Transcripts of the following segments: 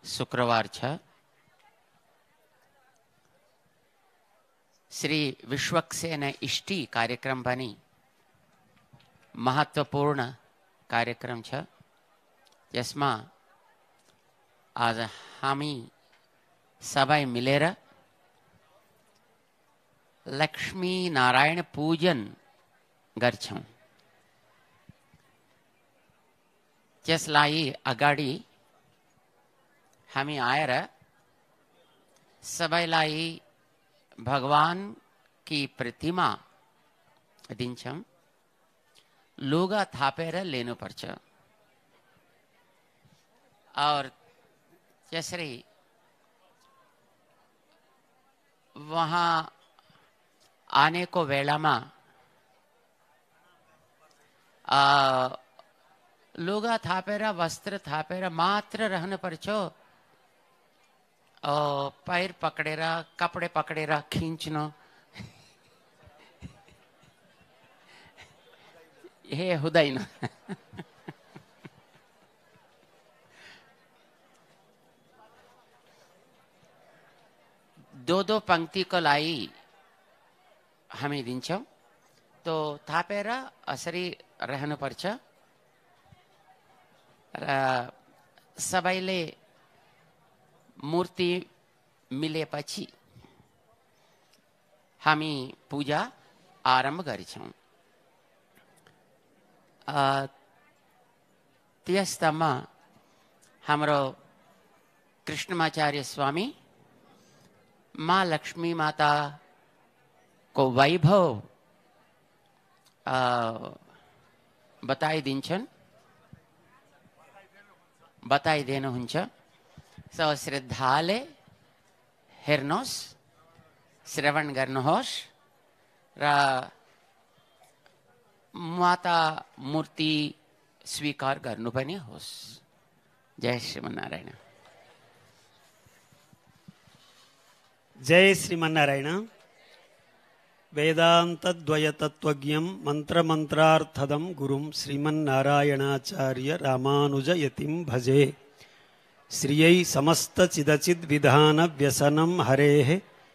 शुक्रवार छ। श्री विश्वक्सेन इष्टि कार्यक्रम पनि महत्वपूर्ण कार्यक्रम छ। यसमा आज हामी सबै मिलेर लक्ष्मी नारायण पूजन गर्छौं। त्यसलाई अगाडि हामी आएर सबैलाई भगवान की प्रतिमा दिन्छौं। लुगा थापेर लिनुपर्छ और त्यसरी वहाँ आने को बेलामा लुगा थापेर वस्त्र थापेर मात्र रहनु पर्छ। पैर पकडेर कपडे पकडेर खिच्नु हे हुँदैन। दो पंक्तिको लागि हामी दिन्छौं। तो थापेर असरी रहनु पर्छ र सबैले मूर्ति मिलेपछि हामी पूजा आरम्भ गर्छौं। त्यस्तमा हाम्रो कृष्णमाचार्य स्वामी माँ लक्ष्मी माता को वैभव बताइदिनुहुन्छ। सो श्रद्धाले हेर्नुहोस्, श्रवण गर्नुहोस् र माता मूर्ति स्वीकार गर्नु पनि होस्। जय श्रीमन्नारायण। जय श्रीमन्नारायण। वेदांतद्वय तत्वज्ञं मंत्रमंत्रार्थदं गुरुं श्रीमन्नारायणाचार्य रामानुजयतिं भजे। श्रियै समस्त चिदचिद विधान व्यसनं हरेः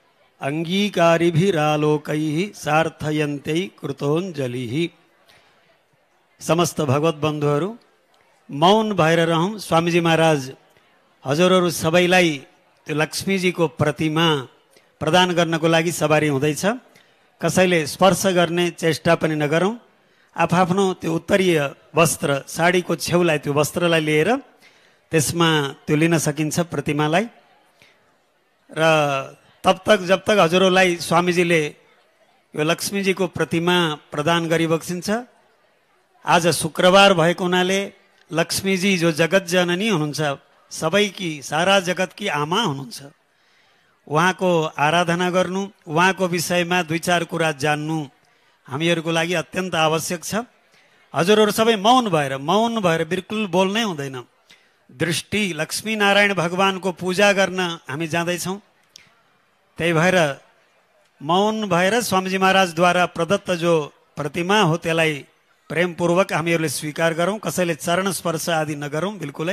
अंगीकारिभिरालोकैः सार्थयन्त्यै कृतोञ्जलिः। समस्त भगवत बन्धुहरू मौन भएर रहौं। स्वामीजी महाराज हजुरहरू सबैलाई त्यो लक्ष्मीजीको प्रतिमा प्रदान गर्नको लागि सवारी हुँदैछ। कसैले स्पर्श गर्ने चेष्टा पनि नगरौं। आफआफ्नो त्यो उत्तरीय वस्त्र साडीको छेउलाई त्यो वस्त्रलाई लिएर त्यसमा त्यो लिन सकिन्छ प्रतिमालाई। र तब तक जब तक हजुरहरूलाई स्वामीजीले यो लक्ष्मीजीको प्रतिमा प्रदान गरिबक्सिन्छ। आज शुक्रबार भएको हुनाले लक्ष्मीजी जो जगत जननी हुनुहुन्छ, सबैकी सारा जगतकी आमा हुनुहुन्छ, उहाँको आराधना गर्नु, उहाँको विषयमा दुई चार कुरा जान्नु हामीहरूको लागि अत्यन्त आवश्यक छ। हजुरहरू सबै मौन भएर बिल्कुल बोल्नै हुँदैन। दृष्टि लक्ष्मी नारायण भगवानको पूजा गर्न हामी जाँदैछौँ। त्यही भएर मौन भएर स्वामीजी महाराजद्वारा प्रदत्त जो प्रतिमा हो त्यसलाई प्रेमपूर्वक हामीहरूले स्वीकार गरौँ। कसैले चरण स्पर्श आदि नगरौँ बिल्कुलै।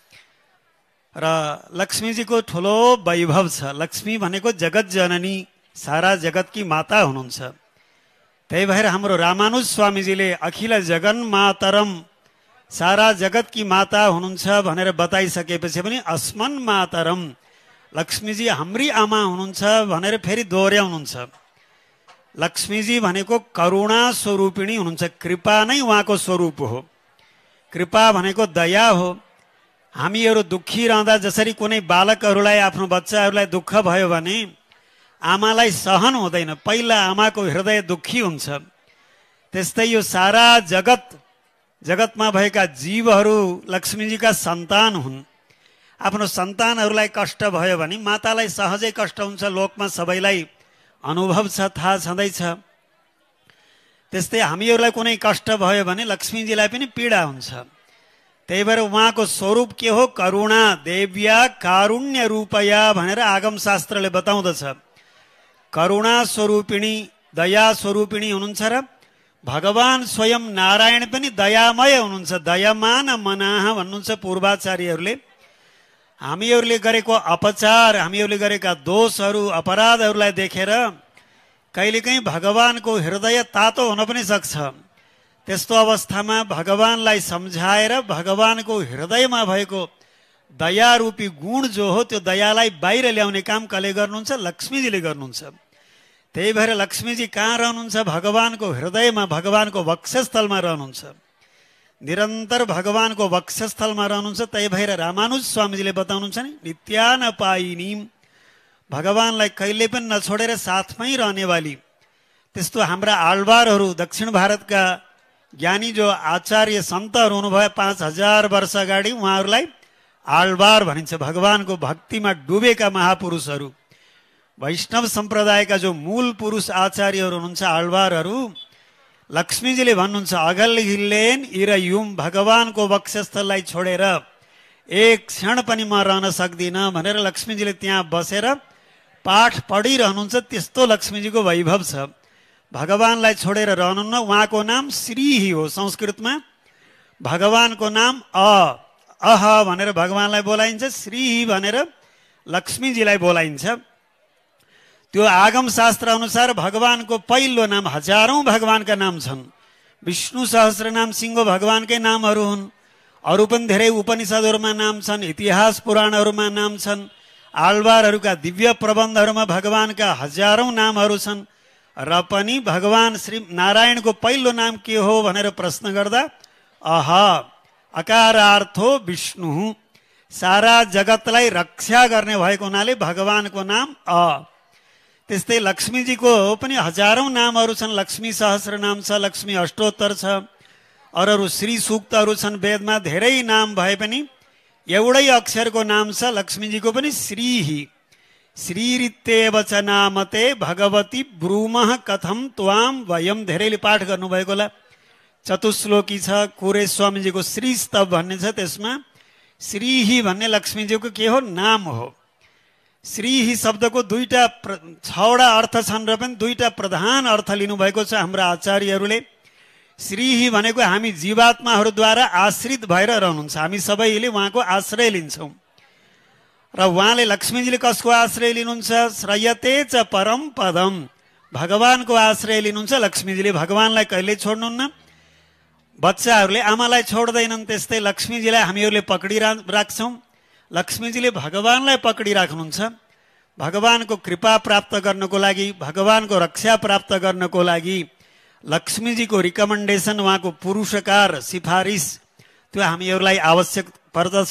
र लक्ष्मीजीको ठुलो वैभव छ। लक्ष्मी भनेको जगत जननी, सारा जगतकी माता हुनुहुन्छ। त्यही भएर हाम्रो रामानुज स्वामीजीले अखिल जगन मातरम, सारा जगतकी माता हुनुहुन्छ भनेर बताइसकेपछि पनि अस्मन मातरम, लक्ष्मीजी हाम्री आमा हुनुहुन्छ भनेर फेरि दोहोर्याउनुहुन्छ। लक्ष्मीजी भनेको करुणा स्वरूपिणी हुनुहुन्छ। कृपा नै उहाँको स्वरूप हो। कृपा भनेको दया हो। हामीहरू दुखी रहँदा जसरी कुनै बालकहरूलाई, आफ्नो बच्चाहरूलाई दुःख भयो भने आमालाई सहन हुँदैन, पहिला आमाको हृदय दुखी हुन्छ। त्यस्तै यो सारा जगतमा भएका जीवहरू लक्ष्मीजीका सन्तान हुन्। आफ्नो सन्तानहरूलाई कष्ट भयो भने मातालाई सहजै कष्ट हुन्छ। लोकमा सबैलाई अनुभव छ, थाहा छँदैछ। त्यस्तै हामीहरूलाई कुनै कष्ट भयो भने लक्ष्मीजीलाई पनि पीडा हुन्छ। त्यही भएर उहाँको स्वरूप के हो? करुणा। देव्या कारुण्य रूपया भनेर आगम शास्त्रले बताउँदछ। करुणा स्वरूपिणी, दया स्वरूपिणी हुनुहुन्छ र भगवान स्वयं नारायण पनि दयामय हुनुहुन्छ। दयामान मनाह भन्नुहुन्छ पूर्वाचार्यहरूले। हामीहरूले गरेको अपचार, हामीहरूले गरेका दोषहरू, अपराधहरूलाई देखेर कहिलेकाहीँ भगवानको हृदय तातो हुन पनि सक्छ। त्यस्तो अवस्थामा भगवानलाई सम्झाएर भगवानको हृदयमा भएको दया रूपी गुण जो हो त्यो दयालाई बाहिर ल्याउने काम कसले गर्नुहुन्छ? लक्ष्मीजीले गर्नुहुन्छ। त्यही भएर लक्ष्मीजी कहाँ रहनुहुन्छ? भगवानको हृदयमा, भगवानको वक्षस्थलमा रहनुहुन्छ। निरन्तर भगवानको वक्षस्थलमा रहनुहुन्छ। त्यही भएर रामानुज स्वामीजीले बताउनुहुन्छ नि, नित्यानपायिनी, भगवानलाई कहिले पनि नछोडेर साथमै रहनेवाली। त्यस्तो हाम्रा आलवारहरू, दक्षिण भारतका ज्ञानी जो आचार्य सन्तहरू हुनुभयो 5000 वर्ष अगाडि, उहाँहरूलाई आलवार भनिन्छ। भगवानको भक्तिमा डुबेका महापुरुषहरू, वैष्णव सम्प्रदायका जो मूल पुरुष आचार्यहरू हुनुहुन्छ, आलवारहरू, लक्ष्मीजीले भन्नुहुन्छ अगल हिल्लेन इरयुम, भगवानको वक्षस्थललाई छोडेर एक क्षण पनि म रहन सक्दिनँ भनेर लक्ष्मीजीले त्यहाँ बसेर पाठ पढिरहनुहुन्छ। त्यस्तो लक्ष्मीजीको वैभव छ। भगवानलाई छोडेर रहनुहुन्न। उहाँको नाम श्री हो। संस्कृतमा भगवानको नाम अह भनेर भगवानलाई बोलाइन्छ, श्री भनेर लक्ष्मीजीलाई बोलाइन्छ। त्यो आगम शास्त्र अनुसार भगवानको पहिलो नाम, हजारौं भगवानका नाम छन्। विष्णु सहस्र नाम सिंह भगवानकै नामहरू हुन्। अरू पनि धेरै उपनिषदहरूमा नाम छन्, इतिहास पुराणहरूमा नाम छन्, आलवारहरूका दिव्य प्रबन्धहरूमा भगवानका हजारौं नामहरू छन्। र पनि भगवान श्री नारायणको पहिलो नाम के हो भनेर प्रश्न गर्दा अह, अकारार्थो विष्णु, सारा जगतलाई रक्षा गर्ने भएको हुनाले भगवानको नाम त्यस्तै लक्ष्मीजीको पनि हजारौं नामहरू छन्। लक्ष्मी सहस्र नाम छ, लक्ष्मी अष्टोत्तर छ, अरू श्री सूक्तहरू छन् वेदमा। धेरै नाम भए पनि एउटै अक्षरको नाम छ लक्ष्मीजीको पनि, श्री। श्रीरित्येव च नामते भगवती ब्रूमः कथम त्वाम वयम, धेरैले पाठ गर्नुभएको होला। चतुश्लोकी छ, कुरे स्वामीजीको श्री स्तव भन्ने छ, त्यसमा श्रीही भन्ने लक्ष्मीजीको के हो? नाम हो। श्रीही शब्दको छवटा अर्थ छन् र पनि दुईटा प्रधान अर्थ लिनुभएको छ हाम्रा आचार्यहरूले। श्रीही भनेको हामी जीवात्माहरूद्वारा आश्रित भएर रहनुहुन्छ, हामी सबैले उहाँको आश्रय लिन्छौँ। र उहाँले, लक्ष्मीजीले कसको आश्रय लिनुहुन्छ? श्रयते च परम पदम, भगवानको आश्रय लिनुहुन्छ लक्ष्मीजीले। भगवानलाई कहिले छोड्नुहुन्न। बच्चाहरूले आमालाई छोड्दैनन्, त्यस्तै लक्ष्मीजीलाई हामीहरूले पक्डिराख्छौँ। लक्ष्मीजीले भगवानलाई पक्डिराख्नुहुन्छ। भगवानको कृपा प्राप्त गर्नको लागि, भगवानको रक्षा प्राप्त गर्नको लागि लक्ष्मीजीको रिकमेन्डेसन, उहाँको पुरुषकार, सिफारिस, त्यो हामीहरूलाई आवश्यक पर्दछ।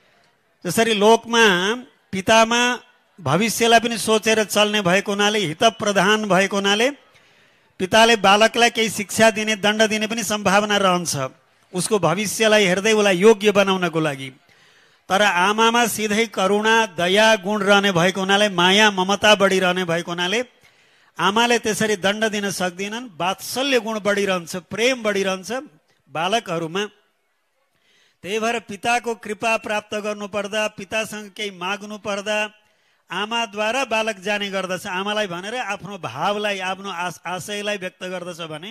जसरी लोकमा पितामा भविष्यलाई पनि सोचेर चल्ने भएको हुनाले, हित प्रधान भएको हुनाले पिताले बालकलाई केही शिक्षा दिने, दण्ड दिने पनि सम्भावना रहन्छ उसको भविष्यलाई हेर्दै उसलाई योग्य बनाउनको लागि। तर आमामा सिधै करुणा, दया गुण रहने भएको हुनाले, माया ममता बढिरहने भएको हुनाले आमाले त्यसरी दण्ड दिन सक्दिनन्। वात्सल्य गुण बढिरहन्छ, प्रेम बढिरहन्छ बालकहरूमा। त्यही भएर पिताको कृपा प्राप्त गर्नुपर्दा, पितासँग केही माग्नु पर्दा आमाद्वारा बालक जाने गर्दछ। आमालाई भनेर आफ्नो भावलाई, आफ्नो आशयलाई व्यक्त गर्दछ भने।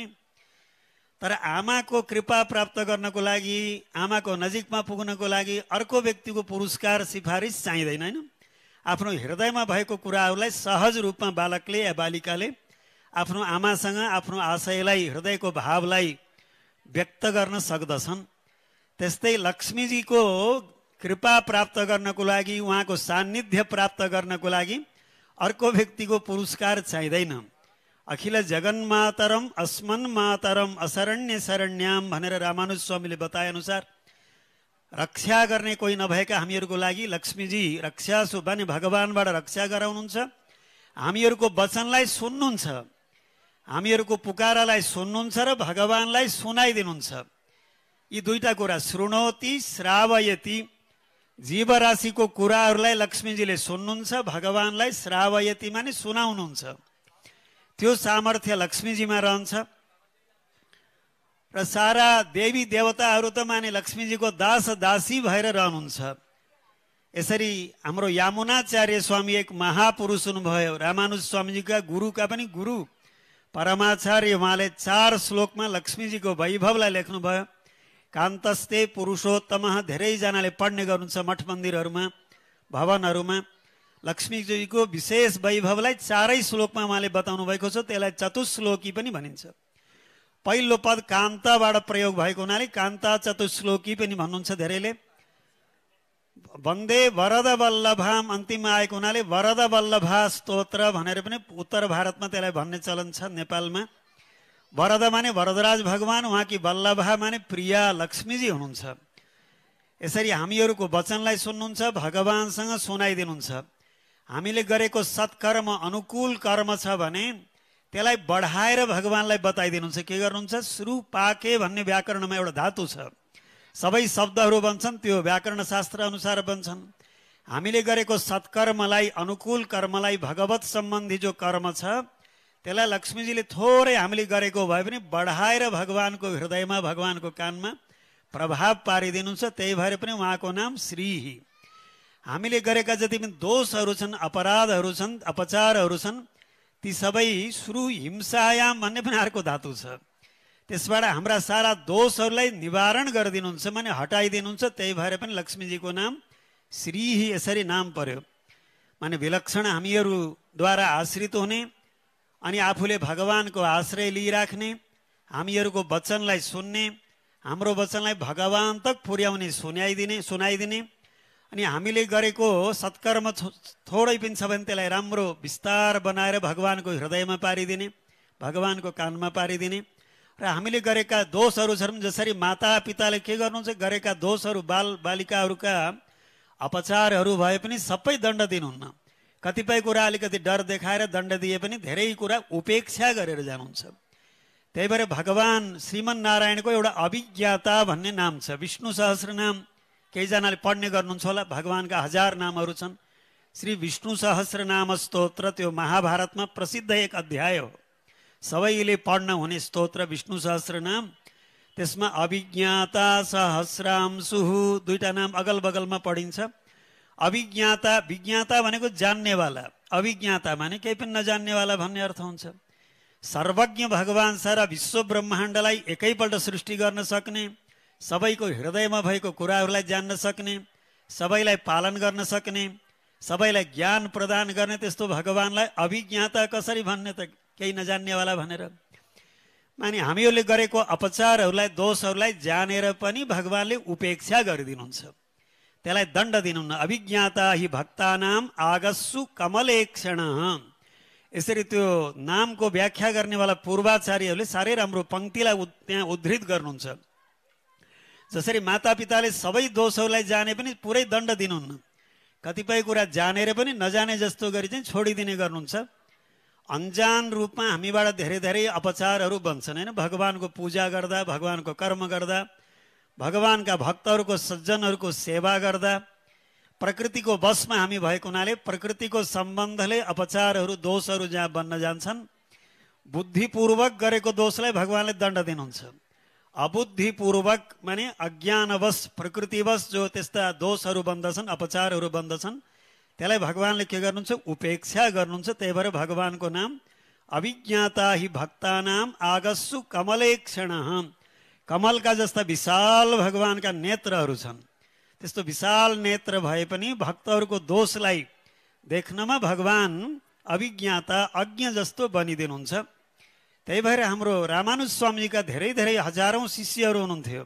तर आमाको कृपा प्राप्त गर्नको लागि, आमाको नजिकमा पुग्नको लागि अर्को व्यक्तिको पुरस्कार, सिफारिस चाहिँदैन, हैन? आफ्नो हृदयमा भएको कुराहरूलाई सहज रूपमा बालकले या बालिकाले आफ्नो आमासँग आफ्नो आशयलाई, हृदयको भावलाई व्यक्त गर्न सक्दछन्। त्यस्तै लक्ष्मीजीको कृपा प्राप्त गर्नको लागि, उहाँको सान्निध्य प्राप्त गर्नको लागि अर्को व्यक्तिको पुरस्कार चाहिँदैन। अखिल जगन्मातरम अस्मन् मातरम अशरण्य शरण्याम भनेर रामानुज स्वामीले बताए अनुसार रक्षा गर्ने कोही नभएका हामीहरूको लागि लक्ष्मीजी रक्षासु बने भगवानबाट रक्षा गराउनुहुन्छ। हामीहरूको वचनलाई सुन्नुहुन्छ, हामीहरूको पुकारालाई सुन्नुहुन्छ र भगवानलाई सुनाइदिनुहुन्छ। यी दुईटा कुरा, श्रुणोति श्रावयति, जीवराशिको कुराहरूलाई लक्ष्मीजीले सुन्नुहुन्छ, भगवानलाई श्रावयति माने सुनाउनुहुन्छ। त्यो सामर्थ्य लक्ष्मीजीमा रहन्छ। र सारा देवी देवताहरू त माने लक्ष्मीजीको दास दासी भएर रहनुहुन्छ। यसरी हाम्रो यामुनाचार्य स्वामी एक महापुरुष हुनुभयो, रामानुज स्वामीजीका गुरुका पनि गुरु परमाचार्य। उहाँले 4 श्लोकमा लक्ष्मीजीको वैभवलाई लेख्नुभयो। कान्तस्ते पुरुषोत्तम, धेरैजनाले पढ्ने गर्नुहुन्छ मठ मन्दिरहरूमा। भवनहरूमा लक्ष्मीजीको विशेष वैभवलाई 4 श्लोकमा उहाँले बताउनु भएको छ। त्यसलाई चतुश्लोकी पनि भनिन्छ। पहिलो पद कान्ताबाट प्रयोग भएको हुनाले कान्ता चतुश्लोकी पनि भन्नुहुन्छ धेरैले। वन्दे वरद वल्लभाम अन्तिममा आएको हुनाले वरद वल्लभा स्तोत्र भनेर पनि उत्तर भारतमा त्यसलाई भन्ने चलन छ। नेपालमा वरद माने वरदराज भगवान, उहाँकी वल्लभा माने प्रिया लक्ष्मीजी हुनुहुन्छ। यसरी हामीहरूको वचनलाई सुन्नुहुन्छ, भगवानसँग सुनाइदिनुहुन्छ। हामीले गरेको सत्कर्म अनुकूल कर्म छ भने त्यसलाई बढाएर भगवानलाई बताइदिनुहुन्छ। के गर्नुहुन्छ? श्रु पाके भन्ने व्याकरणमा एउटा धातु छ। सबै शब्दहरू बन्छन्, त्यो व्याकरण शास्त्र अनुसार बन्छन्। हामीले गरेको सत्कर्मलाई, अनुकूल कर्मलाई, भगवत सम्बन्धी जो कर्म छ त्यसलाई लक्ष्मीजीले थोरै हामीले गरेको भए पनि बढाएर भगवानको हृदयमा, भगवानको कानमा प्रभाव पारिदिनुहुन्छ। त्यही भएर पनि उहाँको नाम श्री। हामीले गरेका जति पनि दोषहरू छन्, अपराधहरू छन्, अपचारहरू छन्, ती सबै श्रु हिंसायाम भन्ने पनि अर्को धातु छ। त्यसबाट हाम्रा सारा दोषहरूलाई निवारण गरिदिनुहुन्छ, माने हटाइदिनुहुन्छ। त्यही भएर पनि लक्ष्मीजीको नाम श्री यसरी नाम पर्यो। माने विलक्षण हामीहरूद्वारा आश्रित हुने अनि आफूले भगवानको आश्रय लिइराख्ने, हामीहरूको वचनलाई सुन्ने, हाम्रो वचनलाई भगवान तक पुर्याउने, सुनाइदिने अनि हामीले गरेको सत्कर्म थोरै पनि छ भने त्यसलाई राम्रो विस्तार बनाएर भगवानको हृदयमा पारिदिने, भगवानको कानमा पारिदिने। र हामीले गरेका दोषहरू छन्, जसरी मातापिताले के गर्नुहुन्छ, गरेका दोषहरू बालबालिकाहरूका अपचारहरू भए पनि सबै दण्ड दिनुहुन्न। कतिपय कुरा अलिकति डर देखाएर दण्ड दिए पनि धेरै कुरा उपेक्षा गरेर जानुहुन्छ। त्यही भएर भगवान श्रीमन नारायणको एउटा अभिज्ञाता भन्ने नाम छ। विष्णु सहस्रनाम केहीजनाले पढ्ने गर्नुहुन्छ होला। भगवानका 1000 नामहरू छन्। श्री विष्णु सहस्रनाम स्तोत्र त्यो महाभारतमा प्रसिद्ध एक अध्याय हो। सबैले पढ्न हुने स्तोत्र विष्णु सहस्रनाम। त्यसमा अभिज्ञाता सहस्रांशुः दुईटा नाम अगल बगलमा पढिन्छ। अभिज्ञाता, विज्ञाता भनेको जान्नेवाला, अभिज्ञाता माने केही पनि नजान्नेवाला भन्ने अर्थ हुन्छ। सर्वज्ञ भगवान सारा विश्व ब्रह्माण्डलाई एकैपल्ट सृष्टि गर्न सक्ने, सबैको हृदयमा भएको कुराहरूलाई जान्न सक्ने, सबैलाई पालन गर्न सक्ने, सबैलाई ज्ञान प्रदान गर्ने त्यस्तो भगवानलाई अभिज्ञाता कसरी भन्ने त केही नजान्नेवाला भनेर। माने हामीहरूले गरेको अपचारहरूलाई, दोषहरूलाई जानेर पनि भगवानले उपेक्षा गरिदिनुहुन्छ, त्यसलाई दण्ड दिनुहुन्न। अभिज्ञाता हि भक्तानाम आगस्सु कमलेक्षण। यसरी त्यो नामको व्याख्या गर्नेवाला पूर्वाचार्यहरूले साह्रै राम्रो पङ्क्तिलाई त्यहाँ उद्धृत गर्नुहुन्छ। जसरी मातापिताले सबै दोषहरूलाई जाने पनि पुरै दण्ड दिनुहुन्न, कतिपय कुरा जानेर पनि नजाने जस्तो गरी चाहिँ छोडिदिने गर्नुहुन्छ। अन्जान रूपमा हामीबाट धेरै धेरै अपचारहरू बन्छन् होइन। भगवानको पूजा गर्दा, भगवानको कर्म गर्दा, भगवानका भक्तहरूको, सज्जनहरूको सेवा गर्दा, प्रकृतिको वशमा हामी भएको हुनाले प्रकृतिको सम्बन्धले अपचारहरू, दोषहरू जहाँ बन्न जान्छन्, बुद्धिपूर्वक गरेको दोषलाई भगवानले दण्ड दिनुहुन्छ। अबुद्धिपूर्वक माने अज्ञानवश, प्रकृतिवश जो त्यस्ता दोषहरू बन्दछन्, अपचारहरू बन्दछन्, त्यसलाई भगवानले के गर्नुहुन्छ, उपेक्षा गर्नुहुन्छ। त्यही भएर भगवानको नाम अभिज्ञाता हि भक्तानाम आगस्सु कमलेक्षण। कमलका जस्ता विशाल भगवानका नेत्रहरू छन्। त्यस्तो विशाल नेत्र भए पनि भक्तहरूको दोषलाई देख्नमा भगवान अभिज्ञाता, अज्ञ जस्तो बनिदिनुहुन्छ। त्यही भएर हाम्रो रामानुज स्वामीका धेरै धेरै हजारौं शिष्यहरू हुनुहुन्थ्यो।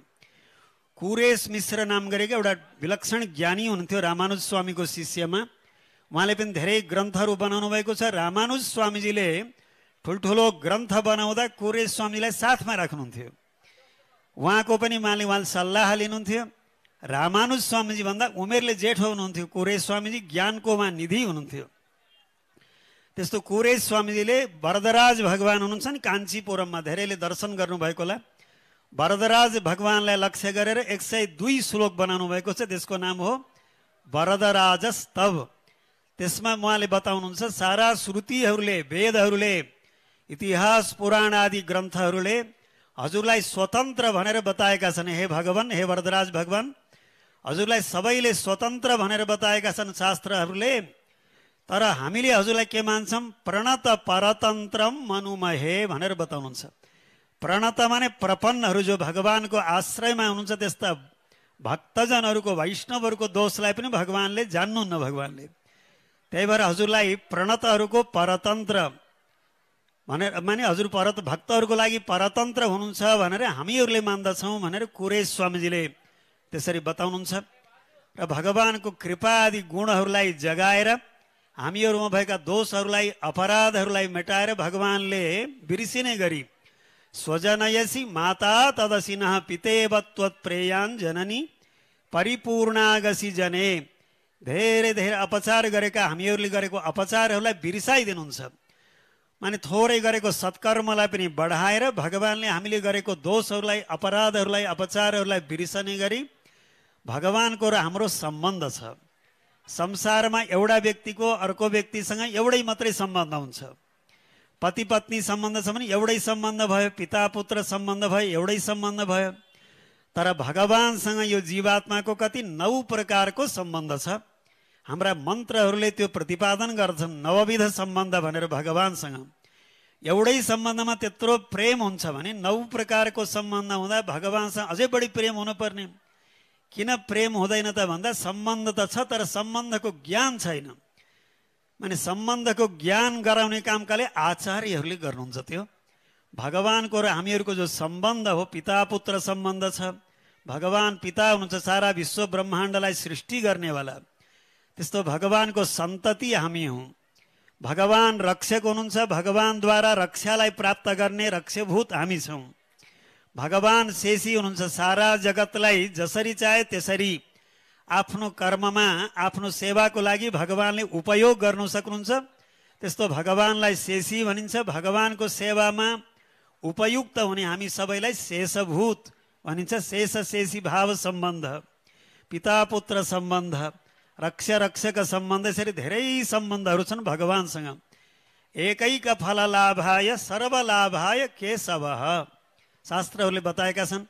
कुरेश मिश्र नाम गरेको एउटा विलक्षण ज्ञानी हुनुहुन्थ्यो रामानुज स्वामीको शिष्यमा। उहाँले पनि धेरै ग्रन्थहरू बनाउनु भएको छ। रामानुज स्वामीजीले ठुल्ठुलो ग्रन्थ बनाउँदा कुरेश स्वामीलाई साथमा राख्नुहुन्थ्यो। उहाँको पनि उहाँले सल्लाह लिनुहुन्थ्यो। रामानुज स्वामीजी भन्दा उमेरले जेठो हुनुहुन्थ्यो कुरेश स्वामीजी, ज्ञानको उहाँ निधि हुनुहुन्थ्यो। त्यस्तो कुरेश स्वामीजीले वरदराज भगवान हुनुहुन्छ नि काञ्चीपुरममा, धेरैले दर्शन गर्नुभएको होला। वरदराज भगवानलाई लक्ष्य गरेर 102 श्लोक बनाउनु भएको छ। त्यसको नाम हो वरदराज स्तव। त्यसमा उहाँले बताउनुहुन्छ सारा श्रुतिहरूले, वेदहरूले, इतिहास पुराण आदि ग्रन्थहरूले हजुरलाई स्वतन्त्र भनेर बताएका छन्। हे भगवान, हे वरदराज भगवान, हजुरलाई सबैले स्वतन्त्र भनेर बताएका छन् शास्त्रहरूले। तर हामीले हजुरलाई के मान्छौँ, प्रणत परतन्त्रम मनुमहे भनेर बताउनुहुन्छ। प्रणत माने प्रपन्नहरू जो भगवानको आश्रयमा हुनुहुन्छ, त्यस्ता भक्तजनहरूको वैष्णवहरूको दोषलाई पनि भगवानले जान्नुहुन्न भगवानले। त्यही भएर हजुरलाई प्रणतहरूको परतन्त्र भनेर माने हजुर भक्तहरूको लागि परतन्त्र हुनुहुन्छ भनेर हामीहरूले मान्दछौँ भनेर कुरेश स्वामीजीले त्यसरी बताउनुहुन्छ। र भगवानको कृपा आदि गुणहरूलाई जगाएर हामीहरूमा भएका दोषहरूलाई अपराधहरूलाई मेटाएर भगवानले बिर्सिने गरी स्वजनयसी माता तदसिनः पितेव त्वत्प्रेयान् जननी परिपूर्णागसी जने, धेरै धेरै अपचार गरेका हामीहरूले गरेको अपचारहरूलाई बिर्साइदिनुहुन्छ। माने थोरै गरेको सत्कर्मलाई पनि बढाएर भगवानले हामीले गरेको दोषहरूलाई अपराधहरूलाई अपचारहरूलाई बिर्सने गरी भगवानको र हाम्रो सम्बन्ध छ। संसारमा एउटा व्यक्तिको अर्को व्यक्तिसँग एउटै मात्रै सम्बन्ध हुन्छ। पति पत्नी सम्बन्ध छ भने एउटै सम्बन्ध भयो, पिता पुत्र सम्बन्ध भयो एउटै सम्बन्ध भयो। तर भगवानसँग यो जीवात्माको कति 9 प्रकारको सम्बन्ध छ। हाम्रा मन्त्रहरूले त्यो प्रतिपादन गर्छन्, नवविध सम्बन्ध भनेर भगवानसँग। एउटै सम्बन्धमा त्यत्रो प्रेम हुन्छ भने 9 प्रकारको सम्बन्ध हुँदा भगवानसँग अझै बढी प्रेम हुनुपर्ने। किन प्रेम हुँदैन त भन्दा सम्बन्ध त छ तर सम्बन्धको ज्ञान छैन। माने सम्बन्धको ज्ञान गराउने काम काले आचार्यहरूले गर्नुहुन्छ। त्यो भगवानको र हामीहरूको जो सम्बन्ध हो पिता पुत्र सम्बन्ध छ। भगवान पिता हुनुहुन्छ, सारा विश्व ब्रह्माण्डलाई सृष्टि गर्नेवाला। त्यस्तो भगवानको सन्तति हामी हौँ। भगवान रक्षक हुनुहुन्छ, भगवानद्वारा रक्षालाई प्राप्त गर्ने रक्षभूत हामी छौँ। भगवान शेषी हुनुहुन्छ, सारा जगतलाई जसरी चाहे त्यसरी आफ्नो कर्ममा आफ्नो सेवाको लागि भगवानले उपयोग गर्न सक्नुहुन्छ। त्यस्तो भगवानलाई शेषी भनिन्छ। भगवानको सेवामा उपयुक्त हुने हामी सबैलाई शेषभूत भनिन्छ। शेष शेषी भाव सम्बन्ध, पिता पुत्र सम्बन्ध, रक्ष रक्षक सम्बन्ध, यसरी धेरै सम्बन्धहरू छन् भगवानसँग। एकैक फल लाभाय सर्वलाभाय केशवः, शास्त्रहरूले बताएका छन्।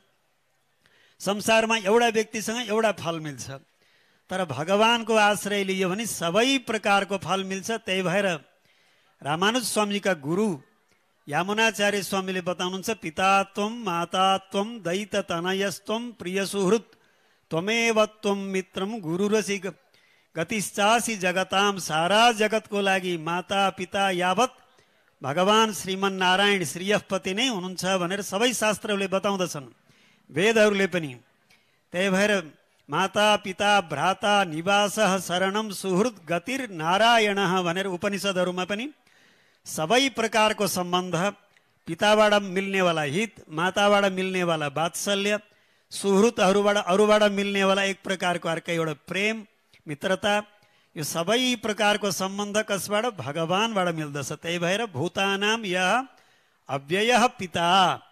संसारमा एउटा व्यक्तिसँग एउटा फल मिल्छ, तर भगवानको आश्रय लियो भने सबै प्रकारको फल मिल्छ। त्यही भएर रामानुज स्वामीका गुरु यामुनाचार्य स्वामीले बताउनुहुन्छ, पितात्वम मातात्वम दैत तनयस्त्वम प्रिय सुहृद त्वमेव त्वम मित्रम गुरुरसी गतिश्चासी जगताम। सारा जगतको लागि माता पिता यावत भगवान श्रीमन नारायण श्रीयपति नै हुनुहुन्छ भनेर सबै शास्त्रहरूले बताउँदछन्, वेदहरूले पनि। त्यही भएर माता पिता भ्राता निवासः शरणम सुहृद गतिर नारायण भनेर उपनिषदहरूमा पनि सबै प्रकारको सम्बन्ध, पिताबाट मिल्नेवाला हित, माताबाट मिल्नेवाला वात्सल्य, सुहृदहरूबाट अरूबाट मिल्नेवाला एक प्रकारको अर्कै एउटा प्रेम मित्रता, यो सबै प्रकारको सम्बन्ध कसबाट? भगवानबाट मिल्दछ। त्यही भएर भूतानाम यह अव्ययः पिता,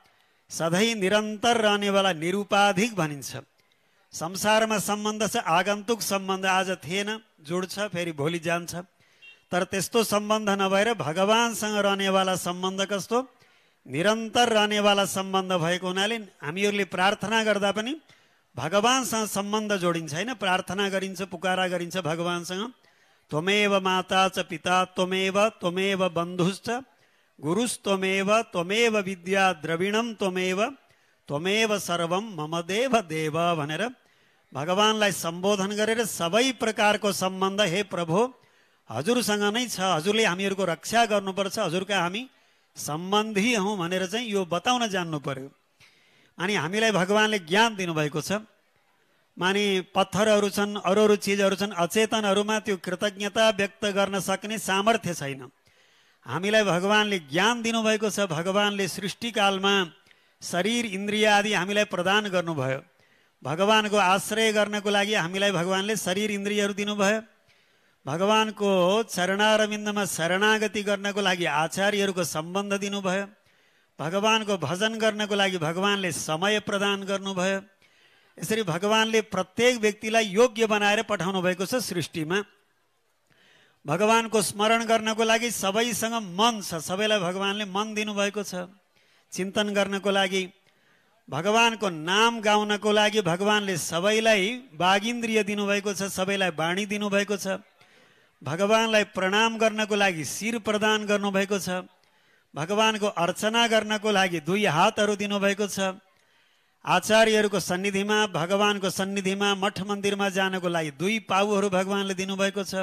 सधैँ निरन्तर रहनेवाला निरुपाधिक भनिन्छ। संसारमा सम्बन्ध छ आगन्तुक सम्बन्ध, आज थिएन जुड्छ फेरि भोलि जान्छ। तर त्यस्तो सम्बन्ध नभएर भगवानसँग रहनेवाला सम्बन्ध कस्तो? निरन्तर रहनेवाला सम्बन्ध भएको हुनाले हामीहरूले प्रार्थना गर्दा पनि भगवानसँग सम्बन्ध जोडिन्छ होइन। प्रार्थना गरिन्छ, पुकारा गरिन्छ भगवानसँग। त्वमेव माता च पिता त्वमेव त्वमेव बन्धुश्च गुरुस्त्वमेव त्वमेव विद्या द्रविणम त्वमेव त्वमेव सर्वम मम देव देव भनेर भगवानलाई सम्बोधन गरेर सबै प्रकारको सम्बन्ध हे प्रभु हजुरसँग नै छ, हजुरले हामीहरूको रक्षा गर्नुपर्छ, हजुरका हामी सम्बन्धी हौँ भनेर चाहिँ यो बताउन जान्नु पर्यो। अनि हामीलाई भगवानले ज्ञान दिनुभएको छ। माने पत्थरहरू छन्, अरू अरू चिजहरू छन्, अचेतनहरूमा त्यो कृतज्ञता व्यक्त गर्न सक्ने सामर्थ्य छैन। हामीलाई भगवानले ज्ञान दिनुभएको छ। भगवानले सृष्टिकालमा शरीर इन्द्रिय आदि हामीलाई प्रदान गर्नुभयो। भगवानको आश्रय गर्नको लागि हामीलाई भगवानले शरीर इन्द्रियहरू दिनुभयो। भगवानको चरणारविन्दमा शरणागति गर्नको लागि आचार्यहरूको सम्बन्ध दिनुभयो। भगवानको भजन गर्नको लागि भगवानले समय प्रदान गर्नुभयो। यसरी भगवानले प्रत्येक व्यक्तिलाई योग्य बनाएर पठाउनु भएको छ सृष्टिमा। भगवानको स्मरण गर्नको लागि सबैसँग मन छ, सबैलाई भगवानले मन दिनुभएको छ। चिन्तन गर्नको लागि, भगवानको नाम गाउनको लागि भगवानले सबैलाई वागिन्द्रिय दिनुभएको छ, सबैलाई वाणी दिनुभएको छ। भगवानलाई प्रणाम गर्नको लागि शिर प्रदान गर्नुभएको छ। भगवानको अर्चना गर्नको लागि 2 हातहरू दिनुभएको छ। आचार्यहरूको सन्निधिमा, भगवानको सन्निधिमा, मठ मन्दिरमा जानको लागि 2 पाउहरू भगवानले दिनुभएको छ।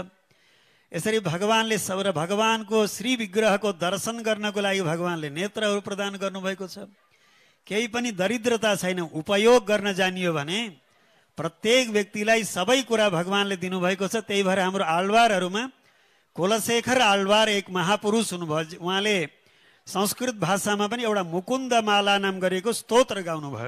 यसरी भगवानले र भगवानको श्री विग्रहको दर्शन गर्नको लागि भगवानले नेत्रहरू प्रदान गर्नुभएको छ। केही पनि दरिद्रता छैन, उपयोग गर्न जानियो भने प्रत्येक व्यक्तिलाई सबै कुरा भगवानले दिनुभएको छ। त्यही भएर हाम्रो आलवारहरूमा कुलशेखर आलवार एक महापुरुष हुनुभयो। उहाँले संस्कृत भाषामा पनि एउटा मुकुन्दमाला नाम गरेको स्तोत्र गाउनुभयो।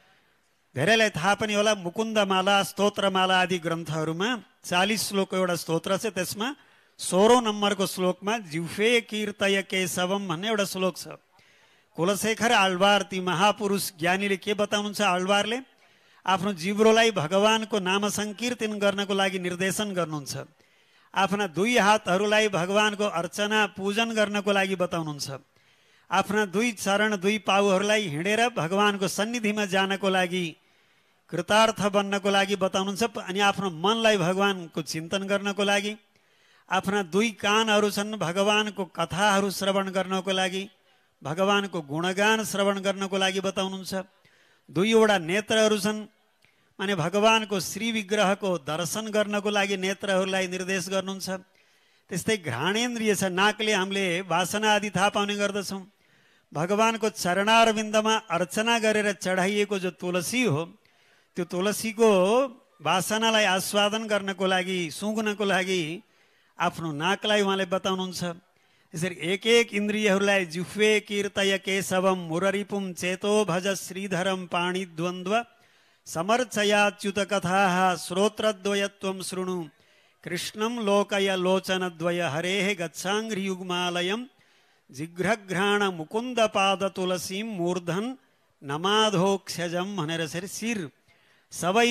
धेरैलाई थाहा पनि होला, मुकुन्दमाला, स्तोत्रमाला आदि ग्रन्थहरूमा 40 श्लोकको एउटा स्तोत्र छ। त्यसमा 16औं नम्बरको श्लोकमा जिह्वे कीर्तय केशवम भन्ने एउटा श्लोक छ। कुलशेखर आलवार ती महापुरुष ज्ञानीले के बताउनुहुन्छ? आलवारले आफ्नो जिब्रोलाई भगवानको नाम संकीर्तन गर्नको लागि निर्देशन गर्नुहुन्छ। आफ्ना 2 हातहरूलाई भगवानको अर्चना पूजन गर्नको लागि बताउनुहुन्छ। आफ्ना 2 चरण 2 पाउहरूलाई हिँडेर भगवानको सन्निधिमा जानको लागि, कृतार्थ बन्नको लागि बताउनुहुन्छ। अनि आफ्नो मनलाई भगवानको चिन्तन गर्नको लागि, आफ्ना 2 कानहरू छन् भगवानको कथाहरू श्रवण गर्नको लागि, भगवानको गुणगान श्रवण गर्नको लागि बताउनुहुन्छ। 2वटा नेत्रहरू छन्, माने भगवानको श्री विग्रहको दर्शन गर्नको लागि नेत्रहरूलाई निर्देश गर्नुहुन्छ। त्यस्तै घ्राणेन्द्रिय छ, नाकले हामीले वासना आदि थाहा पाउने गर्दछौँ। भगवानको चरणारविन्दमा अर्चना गरेर चढाइएको जो तुलसी हो, त्यो तुलसीको वासनालाई आस्वादन गर्नको लागि, सुँघ्नको लागि आफ्नो नाकलाई उहाँले बताउनुहुन्छ। यसरी एक इन्द्रियहरूलाई जिह्वे कीर्तय केशवम मुररिपुम चेतो भज श्रीधरम पाणि द्वन्द्व समर्चयाच्युत कथाः श्रोत्रद्वयत्वं शृणु कृष्णं लोकय लोचनद्वय हरेः गच्छाङ्घ्रियुग्मालयं जिघ्रघ्राण मुकुन्द पाद तुलसीं मूर्धन नमाधोक्षजम भनेर यसरी शिर सबै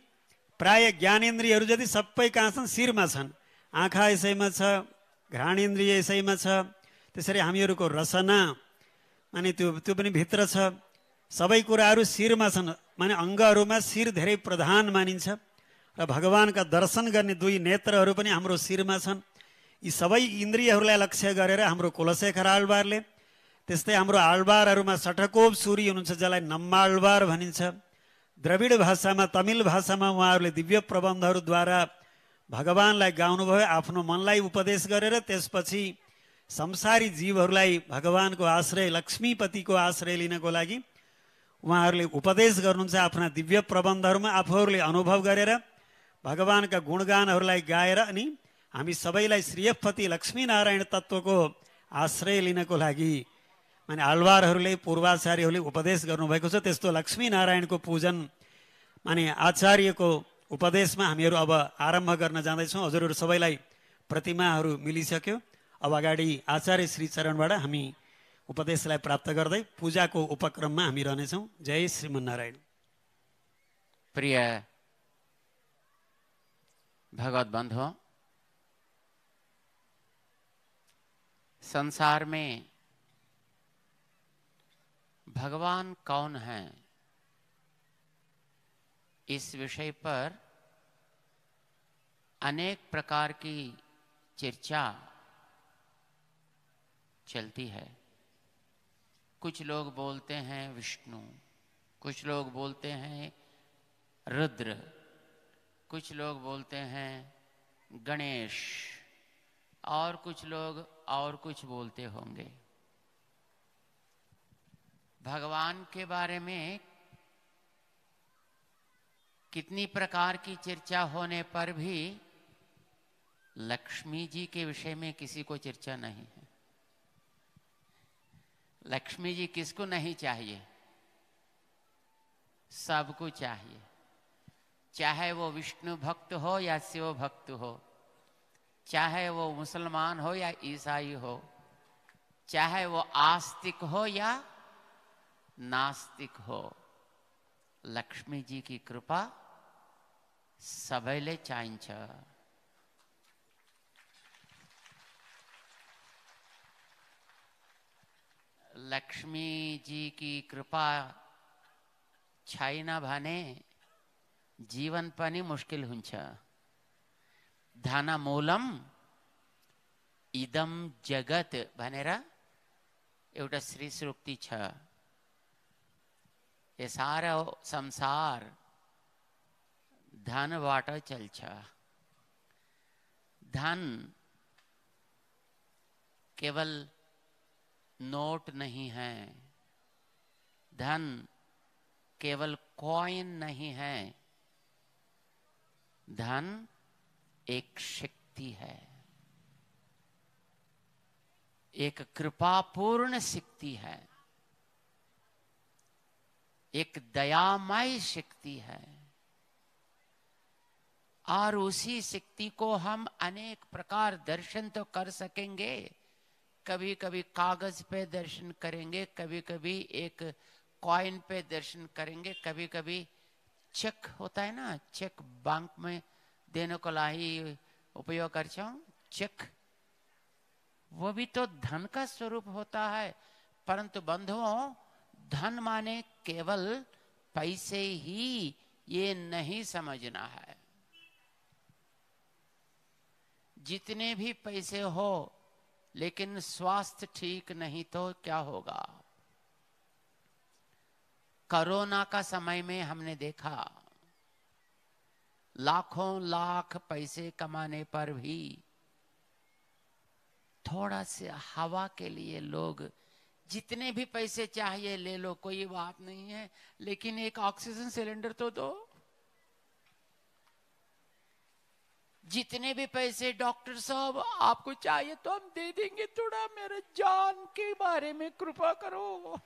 प्राय ज्ञानेन्द्रियहरू जति सबै कहाँ छन्? शिरमा छन्। आँखा यसैमा छ, घ्राणेन्द्रिय यसैमा छ। त्यसरी हामीहरूको रसना माने त्यो पनि भित्र छ। सबै कुराहरू शिरमा छन्, माने अङ्गहरूमा शिर धेरै प्रधान मानिन्छ। र भगवानका दर्शन गर्ने 2 नेत्रहरू पनि हाम्रो शिरमा छन्। यी सबै इन्द्रियहरूलाई लक्ष्य गरेर हाम्रो कुलशेखर आलवारले, त्यस्तै हाम्रो आलवारहरूमा सठकोप सुरी हुनुहुन्छ, जसलाई नम्मालवार भनिन्छ। द्रविड भाषामा, तमिल भाषामा उहाँहरूले दिव्य प्रबन्धहरूद्वारा भगवानलाई गाउनुभयो। आफ्नो मनलाई उपदेश गरेर त्यसपछि संसारी जीवहरूलाई भगवानको आश्रय, लक्ष्मीपतिको आश्रय लिनको लागि उहाँहरूले उपदेश गर्नुहुन्छ। आफ्ना दिव्य प्रबन्धहरूमा आफूहरूले अनुभव गरेर भगवानका गुणगानहरूलाई गाएर अनि हामी सबैलाई श्रीयपति लक्ष्मीनारायण तत्त्वको आश्रय लिनको लागि माने आलवारहरूले, पूर्वाचार्यहरूले उपदेश गर्नुभएको छ। त्यस्तो लक्ष्मीनारायणको पूजन माने आचार्यको उपदेशमा हामीहरू अब आरम्भ गर्न जाँदैछौँ। हजुरहरू सबैलाई प्रतिमाहरू मिलिसक्यो। अब अगाडि आचार्य श्री चरणबाट हामी उपदेशलाई प्राप्त गर्दै पूजाको उपक्रममा हामी रहनेछौँ। जय श्रीमन्नारायण। प्रिय भगवत बन्धु, संसार में भगवान कौन है, इस विषय पर अनेक प्रकार की चर्चा चलती है। कुछ लोग बोलते हैं विष्णु, कुछ लोग बोलते हैं रुद्र, कुछ लोग बोलते हैं गणेश, और कुछ लोग और कुछ बोलते होंगे। भगवान के बारे में कितनी प्रकार की चर्चा होने पर भी लक्ष्मी जी के विषय में किसी को चर्चा नहीं है। लक्ष्मी जी किसको नहीं चाहिए? सबको चाहिए, चाहे वो विष्णु भक्त हो या शिव भक्त हो, चाहे वो मुसलमान हो या ईसाई हो, चाहे वो आस्तिक हो या नास्तिक हो, लक्ष्मी जी की कृपा सबैले चाहिन्छ। लक्ष्मी जी की कृपा छैन भने जीवन पनि मुश्किल हुन्छ। धनमूलम इदम जगत भनेर एउटा श्री सूक्ति छ। ये सारा संसार धन बाट चलछ। धन केवल नोट नहीं है, धन केवल कॉइन नहीं है, धन एक शक्ति है, एक कृपापूर्ण शक्ति है, एक दयामय शक्ति है। और उसी शक्ति को हम अनेक प्रकार दर्शन तो कर सकेंगे। कभी कभी कागज पे दर्शन करेंगे, कभी कभी एक कॉइन पे दर्शन करेंगे, कभी कभी चेक होता है ना, चेक बैंक में देने को लाई उपयोग कर चेक, वो भी तो धन का स्वरूप होता है। परंतु बंधुओं, धन माने केवल पैसे ही ये नहीं समझना है। जितने भी पैसे हो लेकिन स्वास्थ्य ठीक नहीं तो क्या होगा। कोरोना का समय में हमने देखा लाखों लाख पैसे कमाने पर भी थोड़ा से हवा के लिए लोग जितने भी पैसे चाहिए ले लो, कोई बात नहीं है, लेकिन एक ऑक्सीजन सिलेंडर तो दो। जितने भी पैसे डॉक्टर साहब आपको चाहिए तो हम दे देंगे, थोड़ा मेरे जान के बारे में कृपा करो।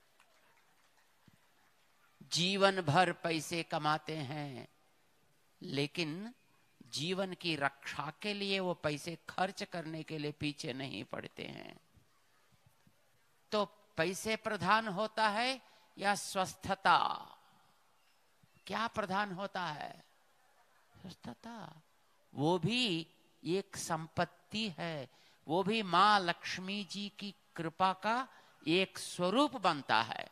जीवन भर पैसे कमाते हैं लेकिन जीवन की रक्षा के लिए वो पैसे खर्च करने के लिए पीछे नहीं पड़ते हैं। तो पैसे प्रधान होता है या स्वस्थता? क्या प्रधान होता है? स्वस्थता। वो भी एक संपत्ति है, वो भी मां लक्ष्मी जी की कृपा का एक स्वरूप बनता है।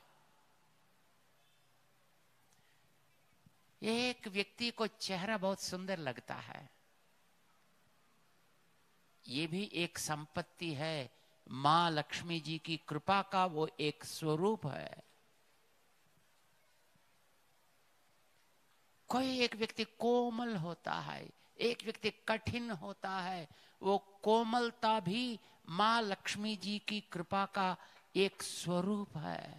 एक व्यक्ति को चेहरा बहुत सुंदर लगता है, ये भी एक संपत्ति है, मां लक्ष्मी जी की कृपा का वो एक स्वरूप है। कोई एक व्यक्ति कोमल होता है, एक व्यक्ति कठिन होता है, वो कोमलता भी मां लक्ष्मी जी की कृपा का एक स्वरूप है।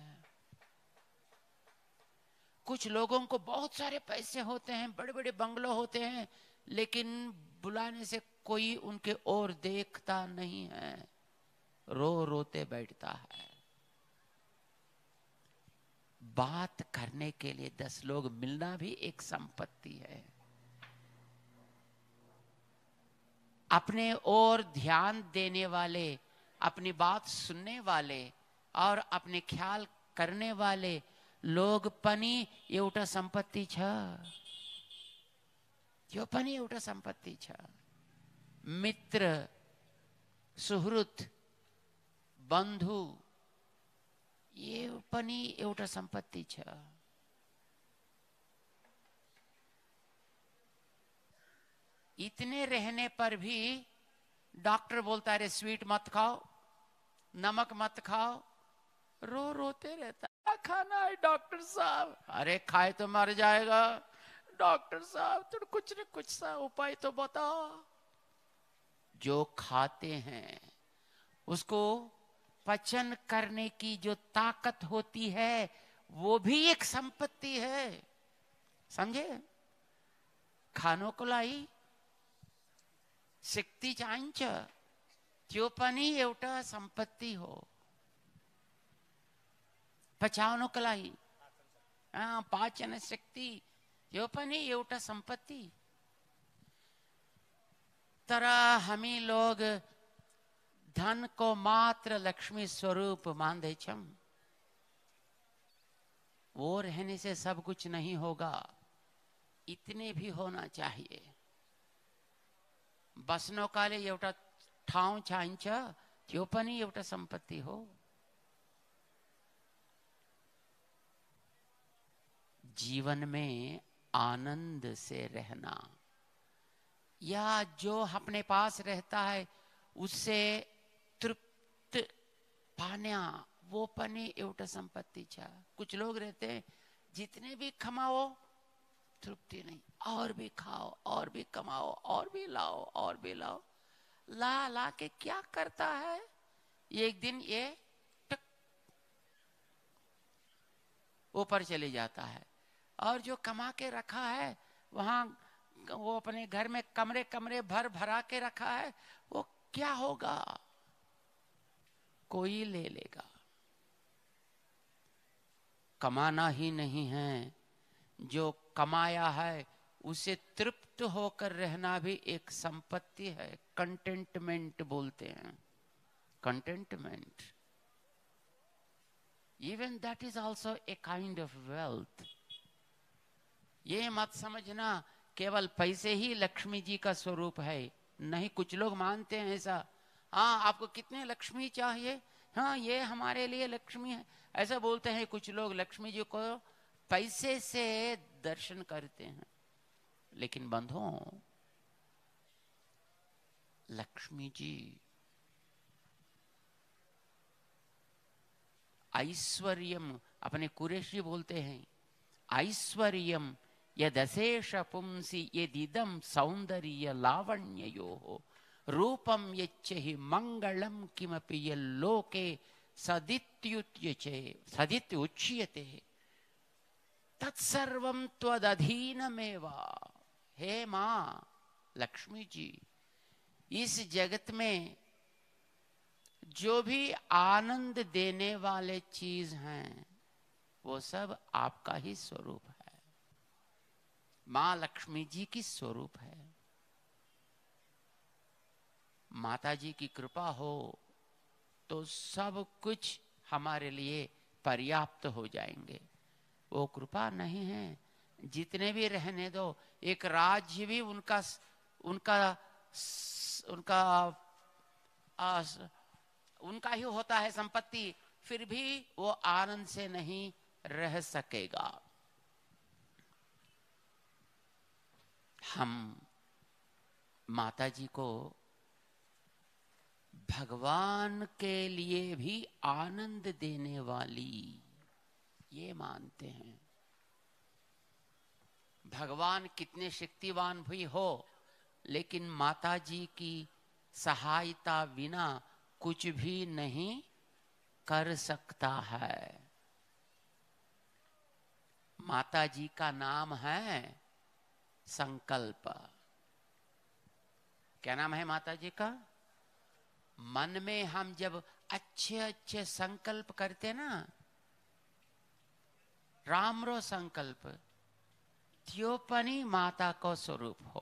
कुछ लोगों को बहुत सारे पैसे होते हैं, बड़े बड़े बंगलो होते हैं, लेकिन बुलाने से कोई उनके ओर देखता नहीं है, रो रोते बैठता है। बात करने के लिए 10 लोग मिलना भी एक संपत्ति है। अपने ओर ध्यान देने वाले, अपनी बात सुनने वाले और अपने ख्याल करने वाले लोग पनि एउटा संपत्ति छ। यो पनि एउटा संपत्ति छ। मित्र, सुहृद, बंधु, ये पनि एउटा संपत्ति छ। इतने रहने पर भी डॉक्टर बोलता है स्वीट मत खाओ, नमक मत खाओ, रो रोते रहता है। खाना है डॉक्टर साहब, अरे खाए तो मर जाएगा, डॉक्टर साहब तो कुछ न कुछ सा उपाय तो बताओ। जो खाते हैं उसको पचन करने की जो ताकत होती है वो भी एक संपत्ति है, समझे? खानों को लाई शक्ति चाहिन्छ, त्यो पनि एउटा संपत्ति हो। पचाउनको लागि पाचन शक्ति, यो पनि एउटा संपत्ति। तर हामी लोग धन को मात्र लक्ष्मी स्वरूप मान्दैछौं। वो रहने से सब कुछ नहीं होगा, इतने भी होना चाहिए। बस्नको लागि एउटा ठाउँ चाहिन्छ, त्यो पनि एउटा सम्पत्ति हो। जीवन में आनंद से रहना या जो अपने पास रहता है उससे तृप्त पाना, वो पनि एउटा संपत्ति छ। कुछ लोग रहते हैं जितने भी कमाओ तृप्ति नहीं, और भी खाओ, और भी कमाओ, और भी लाओ, और भी लाओ। ला ला के क्या करता है? एक दिन ये टक ऊपर चले जाता है। और जो कमा के रखा है वहां, वो अपने घर में कमरे कमरे भर भरा के रखा है, वो क्या होगा? कोई ले लेगा। कमाना ही नहीं है, जो कमाया है उसे तृप्त होकर रहना भी एक संपत्ति है। कंटेंटमेंट बोलते हैं, contentment. Even that is also a kind of wealth. ये मत समझना केवल पैसे ही लक्ष्मी जी का स्वरूप है। नहीं, कुछ लोग मानते हैं ऐसा। हाँ, आपको कितने लक्ष्मी चाहिए? हाँ, ये हमारे लिए लक्ष्मी है, ऐसा बोलते हैं कुछ लोग। लक्ष्मी जी को पैसे से दर्शन करते हैं। लेकिन बंधुओं, लक्ष्मी जी ऐश्वर्यम, अपने कुरेशी बोलते हैं, ऐश्वर्यम यदशेष पुंसी यदिदम सौंदर्य लावण्ययोः रूपम यच्चहि मंगलम किमपि यल्लोके सदित्युच्यते तत्सर्वं त्वदधीनमेव। हे मां लक्ष्मी जी, इस जगत में जो भी आनंद देने वाले चीज हैं वो सब आपका ही स्वरूप है। मां लक्ष्मी जी की स्वरूप है। माता जी की कृपा हो तो सब कुछ हमारे लिए पर्याप्त हो जाएंगे। वो कृपा नहीं है, जितने भी रहने दो। एक राज्य भी उनका उनका उनका उनका ही होता है संपत्ति, फिर भी वो आनंद से नहीं रह सकेगा। हम माता जी को भगवान के लिए भी आनंद देने वाली ये मानते हैं। भगवान कितने शक्तिवान भी हो, लेकिन माता जी की सहायता बिना कुछ भी नहीं कर सकता है। माता जी का नाम है संकल्प। क्या नाम है माता जी का? मन में हम जब अच्छे अच्छे संकल्प करते ना, रामरो संकल्प, त्योपनी माता को स्वरूप हो।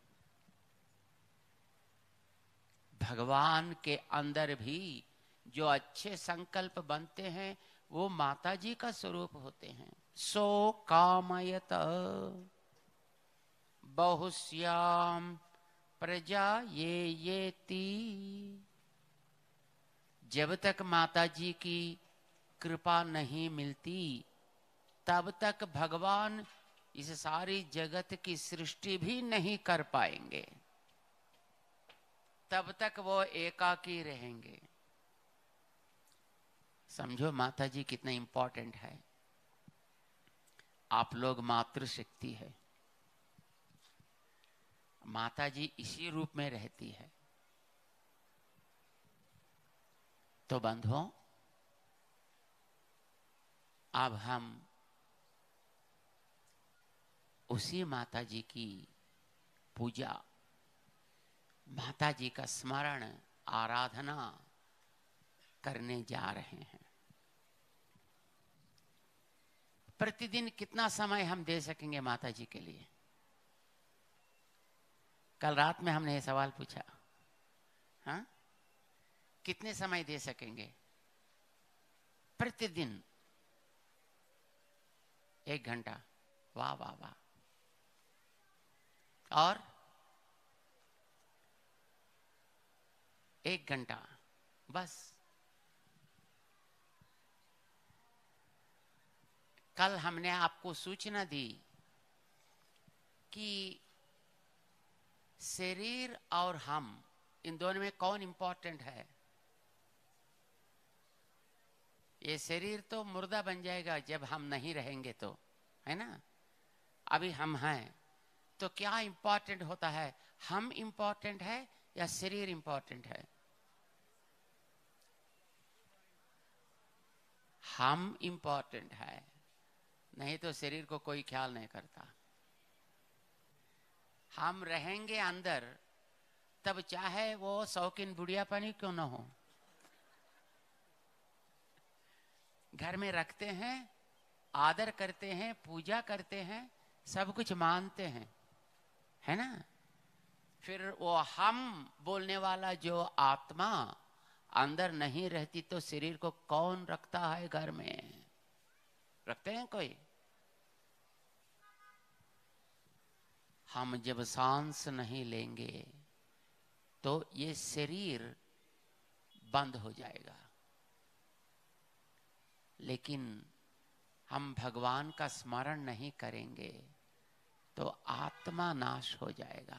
भगवान के अंदर भी जो अच्छे संकल्प बनते हैं वो माता जी का स्वरूप होते हैं। सो कामयत बहुश्याम प्रजा ये ती। जब तक माता जी की कृपा नहीं मिलती तब तक भगवान इस सारी जगत की सृष्टि भी नहीं कर पाएंगे। तब तक वो एकाकी रहेंगे। समझो माता जी कितना इंपॉर्टेंट है। आप लोग मातृशक्ति है। माता जी इसी रूप में रहती है। तो बंधुओं, अब हम उसी माता जी की पूजा, माता जी का स्मरण, आराधना करने जा रहे हैं। प्रतिदिन कितना समय हम दे सकेंगे माता जी के लिए? कल रात में हमने ये सवाल पूछा। हाँ, कितने समय दे सकेंगे प्रतिदिन? 1 घंटा? वाह वाह वाह। और 1 घंटा बस। कल हमने आपको सूचना दी कि शरीर और हम, इन दोनों में कौन इंपॉर्टेंट है? ये शरीर तो मुर्दा बन जाएगा जब हम नहीं रहेंगे तो, है ना? अभी हम हैं तो क्या इंपॉर्टेंट होता है? हम इंपॉर्टेंट है या शरीर इंपॉर्टेंट है? हम इंपॉर्टेंट है, नहीं तो शरीर को कोई ख्याल नहीं करता। हम रहेंगे अंदर तब चाहे वो शौकीन बुढ़िया पानी क्यों ना हो, घर में रखते हैं, आदर करते हैं, पूजा करते हैं, सब कुछ मानते हैं, है ना? फिर वो हम बोलने वाला जो आत्मा अंदर नहीं रहती तो शरीर को कौन रखता है? घर में रखते हैं कोई? हम जब सांस नहीं लेंगे तो ये शरीर बंद हो जाएगा, लेकिन हम भगवान का स्मरण नहीं करेंगे तो आत्मा नाश हो जाएगा।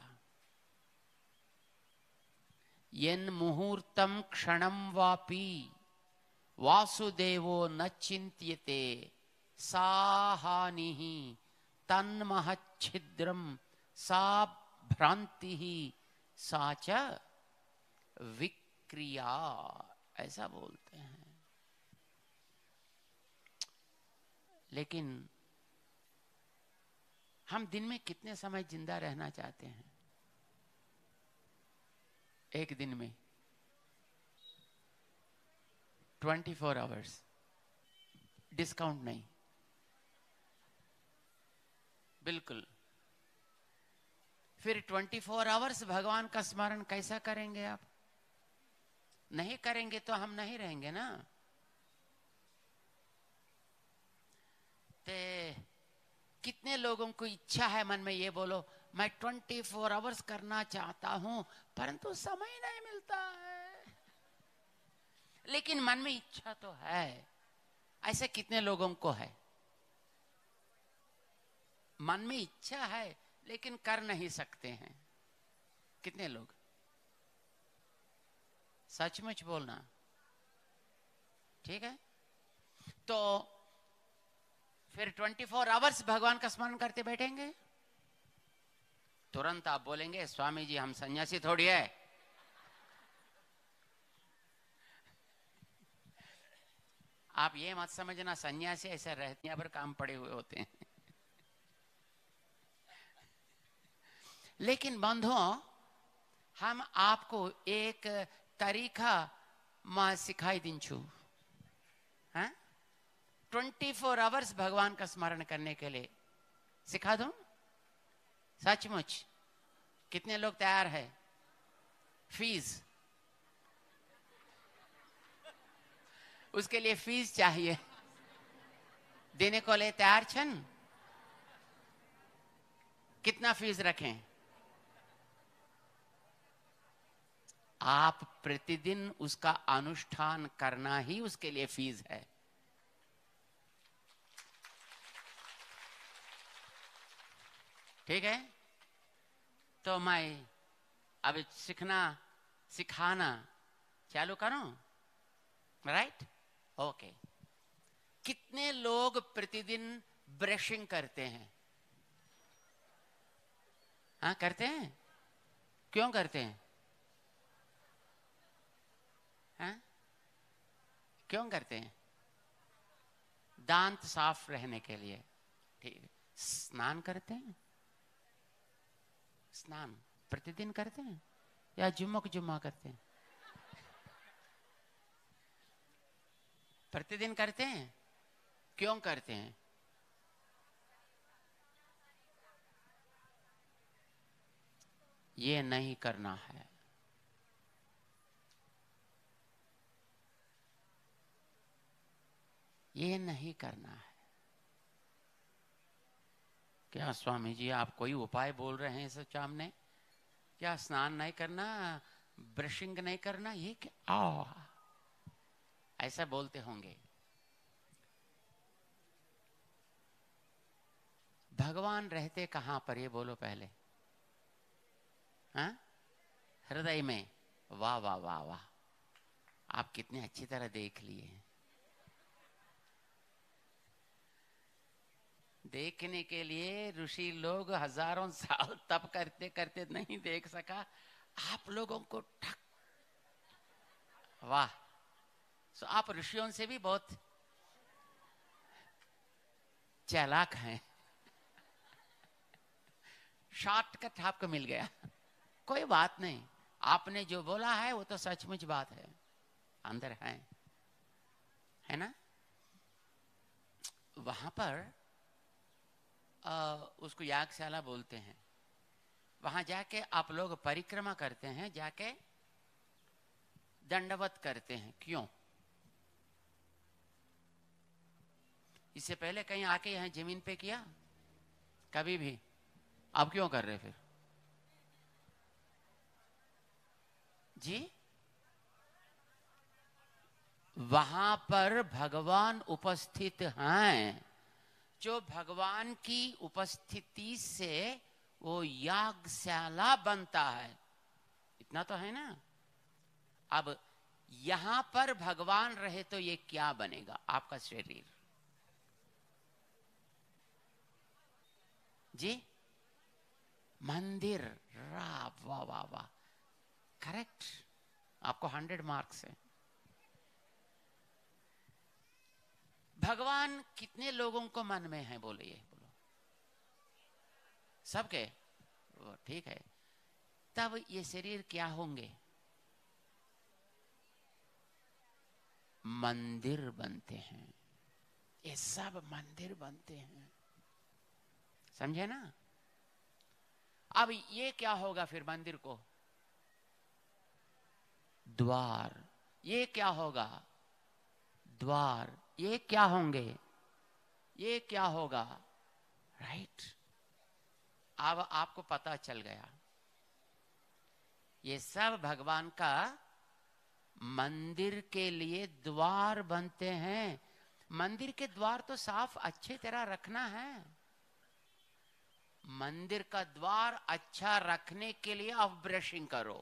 यन मुहूर्तम क्षणम वापि वासुदेवो न चिंत्यते सा हानिः तन्महच्छिद्रम सा भ्रांति सा च विक्रिया, ऐसा बोलते हैं। लेकिन हम दिन में कितने समय जिंदा रहना चाहते हैं? एक दिन में 24 आवर्स, डिस्काउंट नहीं, बिल्कुल। फिर 24 आवर्स भगवान का स्मरण कैसा करेंगे आप? नहीं करेंगे तो हम नहीं रहेंगे ना। ते कितने लोगों को इच्छा है मन में, ये बोलो मैं 24 आवर्स करना चाहता हूं परंतु समय नहीं मिलता है, लेकिन मन में इच्छा तो है। ऐसे कितने लोगों को है? मन में इच्छा है लेकिन कर नहीं सकते हैं। कितने लोग? सचमुच बोलना, ठीक है? तो फिर 24 आवर्स भगवान का स्मरण करते बैठेंगे, तुरंत आप बोलेंगे स्वामी जी हम सन्यासी थोड़ी है। आप ये मत समझना सन्यासी ऐसे रहते हैं पर काम पड़े हुए होते हैं। लेकिन बंधुओं, हम आपको एक तरीका मैं सिखाई दिंचू, हाँ? 24 आवर्स भगवान का स्मरण करने के लिए सिखा दूं? सचमुच? कितने लोग तैयार है? फीस, उसके लिए फीस चाहिए, देने को ले तैयार छन? कितना फीस रखें? आप प्रतिदिन उसका अनुष्ठान करना ही उसके लिए फीस है। ठीक है? तो मैं अब सिखाना चालू करूं? राइट? ओके। कितने लोग प्रतिदिन ब्रशिंग करते हैं? हाँ, करते हैं? क्यों करते हैं? हाँ? क्यों करते हैं? दांत साफ रहने के लिए, ठीक है। स्नान करते हैं? स्नान प्रतिदिन करते हैं या जुम्मा करते हैं? प्रतिदिन करते हैं। क्यों करते हैं? ये नहीं करना है। ये नहीं करना है। क्या स्वामी जी आप कोई उपाय बोल रहे हैं सब सामने? क्या स्नान नहीं करना, ब्रशिंग नहीं करना, ये क्या ऐसा बोलते होंगे? भगवान रहते कहां पर ये बोलो पहले? हाँ? हृदय में। वाह वाह वाह वाह, आप कितने अच्छी तरह देख लिए हैं। देखने के लिए ऋषि लोग हजारों साल तप करते करते नहीं देख सका, आप लोगों को ठक। वाह! सो आप ऋषियों से भी बहुत चालाक हैं। शॉर्टकट आपको मिल गया। कोई बात नहीं, आपने जो बोला है वो तो सचमुच बात है, अंदर है ना। वहां पर उसको यागशाला बोलते हैं। वहां जाके आप लोग परिक्रमा करते हैं, जाके दंडवत करते हैं। क्यों? इससे पहले कहीं आके यहाँ जमीन पे किया कभी भी? आप क्यों कर रहे फिर जी? वहां पर भगवान उपस्थित हैं। जो भगवान की उपस्थिति से वो यागशाला बनता है, इतना तो है ना। अब यहां पर भगवान रहे तो ये क्या बनेगा? आपका शरीर जी, मंदिर। वाह वाह वाह, करेक्ट। आपको 100 मार्क्स है। भगवान कितने लोगों को मन में है? बोलिए, बोलो। सबके? ठीक है। तब ये शरीर क्या होंगे? मंदिर बनते हैं। ये सब मंदिर बनते हैं, समझे ना। अब ये क्या होगा फिर? मंदिर को द्वार। ये क्या होगा? द्वार। ये क्या होंगे? ये क्या होगा? राइट। अब आपको पता चल गया, ये सब भगवान का मंदिर के लिए द्वार बनते हैं। मंदिर के द्वार तो साफ अच्छी तरह रखना है। मंदिर का द्वार अच्छा रखने के लिए आप ब्रशिंग करो।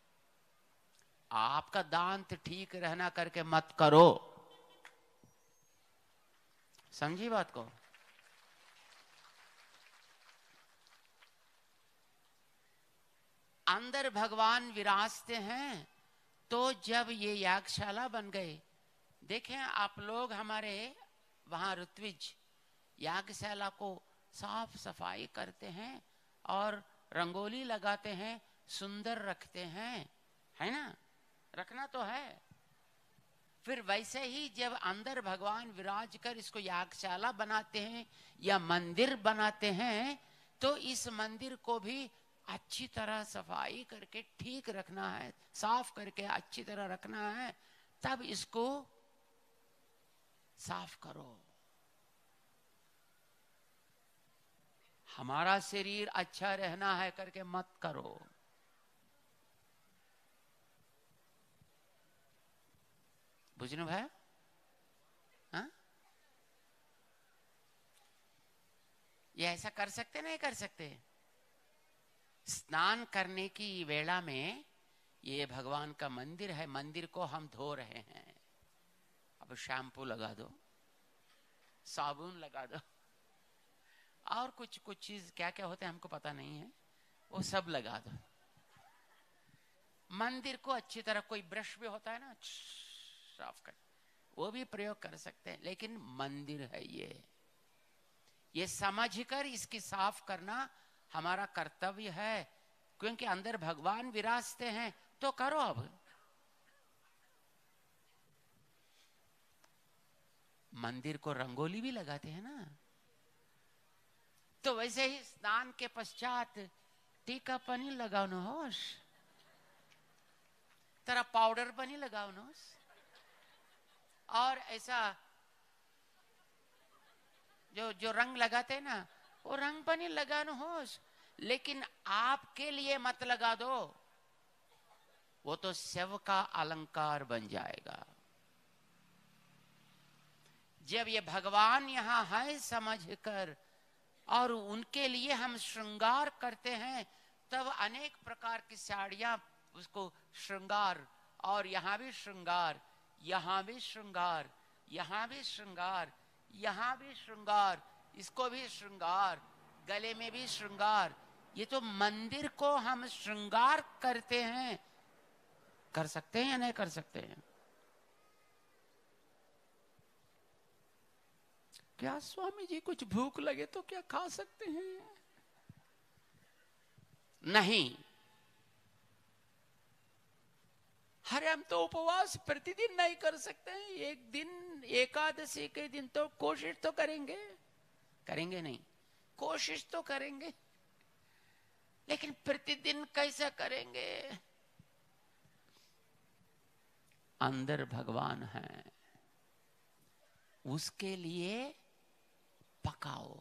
आपका दांत ठीक रहना करके मत करो। समझी बात को? अंदर भगवान विराजते हैं। तो जब ये यागशाला बन गए, देखें आप लोग, हमारे वहां ऋत्विज यागशाला को साफ सफाई करते हैं और रंगोली लगाते हैं, सुंदर रखते हैं, है ना। रखना तो है। फिर वैसे ही जब अंदर भगवान विराज कर इसको यागशाला बनाते हैं या मंदिर बनाते हैं, तो इस मंदिर को भी अच्छी तरह सफाई करके ठीक रखना है, साफ करके अच्छी तरह रखना है। तब इसको साफ करो। हमारा शरीर अच्छा रहना है करके मत करो। बुझनु भाई? हाँ, ये ऐसा कर सकते नहीं कर सकते? स्नान करने की वेला में ये भगवान का मंदिर है, मंदिर को हम धो रहे हैं। अब शैम्पू लगा दो, साबुन लगा दो, और कुछ कुछ चीज क्या क्या होते हैं हमको पता नहीं है, वो सब लगा दो। मंदिर को अच्छी तरह, कोई ब्रश भी होता है ना साफ कर, वो भी प्रयोग कर सकते हैं। लेकिन मंदिर है ये समझकर इसकी साफ करना हमारा कर्तव्य है, क्योंकि अंदर भगवान विराजते हैं। तो करो। अब मंदिर को रंगोली भी लगाते हैं ना, तो वैसे ही स्नान के पश्चात टीका पनि लगाउनुहोस्, तर पाउडर पनि लगाउनुहोस्, और ऐसा जो रंग लगाते हैं ना, वो रंग पनि लगाउनुहोस्। लेकिन आपके लिए मत लगा दो, वो तो शिव का अलंकार बन जाएगा। जब ये भगवान यहाँ है समझकर और उनके लिए हम श्रृंगार करते हैं, तब अनेक प्रकार की साड़ियां उसको श्रृंगार, और यहाँ भी श्रृंगार, यहाँ भी श्रृंगार, यहाँ भी श्रृंगार, यहाँ भी श्रृंगार, इसको भी श्रृंगार, गले में भी श्रृंगार। ये तो मंदिर को हम श्रृंगार करते हैं। कर सकते हैं या नहीं कर सकते हैं? क्या स्वामी जी कुछ भूख लगे तो क्या खा सकते हैं? नहीं। अरे हम तो उपवास प्रतिदिन नहीं कर सकते हैं, एक दिन एकादशी के दिन तो कोशिश तो करेंगे। करेंगे नहीं, कोशिश तो करेंगे, लेकिन प्रतिदिन कैसे करेंगे? अंदर भगवान है, उसके लिए पकाओ,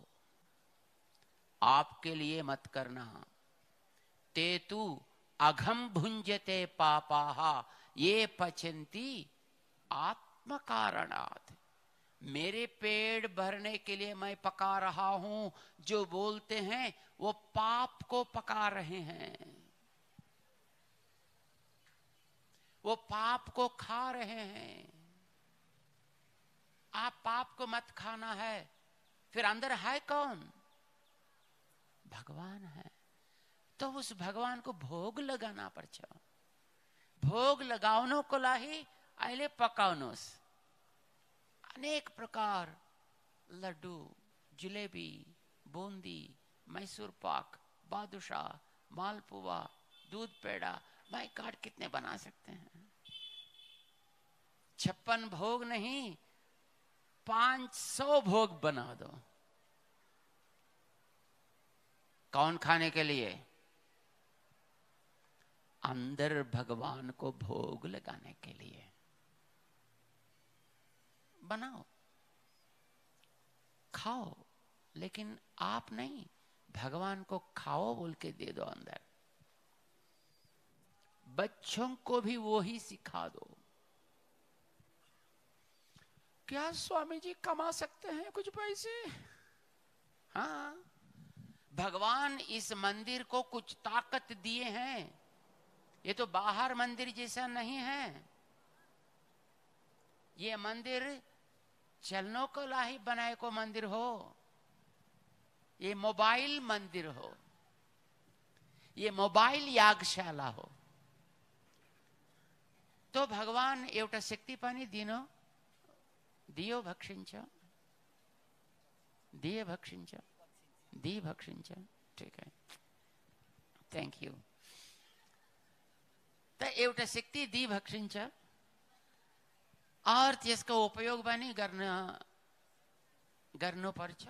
आपके लिए मत करना। ते तु अघम भुंजते पापाहा ये पचंती आत्म कारणात्। मेरे पेट भरने के लिए मैं पका रहा हूं, जो बोलते हैं वो पाप को पका रहे हैं, वो पाप को खा रहे हैं। आप पाप को मत खाना है, फिर अंदर है कौन? भगवान है। तो उस भगवान को भोग लगाना पड़ता। भोग लगावनो को लाही आइले पकावनोस। अनेक प्रकार लड्डू, जलेबी, बूंदी, मैसूर पाक, बादुशाह, मालपुआ, दूध पेड़ा, माय गॉड कितने बना सकते हैं। 56 भोग नहीं, 500 भोग बना दो। कौन खाने के लिए? अंदर भगवान को भोग लगाने के लिए बनाओ, खाओ, लेकिन आप नहीं, भगवान को खाओ बोल के दे दो अंदर। बच्चों को भी वो ही सिखा दो। क्या स्वामी जी कमा सकते हैं कुछ पैसे? हाँ, भगवान इस मंदिर को कुछ ताकत दिए हैं। ये तो बाहर मंदिर जैसा नहीं है। ये मंदिर चलने को लाही बनाए को मंदिर हो, ये मोबाइल मंदिर हो, ये मोबाइल यागशाला हो। तो भगवान एवटा शक्ति पानी दिनो दियो भक्षिंच, दिए भक्षिंच, दी भक्षिंच। ठीक है, थैंक यू। तो एवटा शक्ति दी भक्षिंच और त्यसको उपयोग पनि गर्नुपर्छ,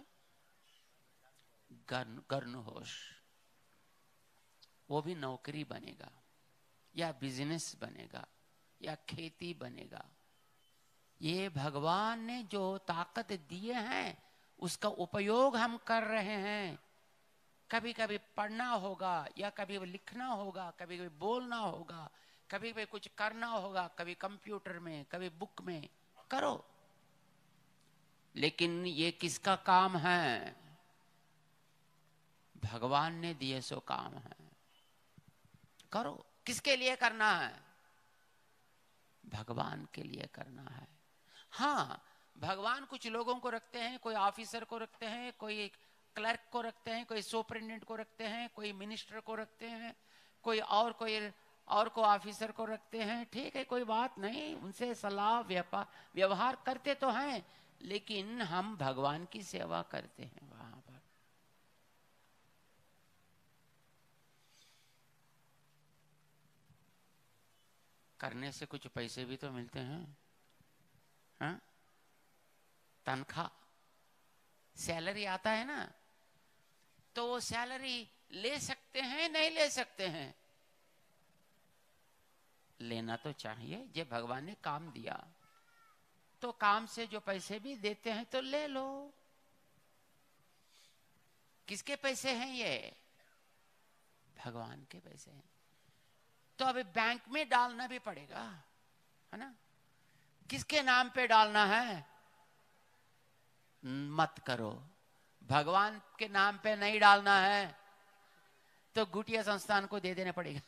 गर्नुहोस्। वो भी नौकरी बनेगा या बिजनेस बनेगा या खेती बनेगा। ये भगवान ने जो ताकत दिए हैं उसका उपयोग हम कर रहे हैं। कभी कभी पढ़ना होगा या कभी लिखना होगा, कभी कभी बोलना होगा, कभी कभी कुछ करना होगा, कभी कंप्यूटर में, कभी बुक में करो। लेकिन ये किसका काम है? भगवान ने दिए सो काम है, करो। किसके लिए करना है? भगवान के लिए करना है। हाँ, भगवान कुछ लोगों को रखते हैं, कोई ऑफिसर को रखते हैं, कोई क्लर्क को रखते हैं, कोई सुपरिटेंडेंट को रखते हैं, कोई मिनिस्टर को रखते हैं, कोई को ऑफिसर को रखते हैं। ठीक है, कोई बात नहीं, उनसे सलाह व्यवहार करते तो हैं, लेकिन हम भगवान की सेवा करते हैं वहां पर। करने से कुछ पैसे भी तो मिलते हैं, हाँ? तनख्वाह, सैलरी आता है ना, तो वो सैलरी ले सकते हैं नहीं ले सकते हैं? लेना तो चाहिए। जब भगवान ने काम दिया तो काम से जो पैसे भी देते हैं तो ले लो। किसके पैसे हैं ये? भगवान के पैसे हैं। तो अभी बैंक में डालना भी पड़ेगा, है ना? किसके नाम पे डालना है? मत करो। भगवान के नाम पे नहीं डालना है तो गुटिया संस्थान को दे देना पड़ेगा।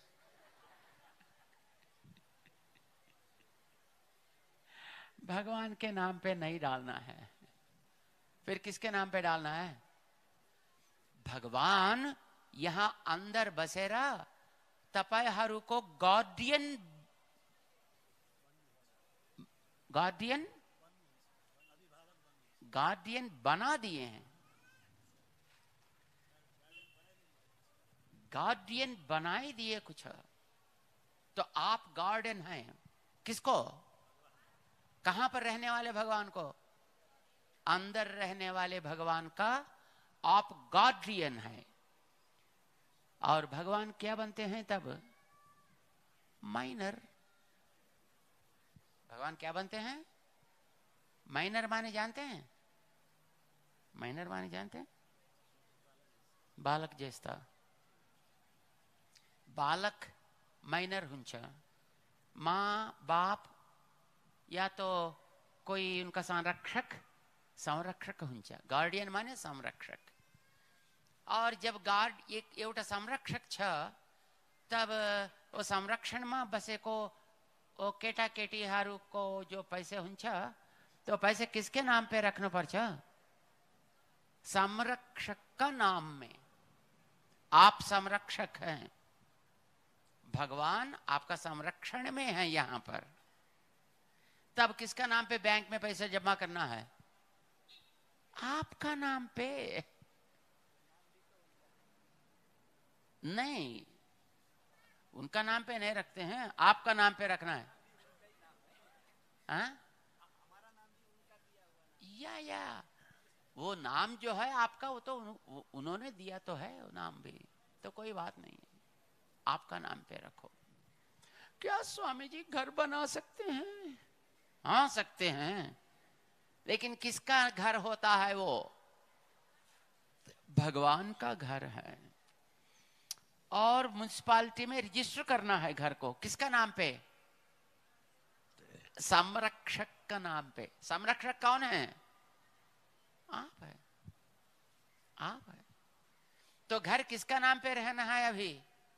भगवान के नाम पे नहीं डालना है, फिर किसके नाम पे डालना है? भगवान यहां अंदर बसेरा तपाईहरू को गार्डियन गार्डियन गार्डियन बना दिए हैं, गार्डियन बनाए दिए कुछ। तो आप गार्डन हैं किसको? कहां पर रहने वाले भगवान को? अंदर रहने वाले भगवान का आप गार्डियन हैं। और भगवान क्या बनते हैं तब? माइनर। भगवान क्या बनते हैं? माइनर माने जानते हैं? माइनर माने जानते हैं? बालक जैसा। बालक माइनर हुन्छ, माँ बाप या तो कोई उनका संरक्षक हुन्छ। गार्डियन माने संरक्षक। और जब गार्ड एक एउटा संरक्षक छ तब वो संरक्षण में बसेको वो केटा केटीहरूको जो पैसे हुन्छ तो पैसे किसके नाम पे रखना पर्छ? संरक्षक का नाम में। आप संरक्षक हैं, भगवान आपका संरक्षण में है यहां पर। तब किसका नाम पे बैंक में पैसा जमा करना है? आपका नाम पे। नहीं, उनका नाम पे नहीं रखते हैं, आपका नाम पे रखना है। हाँ? या वो नाम जो है आपका, वो तो उन्होंने दिया तो है वो नाम भी, तो कोई बात नहीं है, आपका नाम पे रखो। क्या स्वामी जी घर बना सकते हैं? हाँ सकते हैं, लेकिन किसका घर होता है वो? भगवान का घर है। और म्युनिसिपालिटी में रजिस्टर करना है घर को, किसका नाम पे? संरक्षक का नाम पे। संरक्षक कौन है? आप है, आप है। तो घर किसका नाम पे रहना है अभी?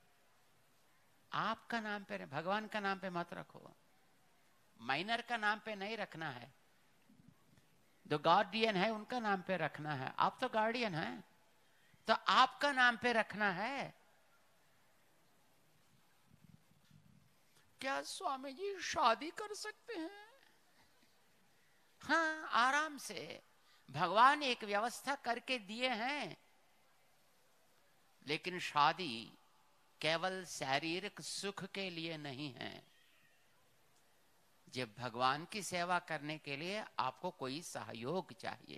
आपका नाम पे। भगवान का नाम पे मत रखो, माइनर का नाम पे नहीं रखना है। जो गार्डियन है उनका नाम पे रखना है। आप तो गार्डियन हैं, तो आपका नाम पे रखना है। क्या स्वामी जी शादी कर सकते हैं? हाँ, आराम से। भगवान एक व्यवस्था करके दिए हैं, लेकिन शादी केवल शारीरिक सुख के लिए नहीं है। जब भगवान की सेवा करने के लिए आपको कोई सहयोग चाहिए,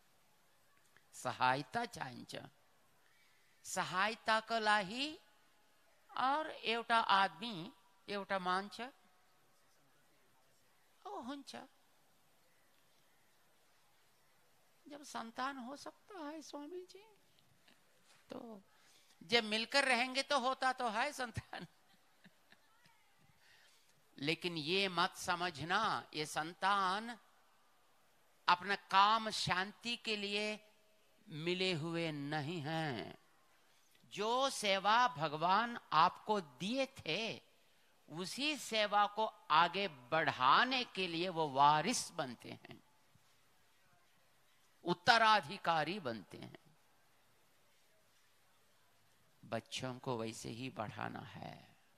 सहायता चाहिए। सहायताको लागि और एउटा आदमी एउटा मान्छे ओ हुन्छ। जब संतान हो सकता है स्वामी जी, तो जब मिलकर रहेंगे तो होता तो है संतान। लेकिन ये मत समझना ये संतान अपना काम शांति के लिए मिले हुए नहीं हैं। जो सेवा भगवान आपको दिए थे उसी सेवा को आगे बढ़ाने के लिए वो वारिस बनते हैं, उत्तराधिकारी बनते हैं। बच्चों को वैसे ही बढ़ाना है।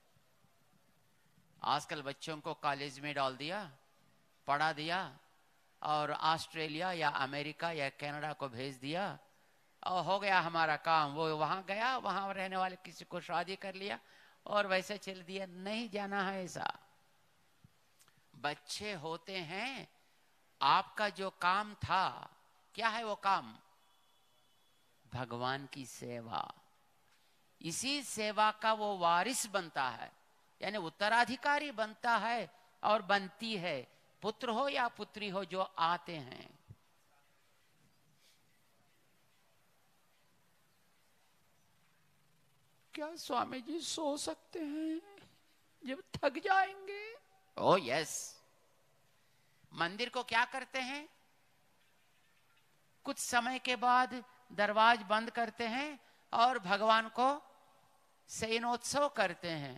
आजकल बच्चों को कॉलेज में डाल दिया, पढ़ा दिया और ऑस्ट्रेलिया या अमेरिका या कनाडा को भेज दिया और हो गया हमारा काम। वो वहां गया, वहां रहने वाले किसी को शादी कर लिया और वैसे चल दिया। नहीं जाना है ऐसा। बच्चे होते हैं, आपका जो काम था, क्या है वो काम? भगवान की सेवा। इसी सेवा का वो वारिस बनता है, यानी उत्तराधिकारी बनता है और बनती है। पुत्र हो या पुत्री हो जो आते हैं। क्या स्वामी जी सो सकते हैं जब थक जाएंगे? Oh yes. मंदिर को क्या करते हैं? कुछ समय के बाद दरवाज बंद करते हैं और भगवान को शयनोत्सव करते हैं।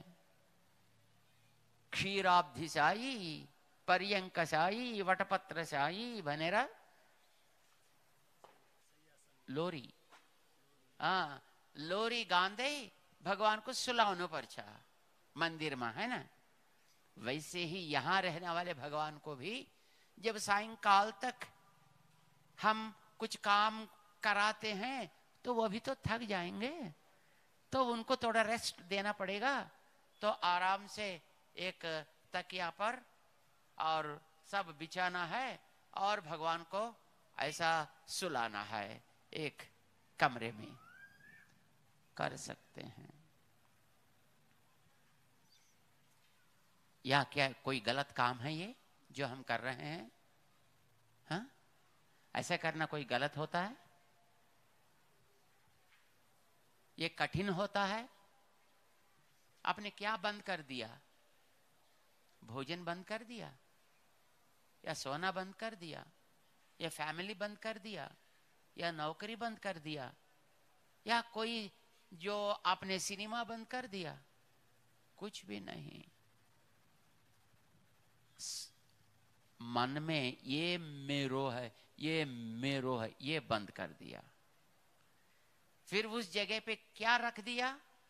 क्षीराब्धिशायी, पर्यंकशायी, वटपत्रशायी भनेर लोरी, हाँ लोरी गांधे भगवान को सुलावनो पर छा मंदिर में, है ना। वैसे ही यहाँ रहने वाले भगवान को भी जब सायंकाल तक हम कुछ काम कराते हैं तो वो भी तो थक जाएंगे, तो उनको थोड़ा रेस्ट देना पड़ेगा। तो आराम से एक तकिया पर और सब बिछाना है और भगवान को ऐसा सुलाना है, एक कमरे में कर सकते हैं। या क्या कोई गलत काम है ये जो हम कर रहे हैं? हाँ, ऐसा करना कोई गलत होता है? ये कठिन होता है? आपने क्या बंद कर दिया? भोजन बंद कर दिया, या सोना बंद कर दिया, या फैमिली बंद कर दिया, या नौकरी बंद कर दिया, या कोई जो आपने सिनेमा बंद कर दिया? कुछ भी नहीं। मन में ये मेरो है, ये मेरो है, ये बंद कर दिया। फिर उस जगह पे क्या रख दिया?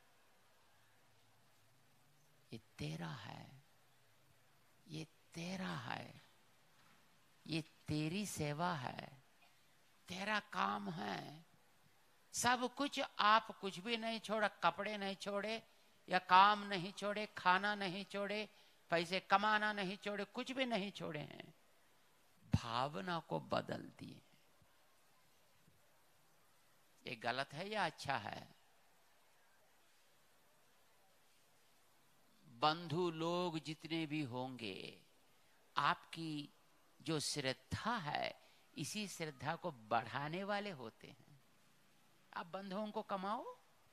ये तेरा है, ये तेरा है, ये तेरी सेवा है, तेरा काम है। सब कुछ आप कुछ भी नहीं छोड़ा, कपड़े नहीं छोड़े, या काम नहीं छोड़े, खाना नहीं छोड़े, पैसे कमाना नहीं छोड़े, कुछ भी नहीं छोड़े हैं, भावना को बदल दिए। ये गलत है या अच्छा है? बंधु लोग जितने भी होंगे, आपकी जो श्रद्धा है इसी श्रद्धा को बढ़ाने वाले होते हैं। आप बंधुओं को कमाओ।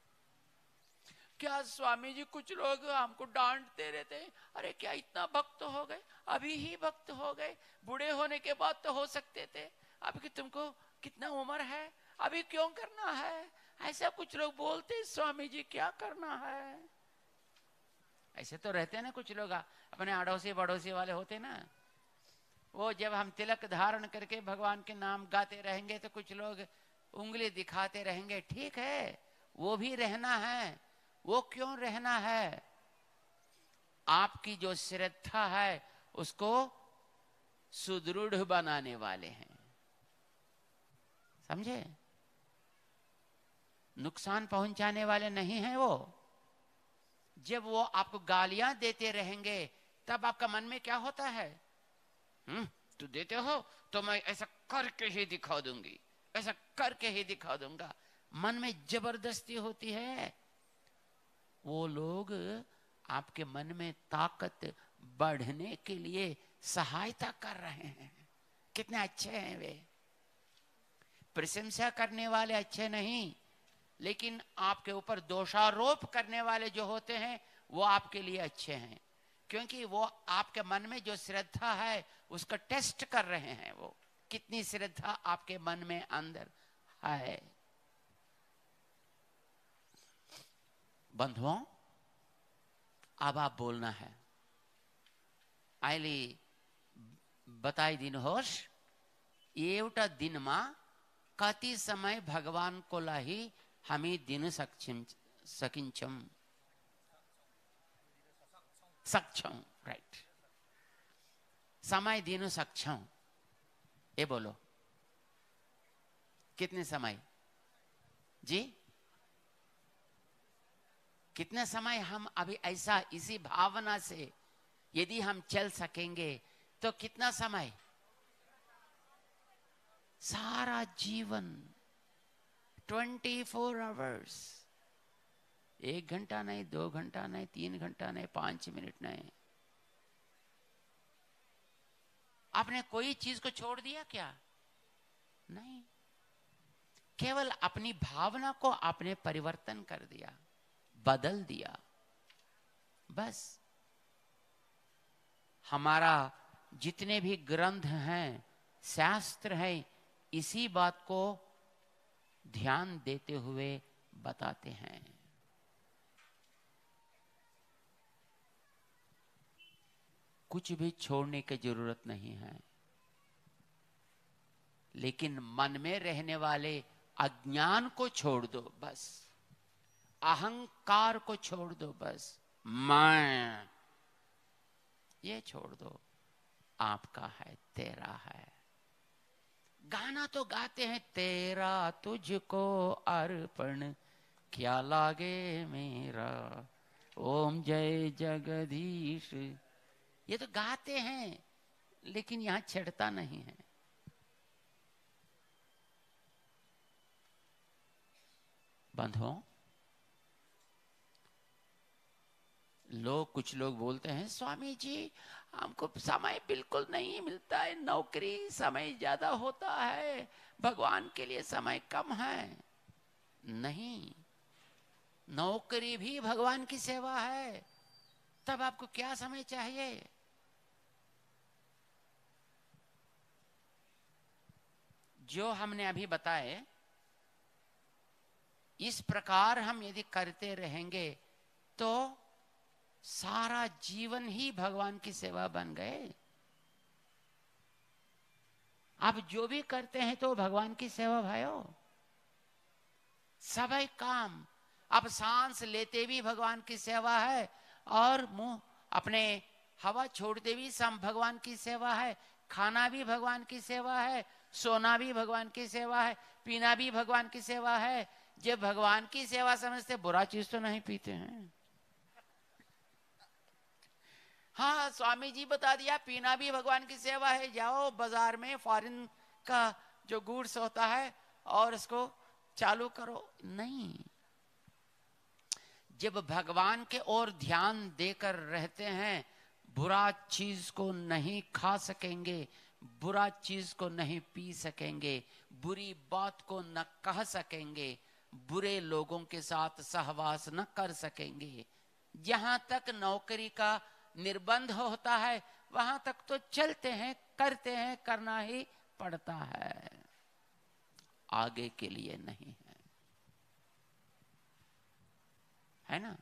क्या स्वामी जी कुछ लोग हमको डांटते रहते हैं, अरे क्या इतना भक्त हो गए, अभी ही भक्त हो गए, बूढ़े होने के बाद तो हो सकते थे, अभी तुमको कितना उम्र है, अभी क्यों करना है? ऐसा कुछ लोग बोलते हैं, स्वामी जी क्या करना है? ऐसे तो रहते हैं ना कुछ लोग, अपने अड़ोसी पड़ोसी वाले होते ना, वो जब हम तिलक धारण करके भगवान के नाम गाते रहेंगे तो कुछ लोग उंगली दिखाते रहेंगे। ठीक है, वो भी रहना है, वो क्यों रहना है? आपकी जो श्रद्धा है उसको सुदृढ़ बनाने वाले हैं, समझे? नुकसान पहुंचाने वाले नहीं हैं वो। जब वो आपको गालियां देते रहेंगे तब आपका मन में क्या होता है? तू देते हो तो मैं ऐसा करके ही दिखा दूंगी, ऐसा करके ही दिखा दूंगा। मन में जबरदस्ती होती है। वो लोग आपके मन में ताकत बढ़ने के लिए सहायता कर रहे हैं। कितने अच्छे हैं वे। प्रशंसा करने वाले अच्छे नहीं, लेकिन आपके ऊपर दोषारोप करने वाले जो होते हैं वो आपके लिए अच्छे हैं, क्योंकि वो आपके मन में जो श्रद्धा है उसका टेस्ट कर रहे हैं। वो कितनी श्रद्धा आपके मन में अंदर है। बंधुओं, अब आप बोलना है। आइली बताई दिनुहोस्, एउटा दिनमा कति समय भगवान को लागि हामी दिन सकिन्छौं? सक्छौं, राइट। समय दिन सक्छौं, ये बोलो। कितने समय जी? कितने समय हम अभी ऐसा इसी भावना से यदि हम चल सकेंगे तो कितना समय? सारा जीवन, 24 आवर्स। 1 घंटा नहीं, 2 घंटा नहीं, 3 घंटा नहीं, 5 मिनट नहीं। आपने कोई चीज को छोड़ दिया क्या? नहीं, केवल अपनी भावना को आपने परिवर्तन कर दिया, बदल दिया, बस। हमारा जितने भी ग्रंथ हैं, शास्त्र हैं, इसी बात को ध्यान देते हुए बताते हैं। कुछ भी छोड़ने की जरूरत नहीं है, लेकिन मन में रहने वाले अज्ञान को छोड़ दो बस, अहंकार को छोड़ दो बस, मैं ये छोड़ दो, आपका है, तेरा है। गाना तो गाते हैं, तेरा तुझको अर्पण क्या लागे मेरा, ओम जय जगदीश, ये तो गाते हैं, लेकिन यहां चढ़ता नहीं है। बंधुओं, कुछ लोग बोलते हैं, स्वामी जी हमको समय बिल्कुल नहीं मिलता है, नौकरी समय ज्यादा होता है, भगवान के लिए समय कम है। नहीं, नौकरी भी भगवान की सेवा है, तब आपको क्या समय चाहिए? जो हमने अभी बताए, इस प्रकार हम यदि करते रहेंगे तो सारा जीवन ही भगवान की सेवा बन गए। आप जो भी करते हैं तो भगवान की सेवा भाइयों, सभी काम, अब सांस लेते भी भगवान की सेवा है, और मुंह अपने हवा छोड़ते भी सब भगवान की सेवा है, खाना भी भगवान की सेवा है, सोना भी भगवान की सेवा है, पीना भी भगवान की सेवा है। जब भगवान की सेवा समझते, बुरा चीज तो नहीं पीते हैं। हाँ, स्वामी जी बता दिया पीना भी भगवान की सेवा है, जाओ बाजार में फॉरेन का जो गुड्स होता है और उसको चालू करो। नहीं, जब भगवान के ओर ध्यान देकर रहते हैं, बुरा चीज को नहीं खा सकेंगे, बुरा चीज को नहीं पी सकेंगे, बुरी बात को न कह सकेंगे, बुरे लोगों के साथ सहवास न कर सकेंगे। जहां तक नौकरी का निर्बंध होता है वहां तक तो चलते हैं, करते हैं, करना ही पड़ता है, आगे के लिए नहीं है, है ना।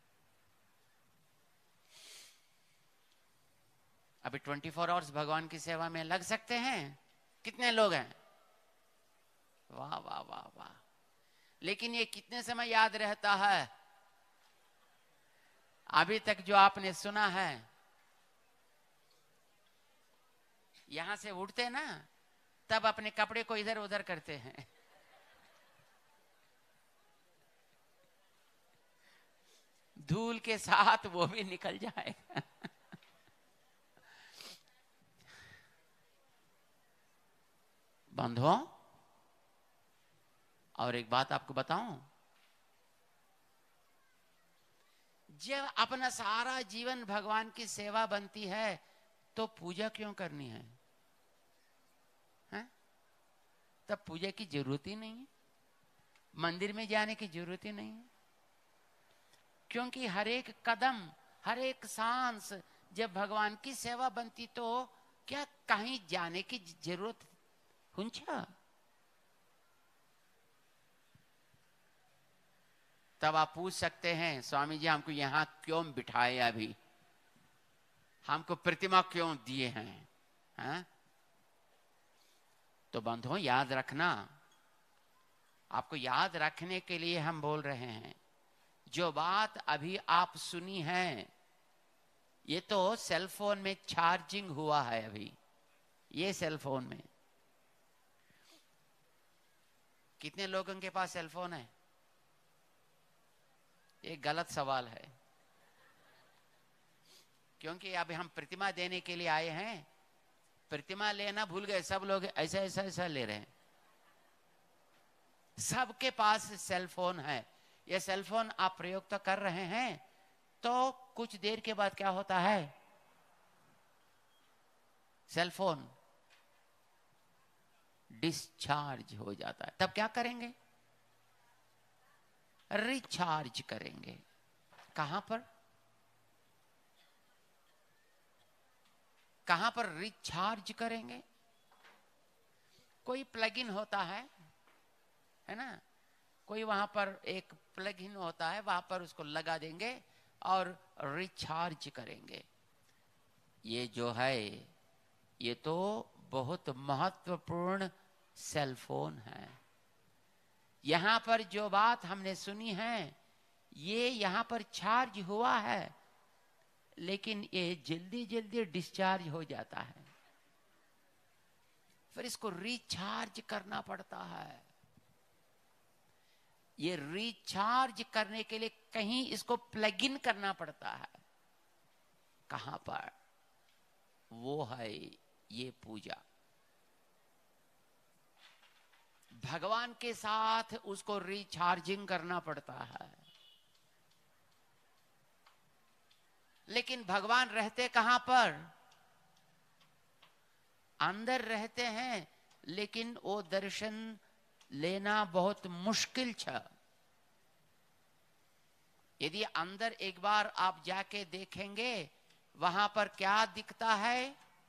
अभी 24 आवर्स भगवान की सेवा में लग सकते हैं? कितने लोग हैं? वाह वाह वाह वाह। लेकिन ये कितने समय याद रहता है? अभी तक जो आपने सुना है, यहां से उठते ना तब अपने कपड़े को इधर उधर करते हैं। धूल के साथ वो भी निकल जाएगा। बंधुओं, और एक बात आपको बताऊं, जब अपना सारा जीवन भगवान की सेवा बनती है तो पूजा क्यों करनी है? तब पूजा की जरूरत ही नहीं है, मंदिर में जाने की जरूरत ही नहीं है, क्योंकि हर एक कदम, हर एक सांस जब भगवान की सेवा बनती तो क्या कहीं जाने की जरूरत हुंचा? तब आप पूछ सकते हैं, स्वामी जी हमको यहां क्यों बिठाए, अभी हमको प्रतिमा क्यों दिए हैं? हाँ? तो बंधुओं याद रखना, आपको याद रखने के लिए हम बोल रहे हैं, जो बात अभी आप सुनी है ये तो सेल फोन में चार्जिंग हुआ है अभी, ये सेल फोन में। कितने लोगों के पास सेल फोन है? ये गलत सवाल है, क्योंकि अभी हम प्रतिमा देने के लिए आए हैं, प्रतिमा लेना भूल गए, सब लोग ऐसा ऐसा ऐसा ले रहे हैं। सबके पास सेल फोन है, ये सेल फोन आप प्रयोग तो कर रहे हैं, तो कुछ देर के बाद क्या होता है? सेल फोन डिस्चार्ज हो जाता है, तब क्या करेंगे? रिचार्ज करेंगे। कहां पर? कहां पर रिचार्ज करेंगे? कोई प्लग इन होता है ना, कोई वहां पर एक प्लग इन होता है, वहां पर उसको लगा देंगे और रिचार्ज करेंगे। ये जो है ये तो बहुत महत्वपूर्ण सेल फोन है। यहां पर जो बात हमने सुनी है ये यहां पर चार्ज हुआ है, लेकिन ये जल्दी जल्दी डिस्चार्ज हो जाता है, फिर इसको रिचार्ज करना पड़ता है। ये रिचार्ज करने के लिए कहीं इसको प्लग इन करना पड़ता है। कहां पर? वो है ये पूजा। भगवान के साथ उसको रिचार्जिंग करना पड़ता है। लेकिन भगवान रहते कहां पर? अंदर रहते हैं, लेकिन वो दर्शन लेना बहुत मुश्किल है। यदि अंदर एक बार आप जाके देखेंगे, वहां पर क्या दिखता है?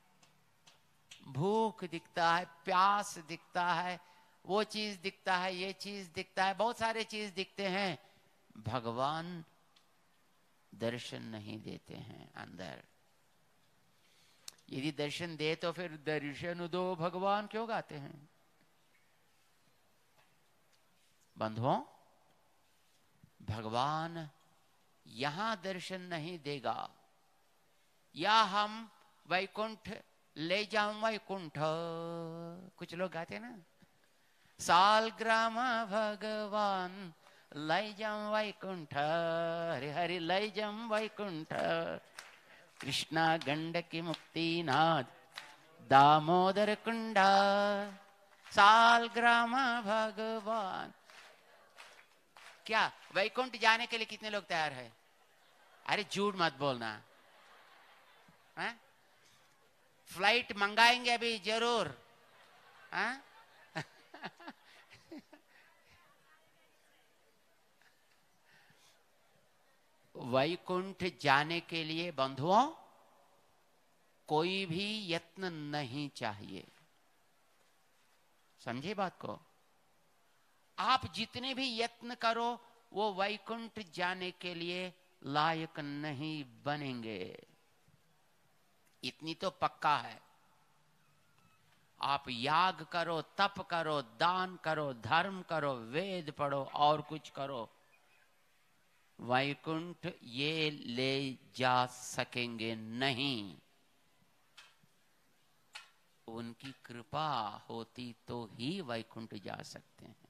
भूख दिखता है, प्यास दिखता है, वो चीज दिखता है, ये चीज दिखता है, बहुत सारे चीज दिखते हैं। भगवान दर्शन नहीं देते हैं अंदर। यदि दर्शन दे तो फिर दर्शन दो भगवान क्यों गाते हैं? बंधुओं, भगवान यहां दर्शन नहीं देगा। या हम वैकुंठ ले जाऊं वैकुंठ, कुछ लोग गाते हैं ना, सालग्राम भगवान लै जाऊं वैकुंठ, हरि हरि लै जाऊं वैकुंठ, कृष्णा गंडकी मुक्तिनाथ दामोदर कुंडा, सालग्राम भगवान। क्या वैकुंठ जाने के लिए कितने लोग तैयार है? अरे झूठ मत बोलना है? फ्लाइट मंगाएंगे अभी जरूर है? वैकुंठ जाने के लिए बंधुओं कोई भी यत्न नहीं चाहिए। समझे बात को? आप जितने भी यत्न करो वो वैकुंठ जाने के लिए लायक नहीं बनेंगे, इतनी तो पक्का है। आप याग करो, तप करो, दान करो, धर्म करो, वेद पढ़ो और कुछ करो, वैकुंठ ये ले जा सकेंगे नहीं। उनकी कृपा होती तो ही वैकुंठ जा सकते हैं।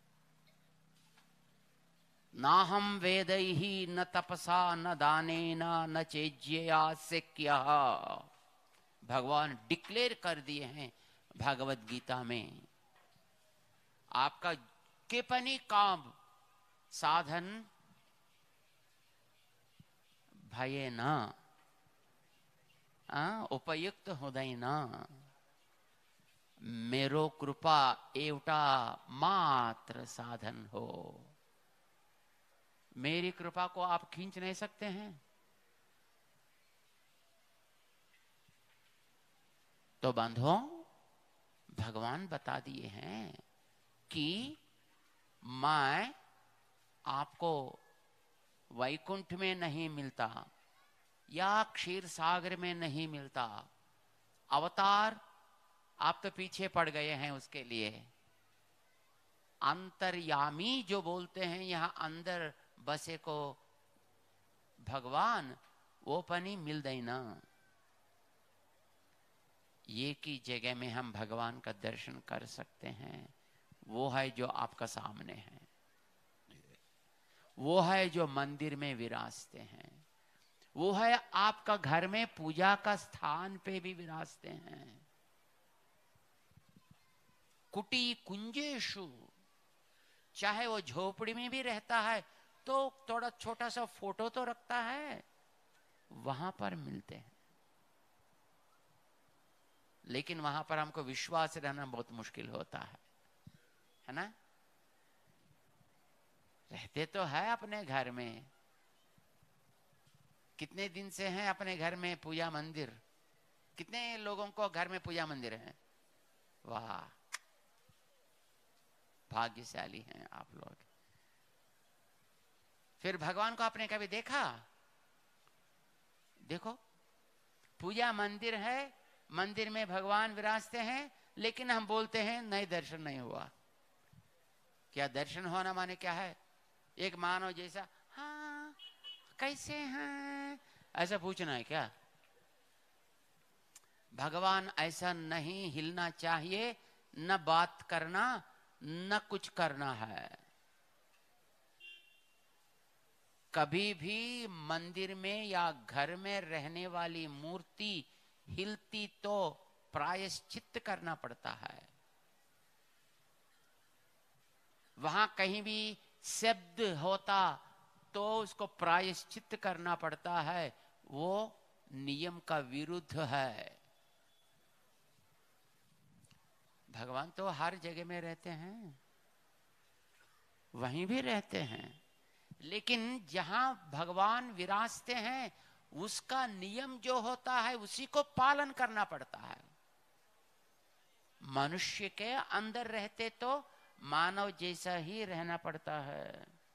ना हम वेदैहि न तपसा न दानेन न चेज्यया शक्यः, भगवान डिक्लेयर कर दिए हैं भगवत गीता में। आपका केपनी काम साधन भयेन उपयुक्त हुँदैन, मेरो कृपा एउटा मात्र साधन हो। मेरी कृपा को आप खींच नहीं सकते हैं। तो बंधुओं, भगवान बता दिए हैं कि मैं आपको वैकुंठ में नहीं मिलता या क्षीर सागर में नहीं मिलता। अवतार आप तो पीछे पड़ गए हैं उसके लिए। अंतर्यामी जो बोलते हैं यहां अंदर बसे को भगवान, वो पनी मिल देना। ये की जगह में हम भगवान का दर्शन कर सकते हैं। वो है जो आपका सामने है, वो है जो मंदिर में विराजते हैं, वो है आपका घर में पूजा का स्थान पे भी विराजते हैं। कुटी कुंजेशु, चाहे वो झोपड़ी में भी रहता है तो थोड़ा छोटा सा फोटो तो रखता है, वहां पर मिलते हैं। लेकिन वहां पर हमको विश्वास रहना बहुत मुश्किल होता है ना? रहते तो है अपने घर में, कितने दिन से हैं अपने घर में पूजा मंदिर? कितने लोगों को घर में पूजा मंदिर है? वाह, भाग्यशाली हैं आप लोग। फिर भगवान को आपने कभी देखा? देखो, पूजा मंदिर है, मंदिर में भगवान विराजते हैं, लेकिन हम बोलते हैं नहीं, दर्शन नहीं हुआ। क्या दर्शन होना माने क्या है? एक मानव जैसा हाँ कैसे हैं ऐसा पूछना है क्या? भगवान ऐसा नहीं हिलना चाहिए, न बात करना न कुछ करना है। कभी भी मंदिर में या घर में रहने वाली मूर्ति हिलती तो प्रायश्चित्त करना पड़ता है। वहां कहीं भी शब्द होता तो उसको प्रायश्चित्त करना पड़ता है, वो नियम का विरुद्ध है। भगवान तो हर जगह में रहते हैं, वहीं भी रहते हैं, लेकिन जहां भगवान विराजते हैं उसका नियम जो होता है उसी को पालन करना पड़ता है। मनुष्य के अंदर रहते तो मानव जैसा ही रहना पड़ता है।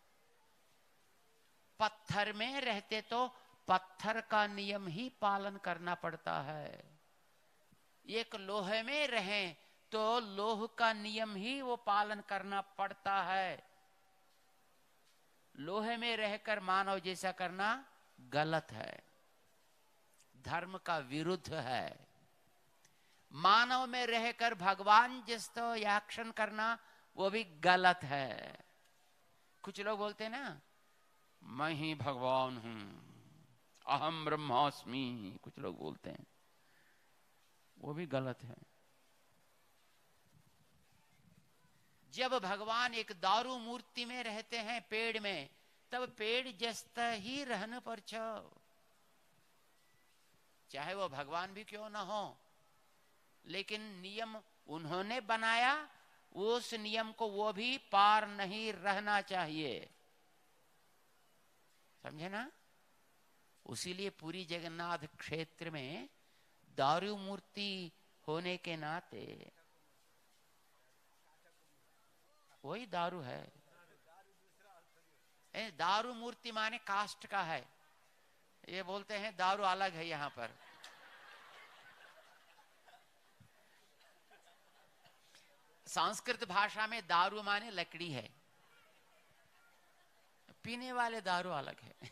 पत्थर में रहते तो पत्थर का नियम ही पालन करना पड़ता है। एक लोहे में रहें तो लोह का नियम ही वो पालन करना पड़ता है। लोहे में रहकर मानव जैसा करना गलत है, धर्म का विरुद्ध है। मानव में रहकर भगवान जैसा एक्शन करना वो भी गलत है। कुछ लोग बोलते हैं ना मैं ही भगवान हूं, अहम ब्रह्मास्मि, कुछ लोग बोलते हैं, वो भी गलत है। जब भगवान एक दारू मूर्ति में रहते हैं पेड़ में, तब पेड़ जैसा ही रहने पर चाहे वो भगवान भी क्यों ना हो, लेकिन नियम उन्होंने बनाया, उस नियम को वो भी पार नहीं रहना चाहिए। समझे ना? उसीलिए पूरी जगन्नाथ क्षेत्र में दारू मूर्ति होने के नाते वही दारू है। दारू मूर्ति माने कास्ट का है, ये बोलते हैं दारू अलग है। यहां पर संस्कृत भाषा में दारू माने लकड़ी है, पीने वाले दारू अलग है।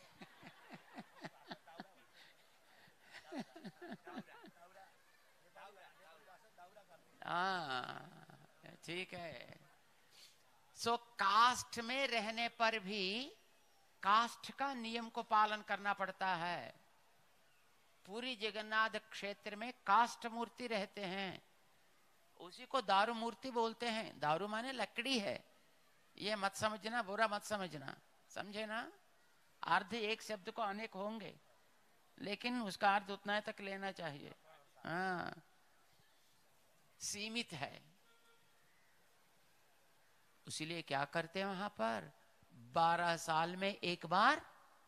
हाँ ठीक है। सो कास्ट में रहने पर भी कास्ट का नियम को पालन करना पड़ता है। पूरी जगन्नाथ क्षेत्र में कास्ट मूर्ति रहते हैं, उसी को दारू मूर्ति बोलते हैं। दारू माने लकड़ी है, ये मत समझना, बुरा मत समझना, समझे ना? अर्थ एक शब्द को अनेक होंगे, लेकिन उसका अर्थ उतना तक लेना चाहिए। हाँ सीमित है। इसीलिए क्या करते हैं वहां पर 12 साल में एक बार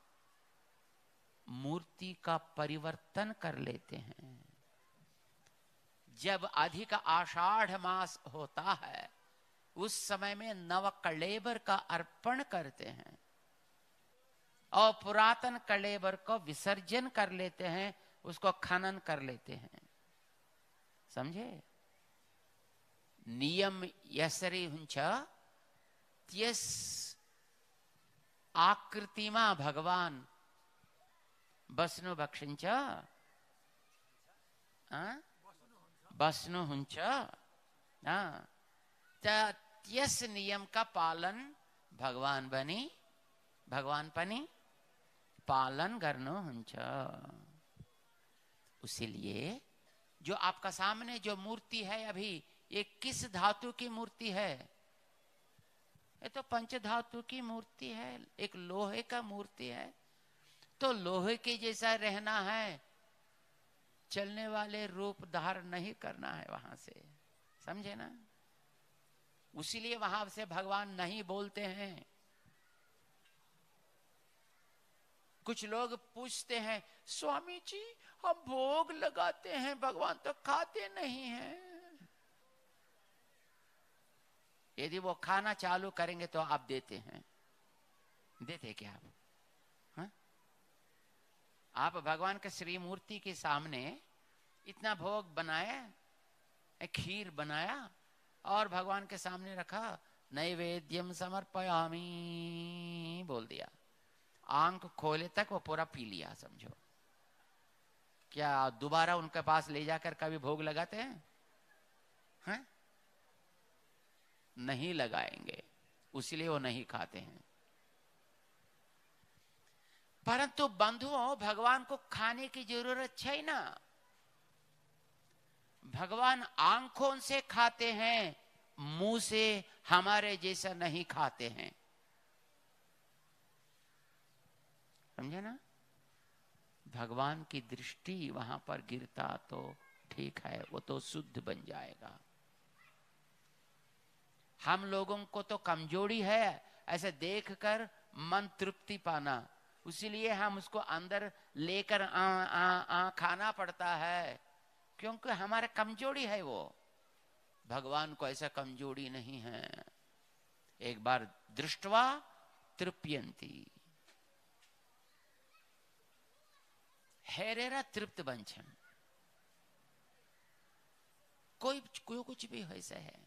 मूर्ति का परिवर्तन कर लेते हैं। जब अधिक आषाढ़ मास होता है उस समय में नव कलेबर का अर्पण करते हैं और पुरातन कलेबर को विसर्जन कर लेते हैं, उसको खनन कर लेते हैं। समझे? नियम यसरी हुंच त्यस आकृतिमा भगवान बस्नु भक्षिंच बस्नु हुंच। त्यस नियम का पालन भगवान बनी, भगवान पनी पालन गर्नु हुंच। इसीलिए जो आपका सामने जो मूर्ति है अभी, ये किस धातु की मूर्ति है? ये तो पंच धातु की मूर्ति है, एक लोहे का मूर्ति है। तो लोहे के जैसा रहना है, चलने वाले रूप धारण नहीं करना है वहां से। समझे ना? उसीलिए वहां से भगवान नहीं बोलते हैं। कुछ लोग पूछते हैं स्वामी जी हम भोग लगाते हैं, भगवान तो खाते नहीं हैं। यदि वो खाना चालू करेंगे तो आप देते हैं? देते क्या आप? हाँ? आप भगवान के श्री मूर्ति के सामने इतना भोग बनाया, खीर बनाया और भगवान के सामने रखा, नैवेद्यम समर्पयामी बोल दिया, आंख खोले तक वो पूरा पी लिया समझो। क्या दोबारा उनके पास ले जाकर कभी भोग लगाते हैं? नहीं लगाएंगे, उसलिए वो नहीं खाते हैं। परंतु बंधुओं, भगवान को खाने की जरूरत है ना। भगवान आंखों से खाते हैं, मुंह से हमारे जैसा नहीं खाते हैं, समझे ना। भगवान की दृष्टि वहां पर गिरता तो ठीक है, वो तो शुद्ध बन जाएगा। हम लोगों को तो कमजोरी है ऐसे देखकर मन तृप्ति पाना, इसीलिए हम उसको अंदर लेकर खाना पड़ता है, क्योंकि हमारा कमजोरी है वो। भगवान को ऐसा कमजोरी नहीं है। एक बार दृष्टवा तृप्यंती, हेरेरा तृप्त बंचन। कोई कुछ भी ऐसा है।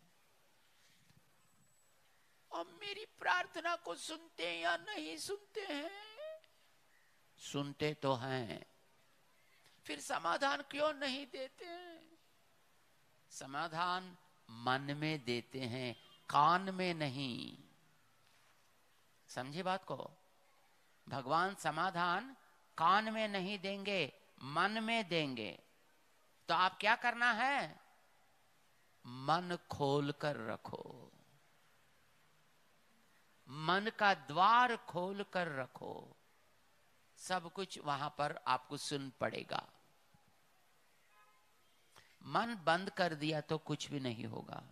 और मेरी प्रार्थना को सुनते या नहीं सुनते हैं? सुनते तो हैं, फिर समाधान क्यों नहीं देते हैं? समाधान मन में देते हैं, कान में नहीं। समझे बात को? भगवान समाधान कान में नहीं देंगे, मन में देंगे। तो आप क्या करना है? मन खोल कर रखो, मन का द्वार खोल कर रखो, सब कुछ वहां पर आपको सुन पड़ेगा। मन बंद कर दिया तो कुछ भी नहीं होगा।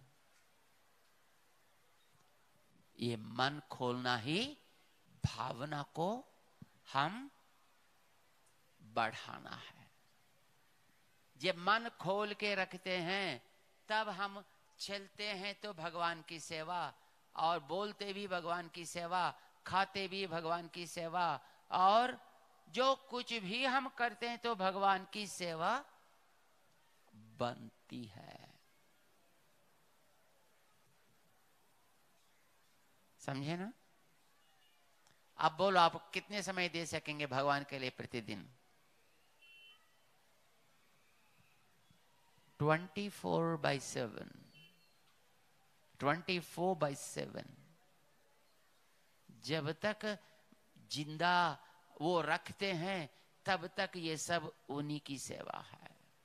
ये मन खोलना ही भावना को हम बढ़ाना है। जब मन खोल के रखते हैं तब हम चलते हैं तो भगवान की सेवा, और बोलते भी भगवान की सेवा, खाते भी भगवान की सेवा, और जो कुछ भी हम करते हैं तो भगवान की सेवा बनती है। समझे ना? अब बोलो, आप कितने समय दे सकेंगे भगवान के लिए प्रतिदिन? 24/7, 24/7। जब तक जिंदा वो रखते हैं तब तक ये सब उन्हीं की सेवा है।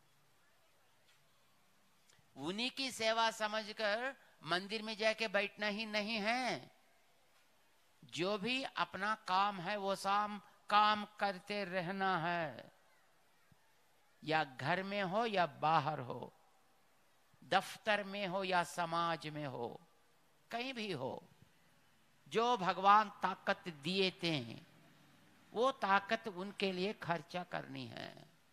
उन्हीं की सेवा समझकर मंदिर में जाके बैठना ही नहीं है। जो भी अपना काम है वो काम करते रहना है, या घर में हो या बाहर हो, दफ्तर में हो या समाज में हो, कहीं भी हो। जो भगवान ताकत दिए थे वो ताकत उनके लिए खर्चा करनी है।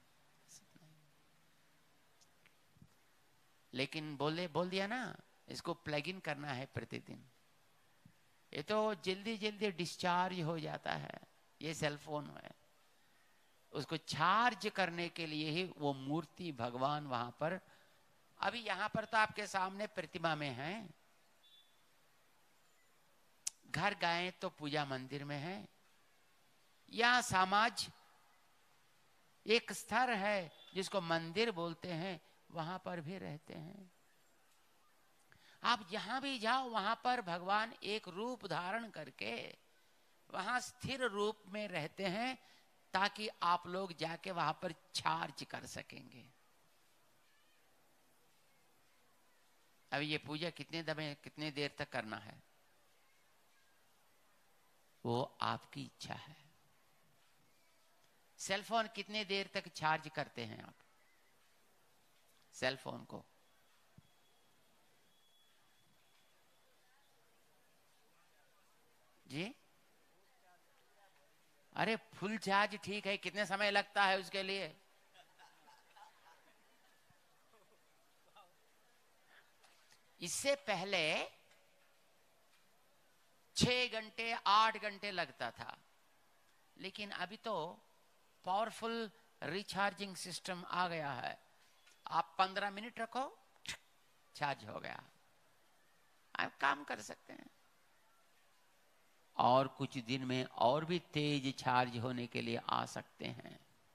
लेकिन बोल दिया ना, इसको प्लग इन करना है प्रतिदिन। ये तो जल्दी जल्दी डिस्चार्ज हो जाता है। ये सेल फोन है, उसको चार्ज करने के लिए ही वो मूर्ति भगवान वहां पर, अभी यहां पर तो आपके सामने प्रतिमा में है, घर गए तो पूजा मंदिर में है, या समाज एक स्तर है जिसको मंदिर बोलते हैं, वहां पर भी रहते हैं। आप जहां भी जाओ वहां पर भगवान एक रूप धारण करके वहां स्थिर रूप में रहते हैं, ताकि आप लोग जाके वहां पर चार्ज कर सकेंगे। अब ये पूजा कितने देर तक करना है वो आपकी इच्छा है। सेलफोन कितने देर तक चार्ज करते हैं आप सेलफोन को? जी, अरे फुल चार्ज ठीक है, कितने समय लगता है उसके लिए? इससे पहले 6 घंटे 8 घंटे लगता था, लेकिन अभी तो पावरफुल रिचार्जिंग सिस्टम आ गया है। आप 15 मिनट रखो, चार्ज हो गया। आप काम कर सकते हैं। और कुछ दिन में और भी तेज चार्ज होने के लिए आ सकते हैं।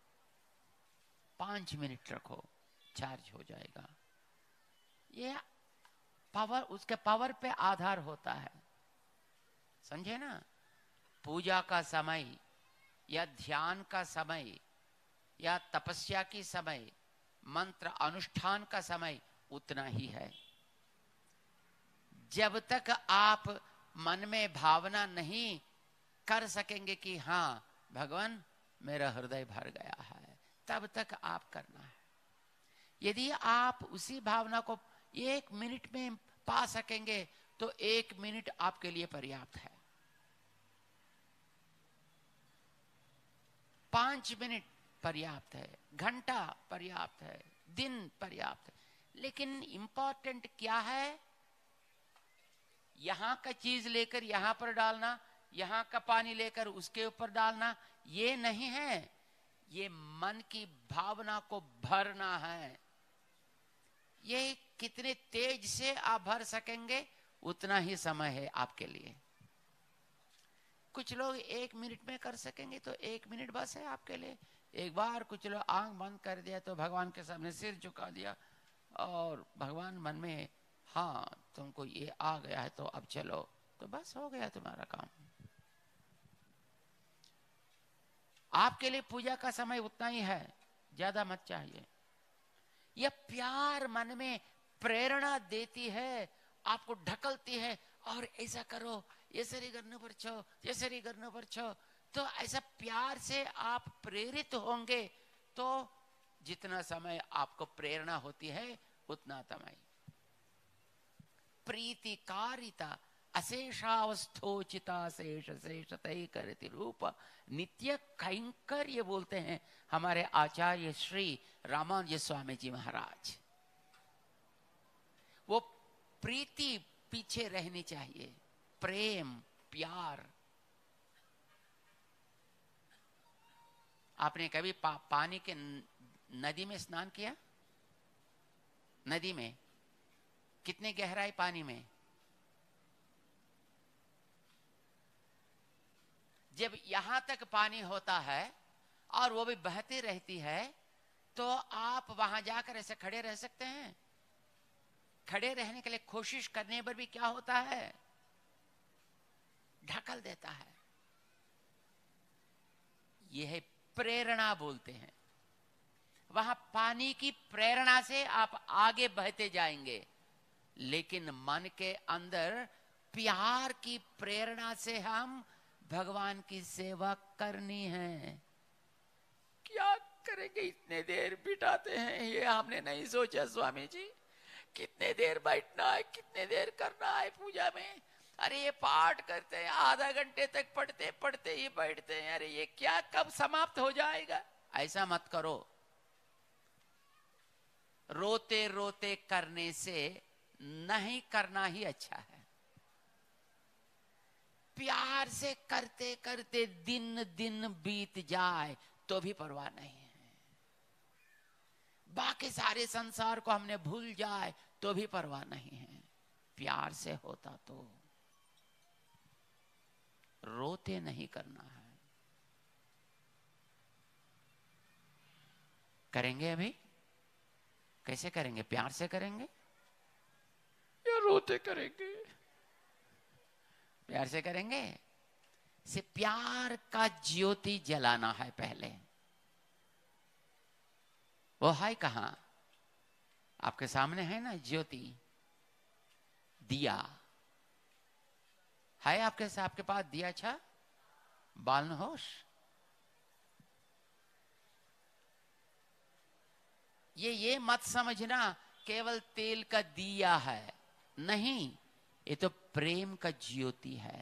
5 मिनट रखो, चार्ज हो जाएगा। ये पावर, उसके पावर पे आधार होता है, समझे ना। पूजा का समय या ध्यान का समय या तपस्या की समय, मंत्र अनुष्ठान का समय उतना ही है। जब तक आप मन में भावना नहीं कर सकेंगे कि हाँ भगवान मेरा हृदय भर गया है, तब तक आप करना है। यदि आप उसी भावना को 1 मिनट में पा सकेंगे तो 1 मिनट आपके लिए पर्याप्त है। 5 मिनट पर्याप्त है, घंटा पर्याप्त है, दिन पर्याप्त है। लेकिन इंपॉर्टेंट क्या है, यहां का चीज लेकर यहां पर डालना, यहां का पानी लेकर उसके ऊपर डालना, ये नहीं है। ये मन की भावना को भरना है। ये कितने तेज से आप भर सकेंगे उतना ही समय है आपके लिए। कुछ लोग 1 मिनट में कर सकेंगे तो 1 मिनट बस है आपके लिए। एक बार कुछ लोग आंख बंद कर दिया तो भगवान के सामने सिर झुका दिया और भगवान मन में, हाँ तुमको ये आ गया है तो अब चलो, तो बस हो गया तुम्हारा काम। आपके लिए पूजा का समय उतना ही है, ज्यादा मत चाहिए। यह प्यार मन में प्रेरणा देती है, आपको ढकलती है, और ऐसा करो, ये सरी करने पर छो, ये सरी करने पर छो। तो ऐसा प्यार से आप प्रेरित होंगे तो जितना समय आपको प्रेरणा होती है उतना समय। प्रीतिकारिता अशेषावस्थोचिता शेष शेषतय करति रूप नित्य कैंकर्य बोलते हैं हमारे आचार्य श्री रामानुज स्वामी जी महाराज। वो प्रीति पीछे रहनी चाहिए, प्रेम प्यार। आपने कभी पानी के नदी में स्नान किया? नदी में कितनी गहराई पानी में? जब यहां तक पानी होता है और वो भी बहती रहती है तो आप वहां जाकर ऐसे खड़े रह सकते हैं? खड़े रहने के लिए कोशिश करने पर भी क्या होता है, ढकल देता है। यह है प्रेरणा बोलते हैं। वहां पानी की प्रेरणा से आप आगे बहते जाएंगे, लेकिन मन के अंदर प्यार की प्रेरणा से हम भगवान की सेवा करनी है। क्या करेंगे, इतने देर बिठाते हैं, ये हमने नहीं सोचा स्वामी जी। कितने देर बैठना है, कितने देर करना है पूजा में। अरे ये पाठ करते हैं, आधा घंटे तक पढ़ते पढ़ते ही बैठते हैं, अरे ये क्या कब समाप्त हो जाएगा। ऐसा मत करो। रोते रोते करने से नहीं करना ही अच्छा है। प्यार से करते करते दिन दिन बीत जाए तो भी परवाह नहीं है। बाकी सारे संसार को हमने भूल जाए तो भी परवाह नहीं है। प्यार से होता तो रोते नहीं करना है। करेंगे अभी? कैसे करेंगे? प्यार से करेंगे या रोते करेंगे? प्यार से करेंगे। से प्यार का ज्योति जलाना है पहले। वो है कहां? आपके सामने है ना ज्योति, दिया है आपके पास दिया? अच्छा बाल होश। ये मत समझना केवल तेल का दिया है, नहीं, ये तो प्रेम का ज्योति है।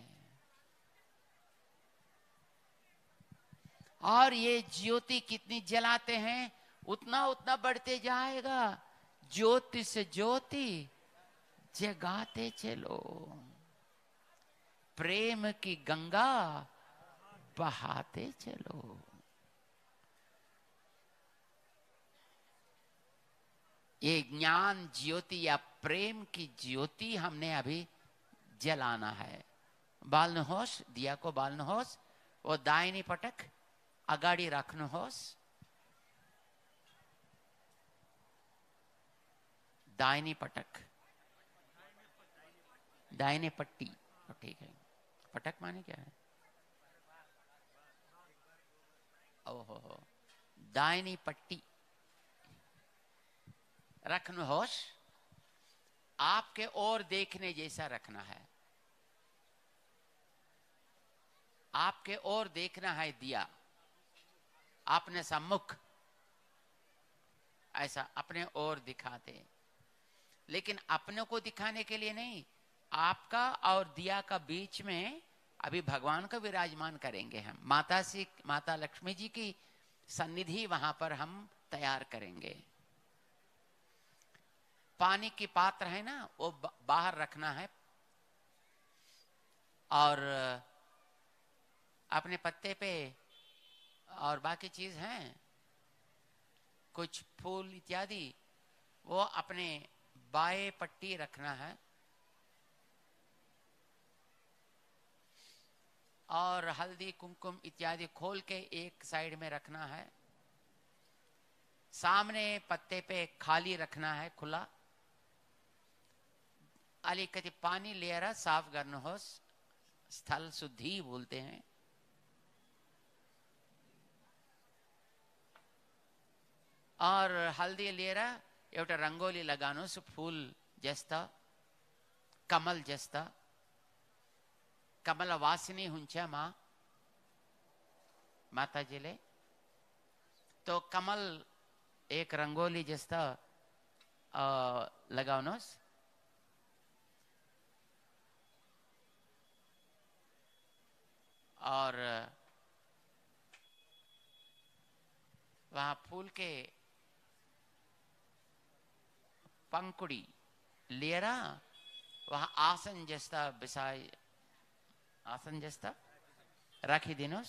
और ये ज्योति कितनी जलाते हैं उतना उतना बढ़ते जाएगा। ज्योति से ज्योति जगाते चलो, प्रेम की गंगा बहाते चलो। ये ज्ञान ज्योति या प्रेम की ज्योति हमने अभी जलाना है। बाल्नु होस्, दिया को बाल्नु होस्, वो दाहिनी पटक अगाडि राख्नु होस्, दाहिनी पटक, दाहिने पट्टी, ठीक है। पटक माने क्या है? ओहो हो, दाहिनी पट्टी रखनु होश, आपके ओर देखने जैसा रखना है, आपके ओर देखना है दिया, आपने सम्मुख ऐसा अपने ओर दिखाते, लेकिन अपने को दिखाने के लिए नहीं, आपका और दिया का बीच में अभी भगवान को विराजमान करेंगे हम। माता लक्ष्मी जी की सन्निधि वहां पर हम तैयार करेंगे। पानी की पात्र है ना, वो बाहर रखना है, और अपने पत्ते पे और बाकी चीज हैं, कुछ फूल इत्यादि, वो अपने बाएं पट्टी रखना है, और हल्दी कुमकुम इत्यादि खोल के एक साइड में रखना है। सामने पत्ते पे खाली रखना है, खुला। अलिकति पानी लिएर साफ गर्नुहोस्, स्थल शुद्धि बोलते हैं। और हल्दी लिएर एउटा रंगोली लगानुहोस्, फूल जस्ता, कमल जस्ता। कमल वासिनी हुन्छ माताजीले, तो कमल एक रंगोली जस्ता लगाउनुहोस्। और वहां फूल के पंखुड़ी लिएर वहां आसन जस्ता बिसाई, आसन जस्ता राखिदिनुहोस्।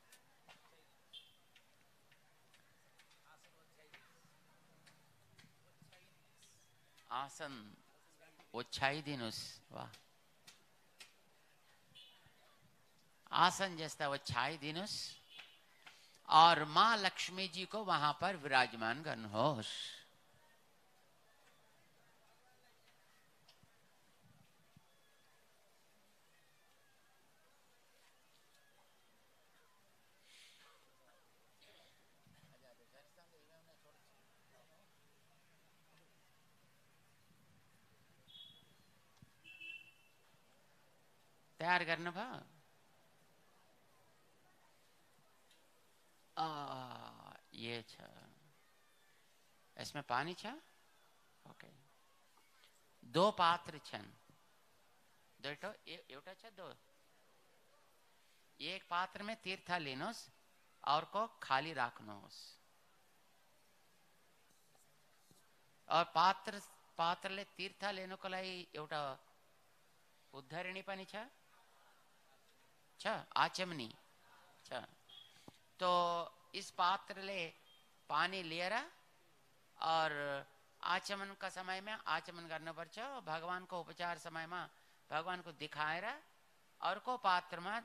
आसन ओछ्याइदिनुहोस्। वाह, आसन जस्ता ओछ्याइदिनुहोस् और माँ लक्ष्मी जी को वहां पर विराजमान गर्नुहोस्। तैयार करना भा। ये छ, इसमें पानी छ। ओके, दो पात्र छन्, दुईटो एउटा छ, दो। एक पात्र में तीर्थ लिनुहोस्, अर्को खाली राख्नुहोस्। और पात्रले तीर्थ लिनको लागि एउटा उद्धरणी पनि छ, आचमनी छ। तो इस पात्र ले पानी लिएर और आचमन का समय में आचमन गर्नुपर्छ। भगवान को उपचार समय में भगवान को दिखाएर अर्को पात्र में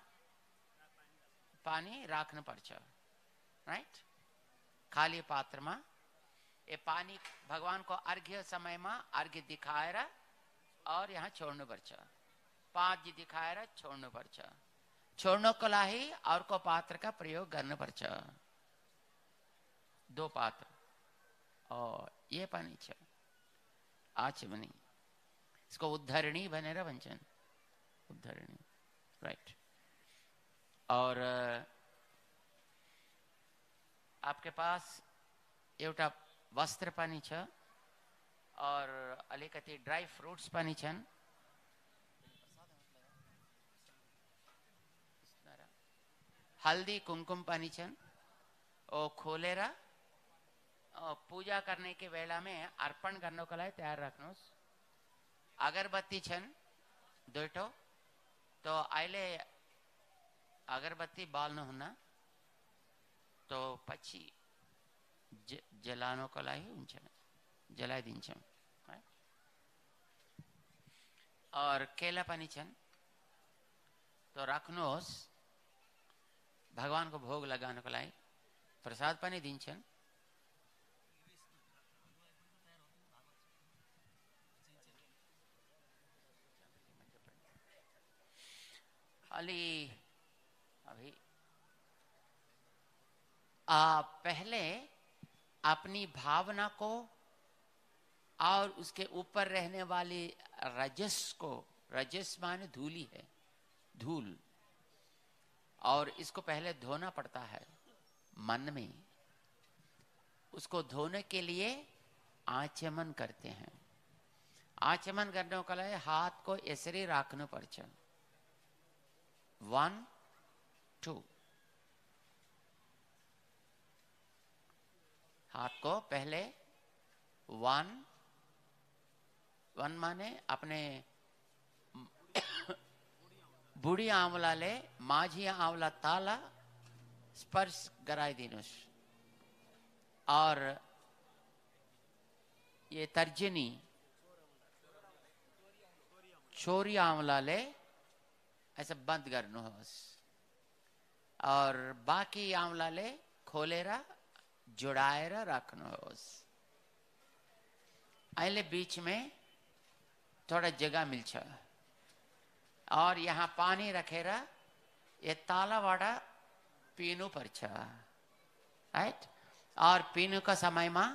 पानी राख्नुपर्छ, राइट। खाली पात्र में ये पानी भगवान को अर्घ्य समय में अर्घ्य दिखाएर और यहाँ छोड्नुपर्छ। पाँच दिखाएर छोड्नुपर्छ। छोड्नको लागि अर्को पात्र का प्रयोग गर्नुपर्छ। दो पात्र, और ये पानी छ आचमनी, इसको उद्धरणी भनेर भन्छन्, उद्धरणी, राइट। और आपके पास एउटा वस्त्र पनि छ और अलिकति ड्राई फ्रूट्स पनि छन्। हल्दी कुमकुम पनि छन्, ओ खोलेर पूजा करने के बेला में अर्पण गर्नको लागि तयार राख्नुहोस्। अगरबत्ती छन् दुईटो, तो अहिले अगरबत्ती बाल्नुहुन्न, तो पछि जलाउनको लागि हुन्छ, जलाइदिन्छौँ। और केला पानी छन तो रखनोस भगवान को भोग लगाने को लाई प्रसाद पानी दिन छन अली अभी पहले अपनी भावना को और उसके ऊपर रहने वाली रजस को, रजस माने धूली है, धूल, और इसको पहले धोना पड़ता है मन में। उसको धोने के लिए आचमन करते हैं। आचमन करने के लिए हाथ को ऐसे रखना पड़ता। 1 2 हाथ को पहले 1 माने अपने बूढ़ी आंवला ले माझी आंवला ताला स्पर्श कराई दिनुस, और ये तर्जनी छोरी आंवला ले ऐसा बंद करना हो, और बाकी आंवला ले खोलेरा जुड़ाएरा रखना हो। अले बीच में थोड़ा जगह मिल छा, और यहाँ पानी रखेरा ये ताला वाड़ा पीनू पर छा, राइट। और पीनू का समय में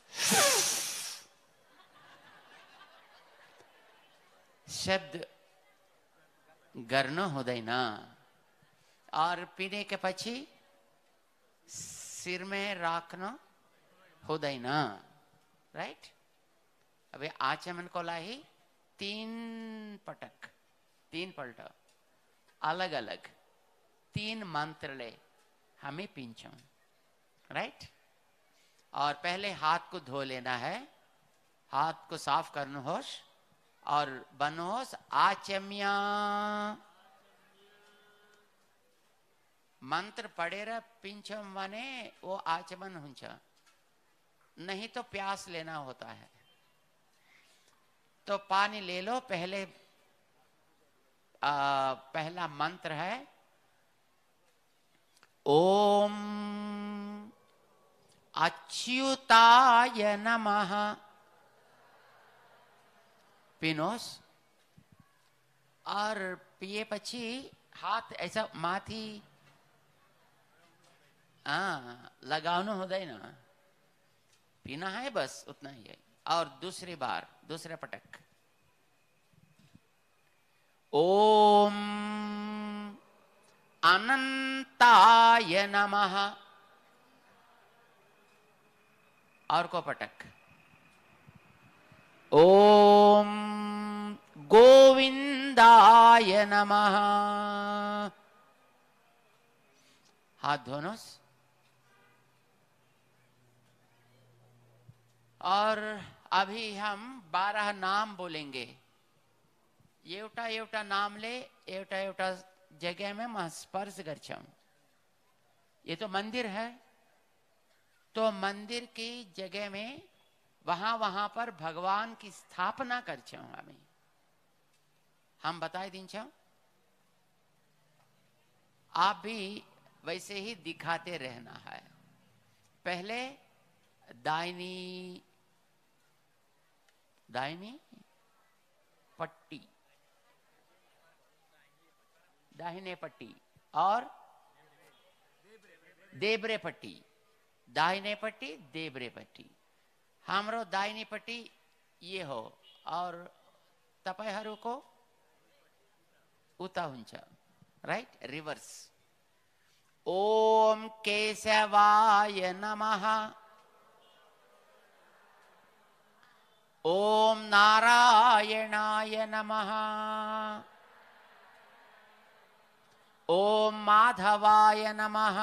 शब्द गर्नो हो देना, और पीने के पची सिर में रखना हो देना, राइट। अभी आचमन को लाई 3 पटक 3 पलट अलग अलग 3 मंत्र ले हमें पिंचो, राइट। और पहले हाथ को धो लेना है, हाथ को साफ करना होश, और बनोस आचम्या मंत्र पढ़ेरा पिंचम माने वो आचमन हुंचा, नहीं तो प्यास लेना होता है। तो पानी ले लो। पहले पहला मंत्र है ओम अच्युताय नमः। पिनोस और पिए पची हाथ ऐसा माथी लगाना हो जाए ना, पीना है बस उतना ही है। और दूसरी बार दूसरे पटक ओम अनंताय नमः। और को पटक ओम गोविंदाय नमः। हाथ धोनोस। और अभी हम 12 नाम बोलेंगे। एवटा एवटा नाम ले, एवटा एवटा जगह में मैं स्पर्श करछाऊं। ये तो मंदिर है, तो मंदिर की जगह में वहां पर भगवान की स्थापना करछाऊं। हमें हम बताए दिन छाऊं, आप भी वैसे ही दिखाते रहना है। पहले दाहिनी पट्टी, दाहिने पट्टी, और देब्रे पट्टी, दाहिने पट्टी देब्रे पट्टी। हमरो दाहिनी पट्टी ये हो, और तपयहरू को उता हुंचा, राइट, रिवर्स। ओम केशवाय नमः। ओम नारायणाय नमः। ओम माधवाय नमः।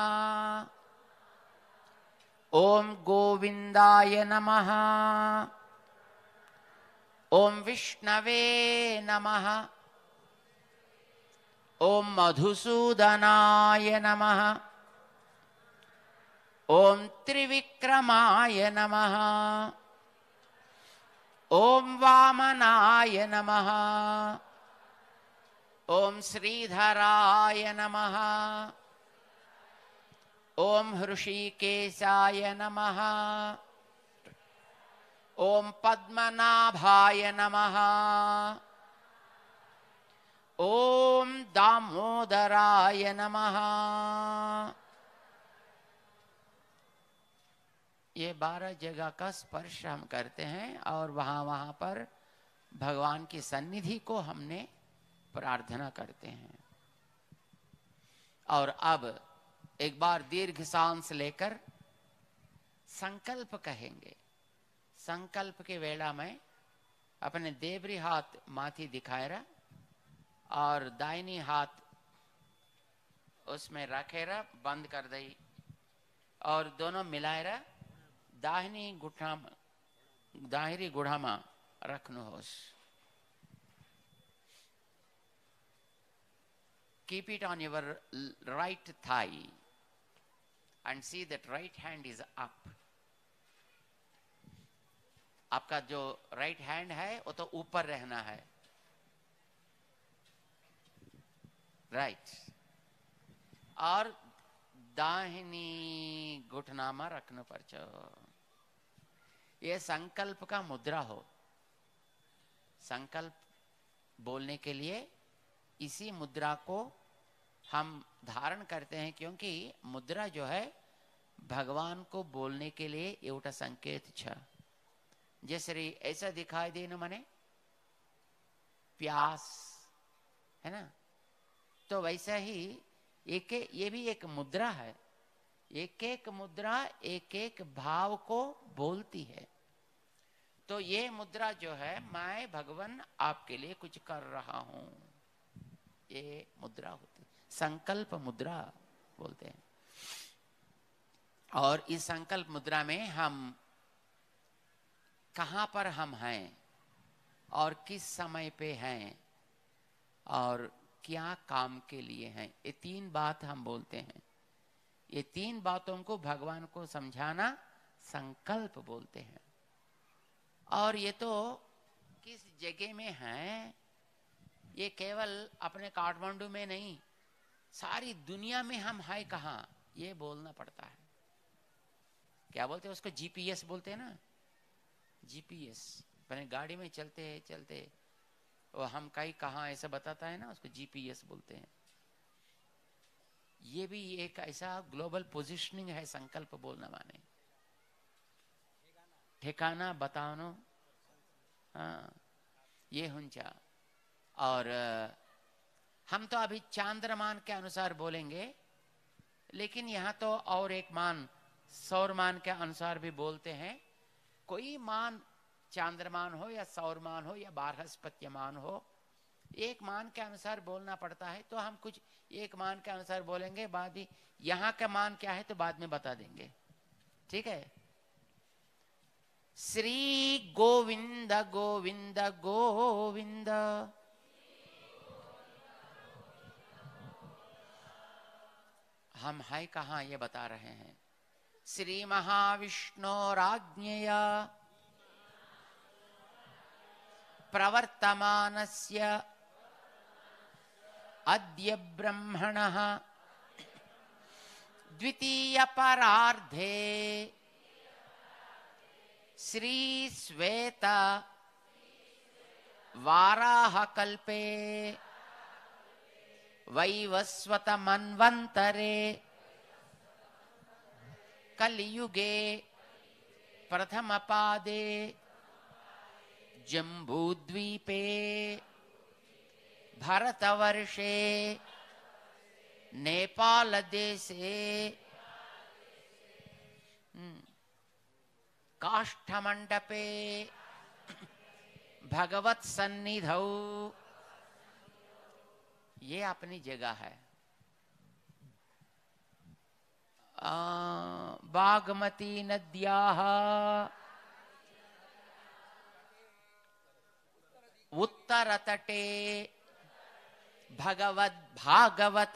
ओम गोविंदाय नमः। ओम विष्णवे नमः। ओम मधुसूदनाय नमः। ओम त्रिविक्रमाय नमः। ओम वामनाय नमः, ओम श्रीधराय नमः, ओम हृषिकेशाय नमः, ओम पद्मनाभाय नमः, ओम दामोदराय नमः। ये 12 जगह का स्पर्श हम करते हैं और वहां पर भगवान की सन्निधि को हमने प्रार्थना करते हैं। और अब एक बार दीर्घ सांस लेकर संकल्प कहेंगे। संकल्प के वेला में अपने देवरी हाथ माथी दिखाए रहा और दाहिनी हाथ उसमें रखे रहा, बंद कर दई और दोनों मिलाए रहा, दाहिनी गुढ़ा में रखनु होश। Keep it on your right thigh and see that right hand is up. आपका जो राइट हैंड है वो तो ऊपर रहना है, राइट। और दाहिनी घुटना में रखने पर चो। ये संकल्प का मुद्रा हो। संकल्प बोलने के लिए इसी मुद्रा को हम धारण करते हैं, क्योंकि मुद्रा जो है भगवान को बोलने के लिए एउटा संकेत छ। जैसे ऐसा दिखाई देने मने प्यास है ना, तो वैसा ही ये भी एक मुद्रा है। एक एक मुद्रा एक एक भाव को बोलती है। तो ये मुद्रा जो है, मैं भगवान आपके लिए कुछ कर रहा हूं, ये मुद्रा होती, संकल्प मुद्रा बोलते हैं। और इस संकल्प मुद्रा में हम कहां पर हम हैं और किस समय पे हैं और क्या काम के लिए हैं, ये 3 बात हम बोलते हैं। ये 3 बातों को भगवान को समझाना संकल्प बोलते हैं। और ये तो किस जगह में हैं, ये केवल अपने काठमांडू में नहीं, सारी दुनिया में हम हैं कहाँ, ये बोलना पड़ता है। क्या बोलते हैं उसको? जीपीएस बोलते हैं ना, जीपीएस। अपने गाड़ी में चलते वो हम कहीं कहाँ ऐसा बताता है ना, उसको जीपीएस बोलते हैं। ये भी एक ऐसा ग्लोबल पोजीशनिंग है संकल्प बोलना माने, ठिकाना बतानो। हाँ, ये हुंचा। और हम तो अभी चांद्रमान के अनुसार बोलेंगे, लेकिन यहाँ तो और एक मान सौरमान के अनुसार भी बोलते हैं। कोई मान चांद्रमान हो या सौरमान हो या बारहस्पत्यमान हो, एक मान के अनुसार बोलना पड़ता है। तो हम कुछ एक मान के अनुसार बोलेंगे, बाद ही यहाँ का मान क्या है तो बाद में बता देंगे, ठीक है। श्री गोविंद गोविंद गोविंद, हम है कहाँ ये बता रहे हैं। श्री महाविष्णोराज्ञया प्रवर्तमानस्य अद्य ब्रह्मणः द्वितीय परार्धे श्री श्वेत वाराह कल्पे वैवस्वत मन्वन्तरे कलियुगे प्रथम पादे जम्बूद्वीपे भारतवर्षे नेपाल देशे काष्ठमंडपे भगवत सन्निधौ, ये अपनी जगह है। बागमती नद्याः उत्तरतटे भगवद भागवत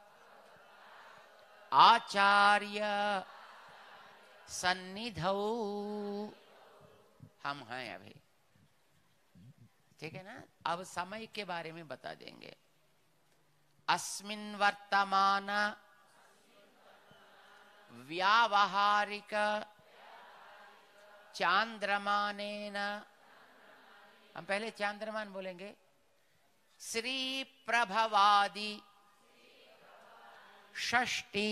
आचार्य सन्निधौ हम हैं अभी। ठीक है ना। अब समय के बारे में बता देंगे। अस्मिन् वर्तमान व्यावहारिक चांद्रमानेन, हम पहले चांद्रमान बोलेंगे, श्री प्रभवादि षष्टि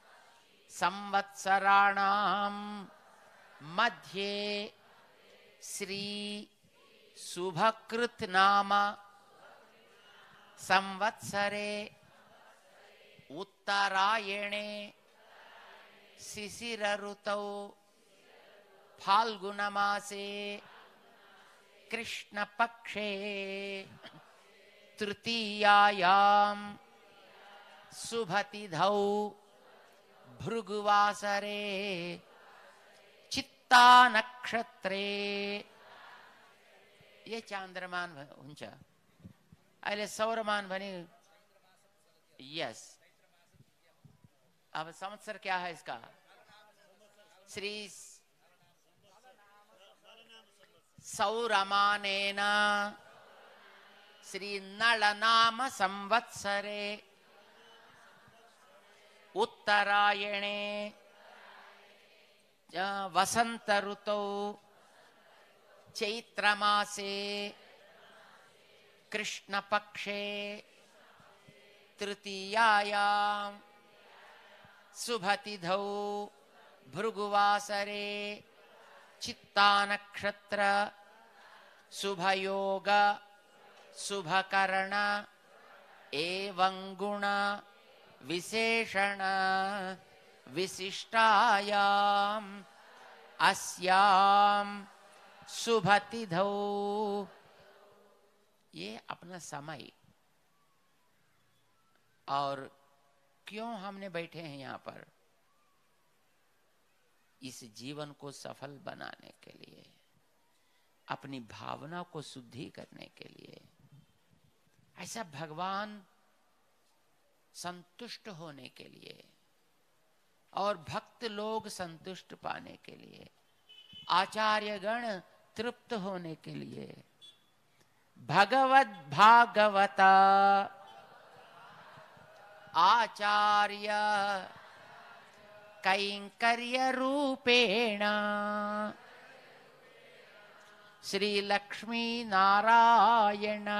संवत्सराणां मध्ये श्री शुभकृत नाम संवत्सरे उत्तरायणे शिशिर ऋतौ फाल्गुन मासे कृष्ण पक्षे तृतीयायां शुभतिथौ भृगुवासरे चित्ता नक्षत्रे, ये चांद्रमान हुन्छ। अहिले सौरमान भने यस। अब संवत्सर क्या है इसका? श्री सौरमानेन श्री नलनाम संवत्सरे उत्तरायणे वसंत ऋतौ चैत्रमासे कृष्ण पक्षे तृतीयायां शुभतिथौ भृगुवासरे चित्ता नक्षत्र शुभयोग शुभकर्ण एवं गुण विशेषण विशिष्टायाम अस्याम शुभतिथौ। ये अपना समय, और क्यों हमने बैठे हैं यहाँ पर? इस जीवन को सफल बनाने के लिए, अपनी भावना को शुद्धि करने के लिए, ऐसा भगवान संतुष्ट होने के लिए और भक्त लोग संतुष्ट पाने के लिए, आचार्य गण तृप्त होने के लिए, भगवद भागवता आचार्य कैंकर्य रूपेण श्री लक्ष्मी नारायण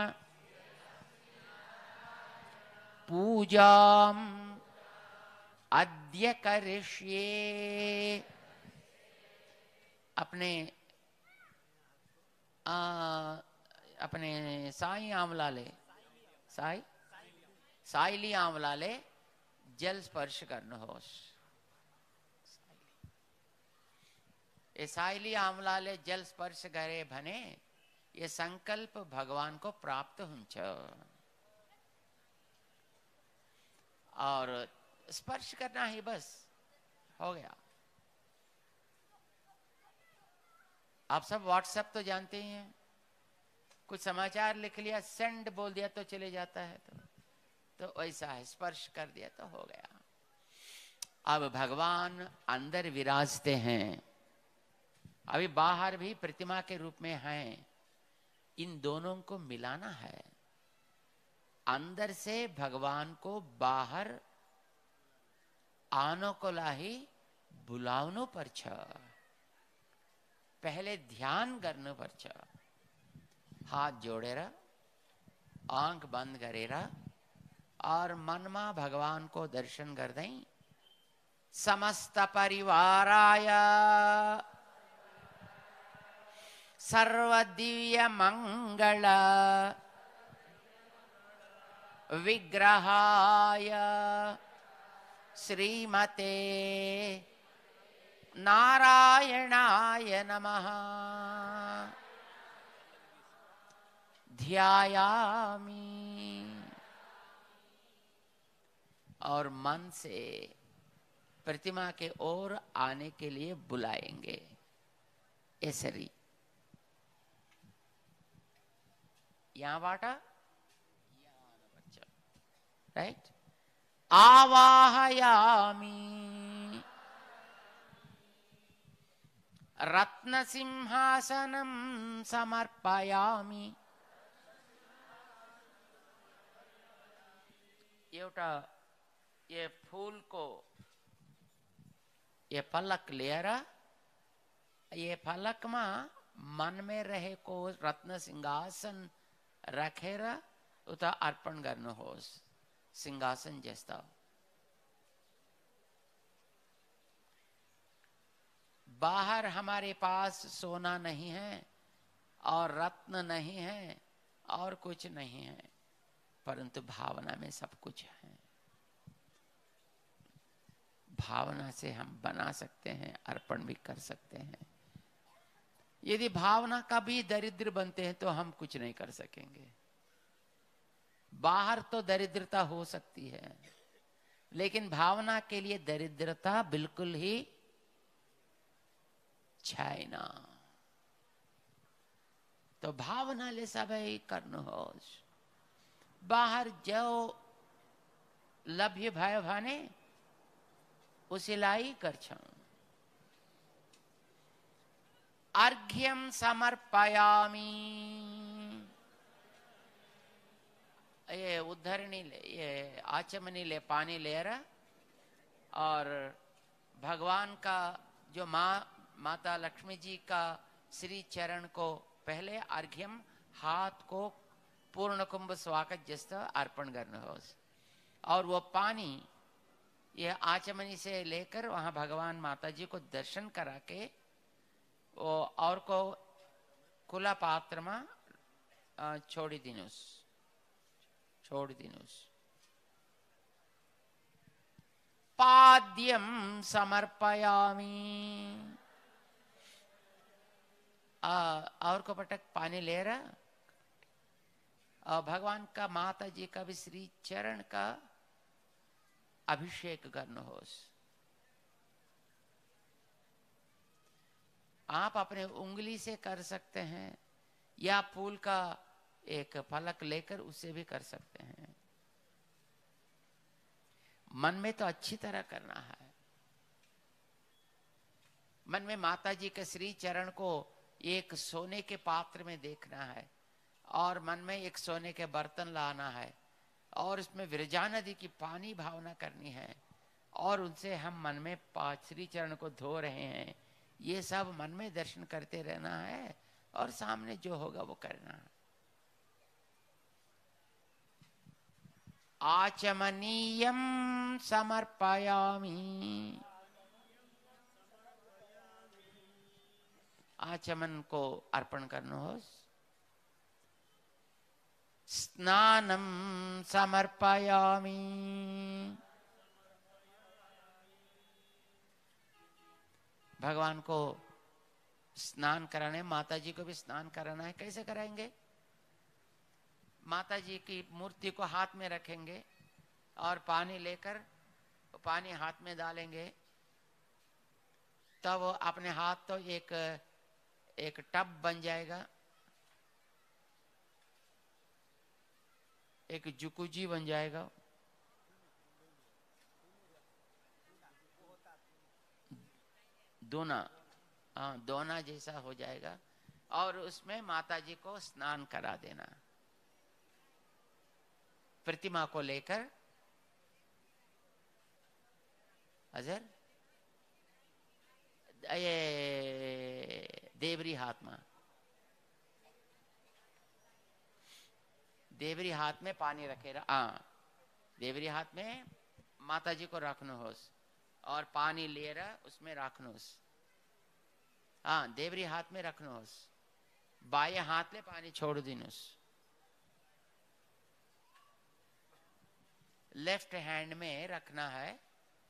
पूजाम अद्य करिष्ये। अपने साई आमलाले, साइली आमलाले जल स्पर्श करना हो। ये साइली आमलाले जल स्पर्श करे भने ये संकल्प भगवान को प्राप्त हुन्छ। और स्पर्श करना ही बस हो गया। आप सब व्हाट्सएप तो जानते ही हैं, कुछ समाचार लिख लिया, सेंड बोल दिया तो चले जाता है। तो वैसा है, स्पर्श कर दिया तो हो गया। अब भगवान अंदर विराजते हैं, अभी बाहर भी प्रतिमा के रूप में हैं। इन दोनों को मिलाना है। अंदर से भगवान को बाहर आनो को लाही बुलावनो पर छ। पहले ध्यान करने पर छ। हाथ जोड़ेरा, आंख बंद करेरा और मन में भगवान को दर्शन कर दें। समस्त परिवाराय सर्व दिव्य मंगल विग्रहाय श्रीमते नारायणाय नमः ध्यायामि। और मन से प्रतिमा के ओर आने के लिए बुलाएंगे। ऐसरी यहाँ बाटा राइट। आवाहयामि रत्न सिंहासनं समर्पयामि एउटा ये फूल को ये फलक लिएर ये फलक में मन में रहे को रत्न सिंहासन राखेर उता अर्पण गर्नुहोस् सिंहासन जस्ता। बाहर हमारे पास सोना नहीं है और रत्न नहीं है और कुछ नहीं है, परंतु भावना में सब कुछ है। भावना से हम बना सकते हैं, अर्पण भी कर सकते हैं। यदि भावना का भी दरिद्र बनते हैं तो हम कुछ नहीं कर सकेंगे। बाहर तो दरिद्रता हो सकती है, लेकिन भावना के लिए दरिद्रता बिल्कुल ही छैन। तो भावनाले सबै गर्नुहोस्। बाहर जो लभ्य भयो भने उसैलाई गर्छौं। अर्घ्यम समर्पयामि। ये उद्धरणी ले, ये आचमनी ले पानी लेर और भगवान का जो माता लक्ष्मी जी का श्री चरण को पहले अर्घ्यम हाथ को पूर्ण कुंभ स्वागत जैसा अर्पण गर्नुहोस्। और वो पानी ये आचमनी से लेकर वहां भगवान माता जी को दर्शन करा के वो और को खुला पात्र में छोडिदिनुस्। पाद्यम समर्पयामि। और को पटक पानी ले रहा और भगवान का माता जी का भी श्री चरण का अभिषेक गर्नुहोस्। आप अपने उंगली से कर सकते हैं या फूल का एक फलक लेकर उससे भी कर सकते हैं। मन में तो अच्छी तरह करना है। मन में माता जी के श्री चरण को एक सोने के पात्र में देखना है और मन में एक सोने के बर्तन लाना है और उसमें विरजा नदी की पानी भावना करनी है और उनसे हम मन में श्री चरण को धो रहे हैं। ये सब मन में दर्शन करते रहना है और सामने जो होगा वो करना है। आचमनीयम समर्पयामि। आचमन को अर्पण करनुहोस्। स्नानम समर्पयामि। भगवान को स्नान कराने, माता जी को भी स्नान कराना है। कैसे कराएंगे? माता जी की मूर्ति को हाथ में रखेंगे और पानी लेकर पानी हाथ में डालेंगे, तब अपने हाथ तो एक टब बन जाएगा, एक जुकुजी बन जाएगा, दोना, हाँ दोना जैसा हो जाएगा और उसमें माता जी को स्नान करा देना। प्रतिमा को लेकर अजर ये देवरी हाथ में, देवरी हाथ में पानी रखेगा। हाँ, देवरी हाथ में माता जी को रखनुहोस् और पानी लिएर उसमें राख्नुहोस्। हाँ, देवरी हाथ में रखनुहोस्, बाएं हाथले पानी छोडिदिनुहोस्। लेफ्ट हैंड में रखना है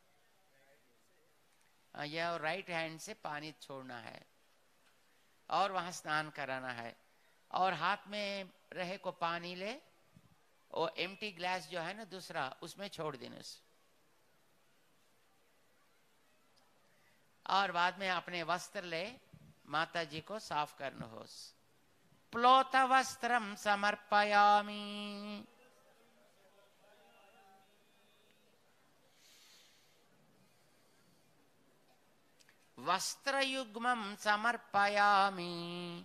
या राइट हैंड से पानी छोड़ना है और वहां स्नान कराना है। और हाथ में रहे को पानी ले, वो एम्प्टी ग्लास जो है ना दूसरा, उसमें छोड़ देना और बाद में अपने वस्त्र ले माता जी को साफ करना हो। प्लोत वस्त्रम समर्पयामि। वस्त्रयुग्मम समर्पयामि।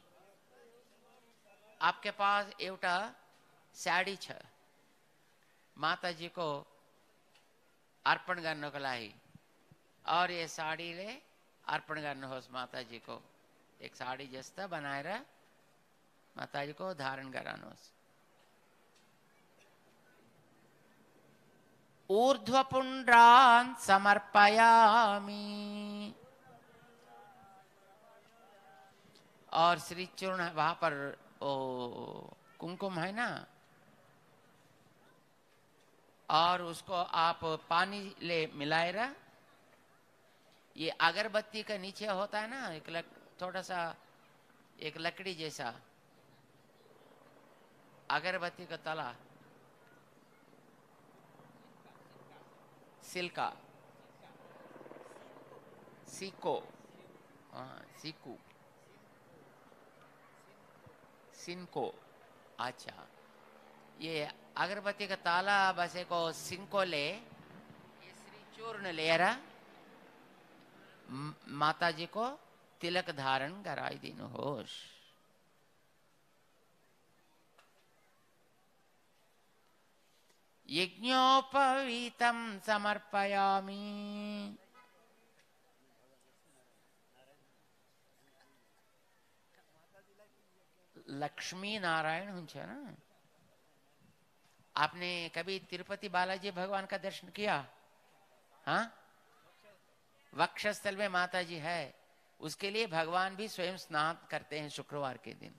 आपके पास एउटा साडी छ, माता जी को अर्पण करने को लाई और ये साड़ी ले अर्पण करने हो माता जी को एक साड़ी जस्ता बनाए रहा माता जी को धारण करानो ऊर्ध्वपुण्ड्रान् समर्पयामि और श्री चूर्ण वहां पर ओ कुमकुम है ना और उसको आप पानी ले मिलाए रहा ये अगरबत्ती का नीचे होता है ना एक थोड़ा सा एक लकड़ी जैसा अगरबत्ती का तला सिल्का सीको सीकू सिनको अच्छा ये अगरबत्ती का ताला बसे को सिंको ले ये श्री चूर्ण ले रहा माता जी को तिलक धारण कराई दीनु होश यज्ञोपवीतं समर्पयामि लक्ष्मी नारायण हुंचे ना आपने कभी तिरुपति बालाजी भगवान का दर्शन किया हाँ वक्षस्थल में माता जी है उसके लिए भगवान भी स्वयं स्नान करते हैं शुक्रवार के दिन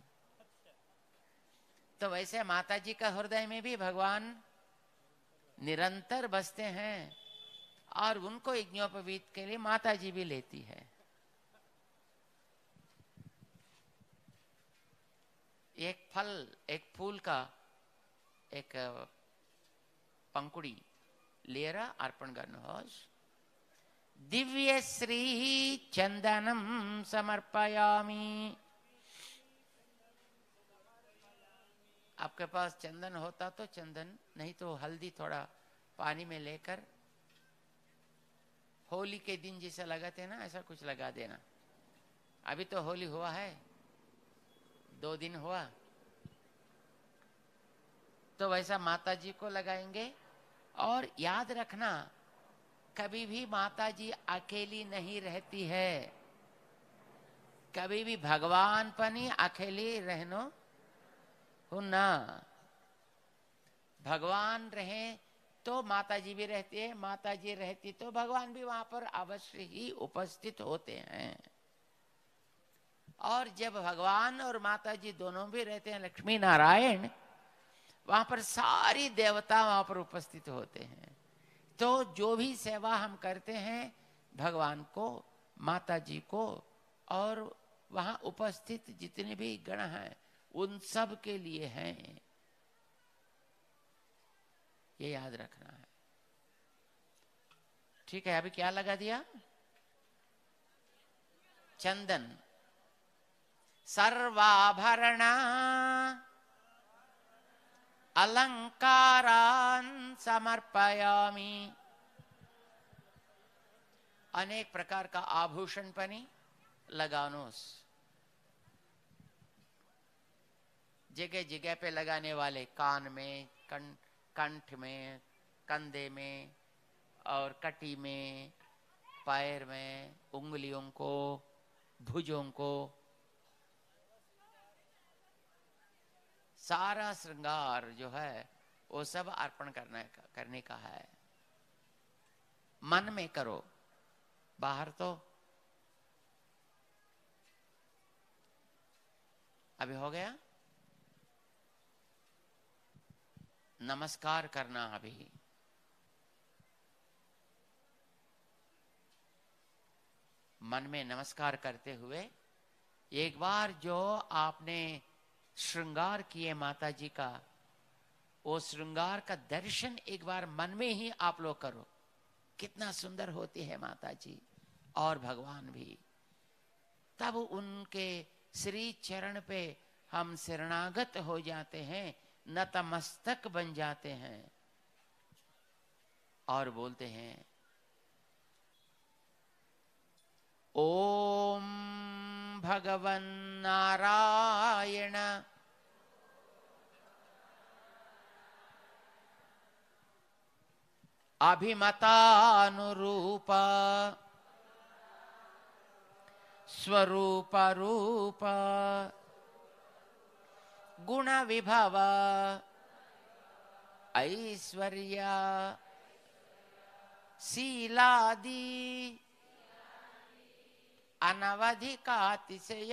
तो वैसे माता जी का हृदय में भी भगवान निरंतर बसते हैं और उनको यज्ञोपवीत के लिए माता जी भी लेती है एक फल एक फूल का एक पंकुड़ी लेरा अर्पण करनुहोस् दिव्य श्री चंदनम समर्पयामि आपके पास चंदन होता तो चंदन नहीं तो हल्दी थोड़ा पानी में लेकर होली के दिन जैसा लगाते हैं ना ऐसा कुछ लगा देना अभी तो होली हुआ है 2 दिन हुआ तो वैसा माता जी को लगाएंगे और याद रखना कभी भी माता जी अकेली नहीं रहती है कभी भी भगवान पनी अकेली रहनो हो ना भगवान रहे तो माता जी भी रहती है माता जी रहती तो भगवान भी वहां पर अवश्य ही उपस्थित होते हैं और जब भगवान और माता जी दोनों भी रहते हैं लक्ष्मी नारायण वहां पर सारी देवता वहां पर उपस्थित होते हैं तो जो भी सेवा हम करते हैं भगवान को माता जी को और वहां उपस्थित जितने भी गण हैं उन सब के लिए हैं ये याद रखना है ठीक है अभी क्या लगा दिया चंदन सर्वाभरणा अलंकारान् समर्पयामि अनेक प्रकार का आभूषण पनी लगानोस जगह जगह पे लगाने वाले कान में कंठ में कंधे में और कटी में पैर में उंगलियों को भुजों को सारा श्रृंगार जो है वो सब अर्पण करने का है मन में करो बाहर तो अभी हो गया नमस्कार करना अभी मन में नमस्कार करते हुए एक बार जो आपने श्रृंगार किए माता जी का वो श्रृंगार का दर्शन एक बार मन में ही आप लोग करो कितना सुंदर होती है माता जी और भगवान भी तब उनके श्री चरण पे हम शरणागत हो जाते हैं नतमस्तक बन जाते हैं और बोलते हैं ओम भगवन नारायण अभिमतानुरूप स्वरूप रूप गुण विभव ऐश्वर्य शीलादि अनवधिकातिशय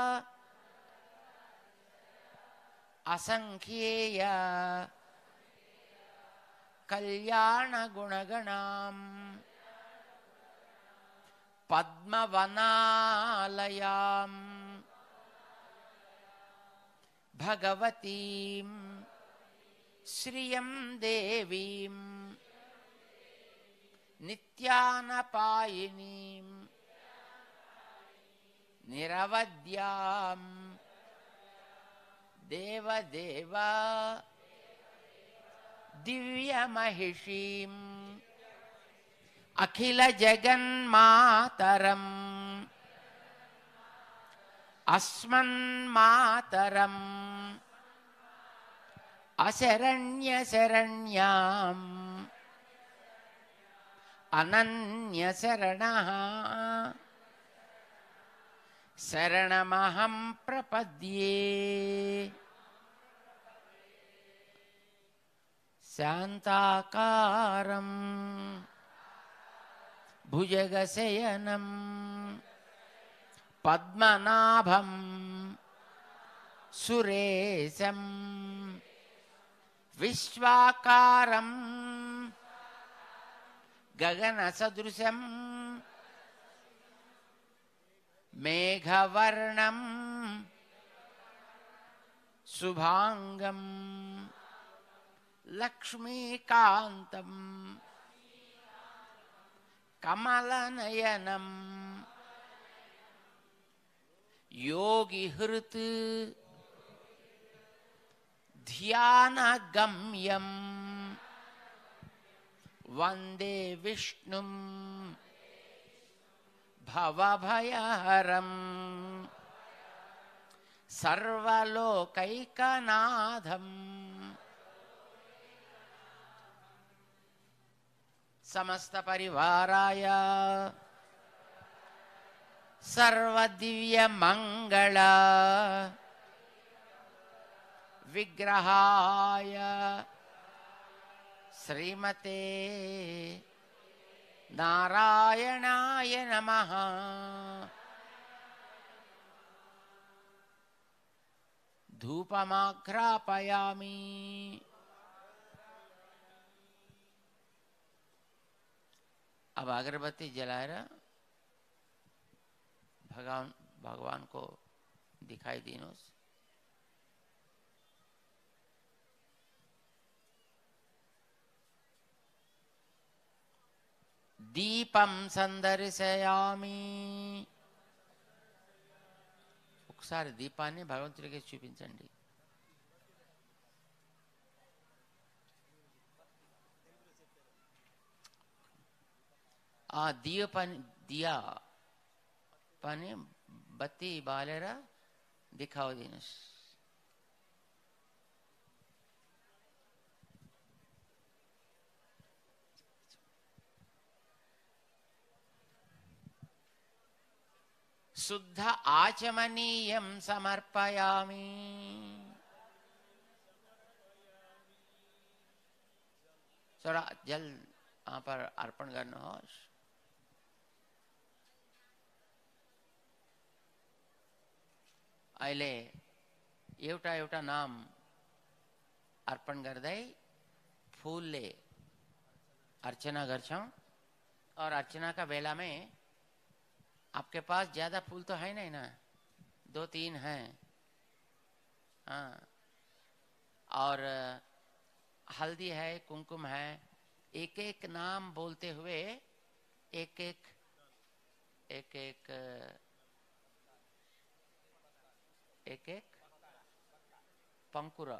असंख्येय कल्याण गुणगणाम पद्मवनालयाम भगवतीम श्रियं देवीम नित्यानपायिनीम निरवध्याम देवदेव दिव्यमहिषीम अखिल जगन्मातरम अस्मन्मातरम अशरण्य शरण्याम अनन्य शरणः शरणमहं प्रपद्ये शान्ताकारं भुजगशयनं पद्मनाभं सुरेशं विश्वाकारं गगनसदृशं मेघवर्णं शुभांगं लक्ष्मीकान्तं कमलनयनं योगिहृत् ध्यानगम्यं वन्दे विष्णुं भवभयहरं सर्वलोकैकनाथं समस्तपरिवाराय सर्वदिव्यमङ्गल विग्रहाय श्रीमते नारायणाय नमः। धूपमाघ्रापयामि। अब अगरबत्ती जलाएगा, भगवान को दिखाई दीनो। दीपं संदर्शयामि। ఒకసారి దీపాన్ని భగవంతుడికి చూపించండి. ఆ दिया पानी बत्ती बालेरा दिखाओ दिनस। शुद्ध आचमनीयं समर्पयामि। थोड़ा जल यहाँ पर अर्पण करना हो। अहिले एउटा एउटा नाम अर्पण गर्दै फूलले अर्चना गर्छौं। और अर्चना का बेला में आपके पास ज्यादा फूल तो है नहीं ना, 2-3 हैं। हाँ, और हल्दी है, कुमकुम है। एक एक नाम बोलते हुए एक एक पंकुरा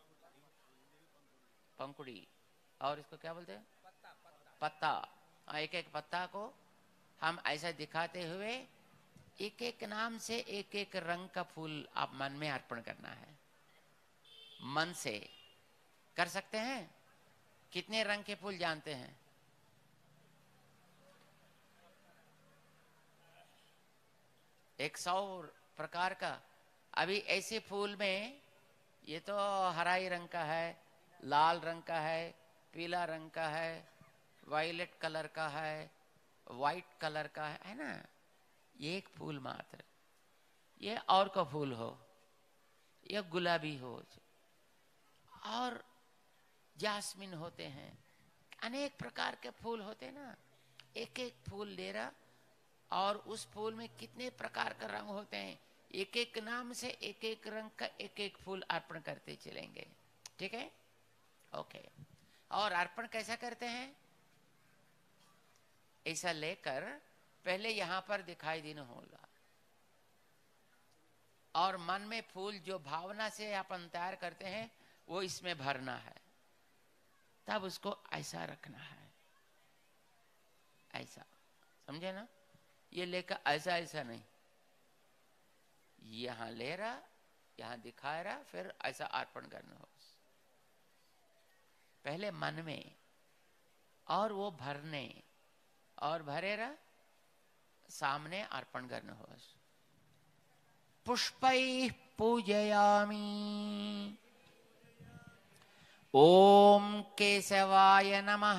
पंकुड़ी, और इसको क्या बोलते हैं? पत्ता। एक एक पत्ता को हम ऐसा दिखाते हुए एक एक नाम से एक एक रंग का फूल आप मन में अर्पण करना है। मन से कर सकते हैं? कितने रंग के फूल जानते हैं? 100 प्रकार का। अभी ऐसे फूल में ये तो हराई रंग का है, लाल रंग का है, पीला रंग का है, वायलेट कलर का है, वाइट कलर का है ना। ये एक फूल मात्र, ये और का फूल हो, ये गुलाबी हो, और जास्मिन होते हैं, अनेक प्रकार के फूल होते हैं ना। एक एक फूल ले रहा, और उस फूल में कितने प्रकार का रंग होते हैं, एक एक नाम से एक एक रंग का एक एक फूल अर्पण करते चलेंगे। ठीक है, ओके। और अर्पण कैसा करते हैं, ऐसा लेकर पहले यहां पर दिखाई देना होगा, और मन में फूल जो भावना से अपन तैयार करते हैं वो इसमें भरना है, तब उसको ऐसा रखना है, ऐसा, समझे ना। ये लेकर ऐसा ऐसा नहीं, यहां ले रहा, यहां दिखा रहा, फिर ऐसा अर्पण करना हो पहले मन में, और वो भरने और भरे रहा, सामने अर्पण करना हो। पुष्पैः पूजयामि। ओम केशवाय नमः,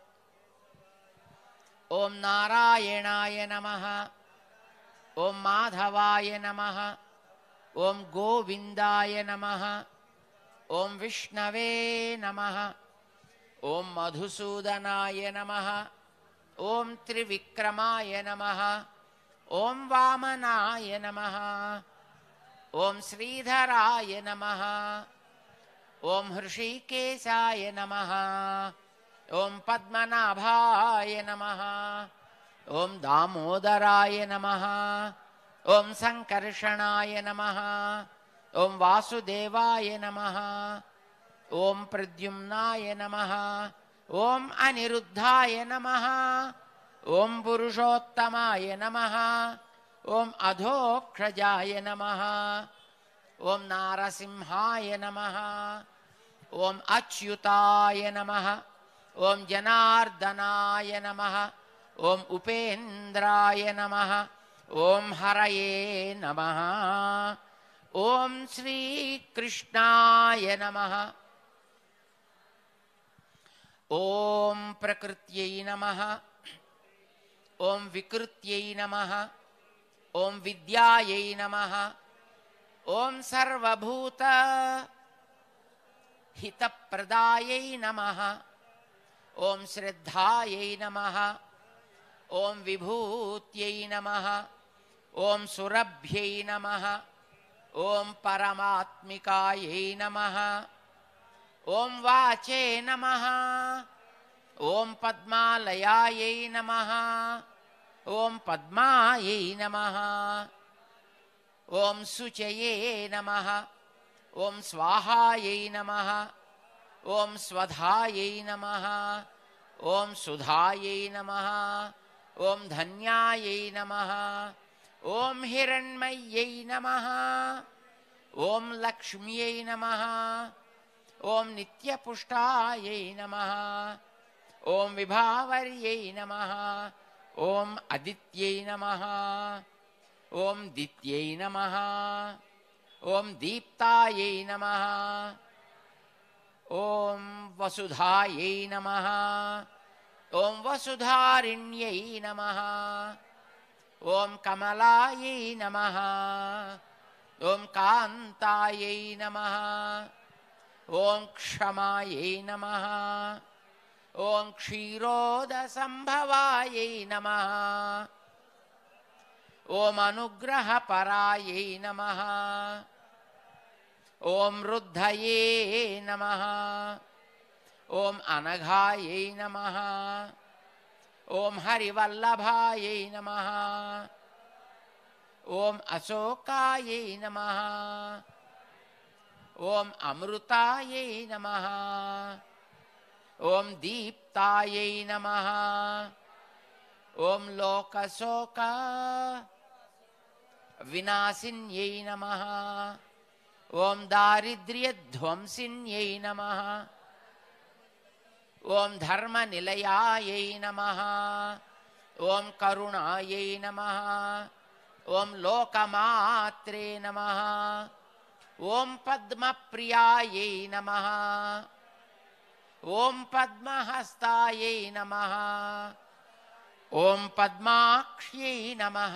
ओम नारायणाय नमः, ओम माधवाय नमः, ओम गोविंदाय नमः, ओम विष्णवे नमः, ओम मधुसूदनाय नमः, ओम त्रिविक्रमाय नमः, ओम वामनाय नमः, ओम श्रीधराय नमः, ओम हृषिकेशाय नमः, ओम पद्मनाभाय नमः, ओम दामोदराय नमः, ओम संकर्षणाय नमः, ओम वासुदेवाय नमः, ओम प्रद्युम्नाय नमः, ओम अनिरुद्धाय नमः, ओम पुरुषोत्तमाय नमः, ओम अधोक्षजाय नमः, ओम नारसिंहाय नमः, ओम अच्युताय नमः, ओम जनार्दनाय नमः, ओम उपेन्द्राय नमः, ओम हरये नमः, ओम श्री कृष्णाय नमः, ओम प्रकृत्यै नमः, ओम विकृत्यै नमः, ओम विद्यायै नमः, ओम सर्वभूत हितप्रदायै नमः, ओम श्रद्धायै नमः, ओम विभूत्यै नमः, ओम सुरभ्यै नमः, ओम परमात्मिकायै नमः, ओम वाचे नमः, ओम पद्मालयायै नमः, ओम पद्मायै नमः, ओम शुचये नमः, ओम स्वाहायै नमः, ओम स्वधायै नमः, ओम सुधायै नमः, ओम धन्यायै नमः, ओम हिरण्मयै नमः, ओम लक्ष्म्यै नमः, ओम नित्यपुष्टायै नमः, ओम विभावर्यै नमः, ओम अदित्यै नमः, ओम दित्यै नमः, ओम दीप्तायै नमः, ओम वसुधायै नमः, ओम वसुधारिण्यै नमः, ओम कमलायै नमः, ओम कान्तायै नमः, ओम क्षमायै नमः, ओम क्षीरोदसंभवायै नमः, ओम अनुग्रहपरायै नमः, ओम रुद्धये नमः, ओम अनघायै नमः, ओम हरिवल्लभायै नमः, ओम अशोकायै नमः, ओम अमृतायै नमः, ओम दीप्तायै नमः, ओम लोकशोक विनाशिन्यै नमः, ओम दारिद्र्यध्वंसिन्यै नमः, ओम धर्मनिलयायै नमः, ओम करुणायै नमः, ఓం లోకమాత్రే నమః. ఓం పద్మప్రియాయై నమః. ఓం పద్మహస్తాయై నమః. ఓం పద్మాక్ష్యై నమః.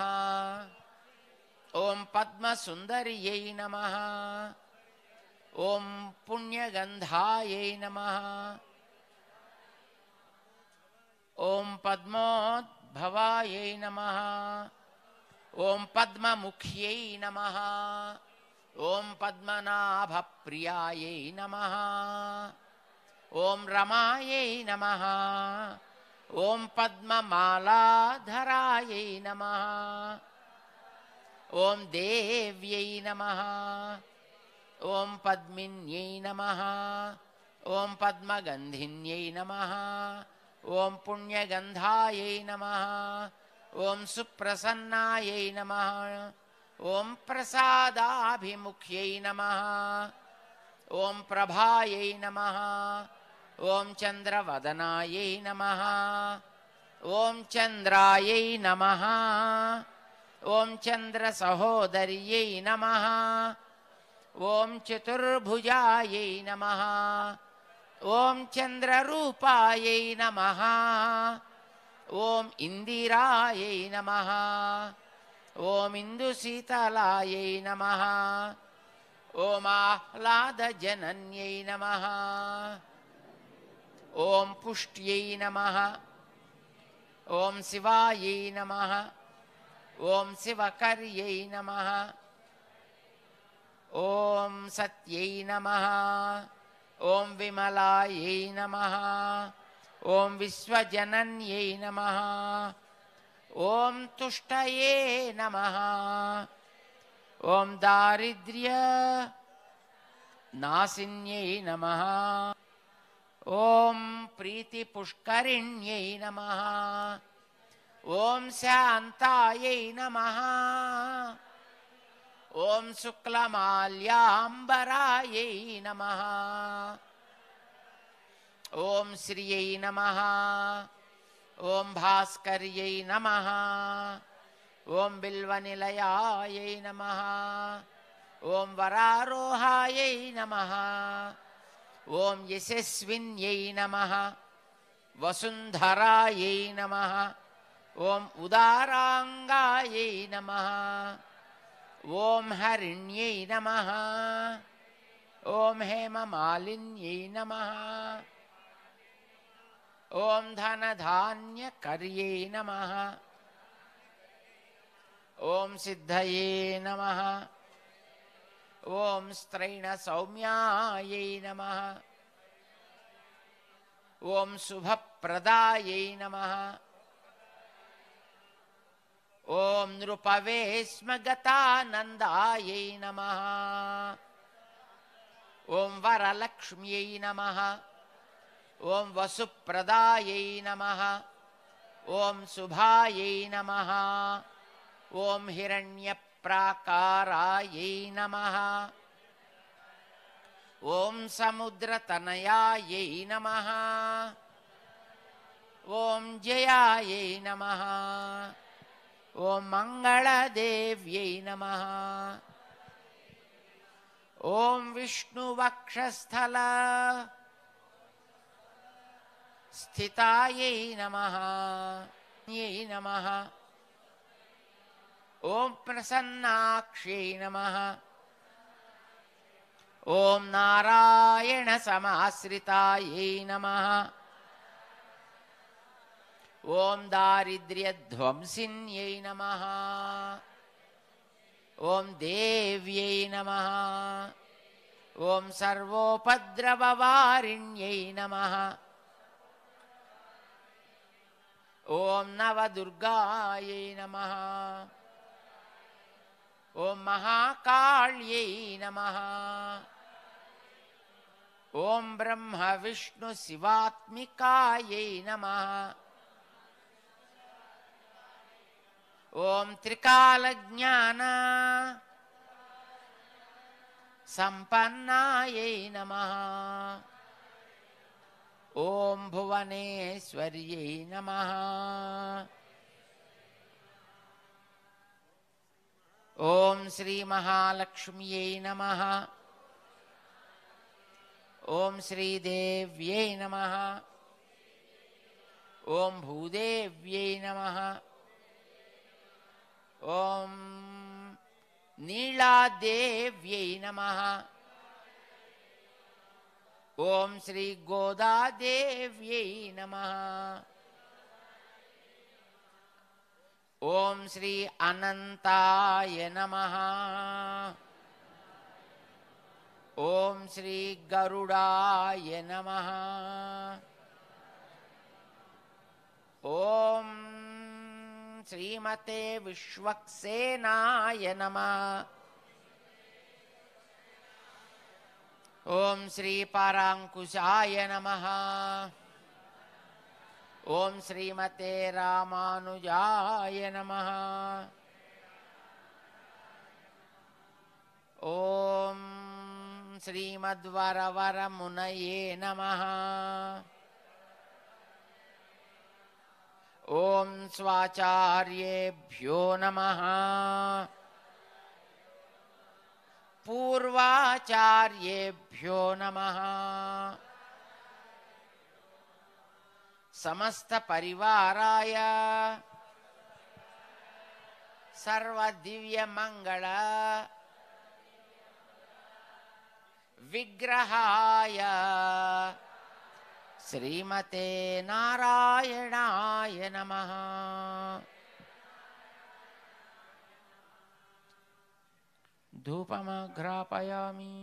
ఓం పద్మసుందర్యై నమః. ఓం పుణ్యగంధాయై నమః. ఓం పద్మోద్భవాయై నమః. ఓం పద్మముఖ్యై నమః. ఓం పద్మనాభప్రియాయై నమః. ఓం రమాయై నమః. ఓం పద్మమాలాధరాయై నమః. ఓం దేవ్యై నమః. ఓం పద్మిన్యై నమః. ఓం పద్మగంధిన్యై నమః. ఓం పుణ్యగంధాయై నమః. ఓం సుప్రసన్నాయై నమః. ఓం ప్రసాదాభిముఖ్యై నమః. ఓం ప్రభాయై నమః. ఓం చంద్రవదనాయై నమః. ఓం చంద్రాయై నమః. ఓం చంద్రసహోదర్యై నమః. ఓం చతుర్భుజాయై నమః. ఓం చంద్రరూపాయై నమః. ఓం ఇందిరాయై నమః. ఓం ఇందుశీతలాయై నమః. ఓం ఆహ్లాదజనన్యై నమః. ఓం పుష్ట్యై నమః. ఓం శివాయై నమః. ఓం శివకర్యై నమః. ఓం సత్యై నమః. ఓం విమలాయై నమః. ఓం విశ్వజనన్యై నమః. ఓం తుష్టయే నమః. ఓం దారిద్ర్య నాశిన్యై నమః. ఓం ప్రీతిపుష్కరిణ్యై నమః. ఓం శాంతాయై నమః. ఓం శుక్లమాల్యాంబరాయై నమః. ఓం శ్రియై నమః. ఓం భాస్కర్యై నమః. ఓం బిల్వనిలయాయై నమః. ఓం వరారోహాయై నమః. ఓం యశస్విన్యై నమః. వసుంధరాయై నమః. ఓం ఉదారాంగాయై నమః. ఓం హరిణ్యై నమః. ఓం హేమమాలిన్యై నమః. ఓం ధనధాన్యకర్యై నమః. ఓం సిద్ధయే నమః. ఓం స్త్రైణ సౌమ్యాయై నమః. ఓం శుభప్రదాయై నమః. ఓం నృపవేశ్మగతానందాయై నమః. ఓం వరలక్ష్మ్యై నమః. ఓం వసుప్రదాయై నమః. ఓం శుభాయై నమః. ఓం హిరణ్యప్రాకారాయై నమః. ఓం సముద్రతనయాయై నమః. ఓం జయాయై నమః. ఓం మంగళదేవ్యై నమః. ఓం విష్ణువక్షస్థల స్థితాయై నమః. యై నమః. ఓం ప్రసన్నాక్ష్యై నమః. ఓం నారాయణ సమాశ్రితాయై నమః. ఓం దారిద్ర్యధ్వంసిన్యై నమః. ఓం దేవ్యై నమః. ఓం సర్వోపద్రవవారిణ్యై నమః. ఓం నవదుర్గాయై నమః. ఓం మహాకాళ్యై నమః. ఓం బ్రహ్మ విష్ణు శివాత్మికాయై నమః. ఓం త్రికాలజ్ఞాన సంపన్నాయై నమః. ఓం భువనేశ్వర్యై నమః. ओम श्री महालक्ष्म्यै नमः। ओम श्री देव्यै नमः। ओम भूदेव्यै नमः। ओम नीलादेव्यै नमः। ओम श्री गोदादेव्यै नमः। ओम श्री अनंताय नमः। ओम श्री गरुडाय नमः। ओम श्रीमते विश्वक्सेनाय नमः। ओम श्री पारांकुशाय नमः। ओम श्रीमते रामानुजाय नमः। ओम श्रीमद्वरवरमुनये नमः। ओम स्वाचार्येभ्यो नमः। पूर्वाचार्येभ्यो नमः। समस्त परिवाराय सर्वदिव्य मंगल विग्रहाय श्रीमते नारायणाय नमः। धूपमग्रापयामि।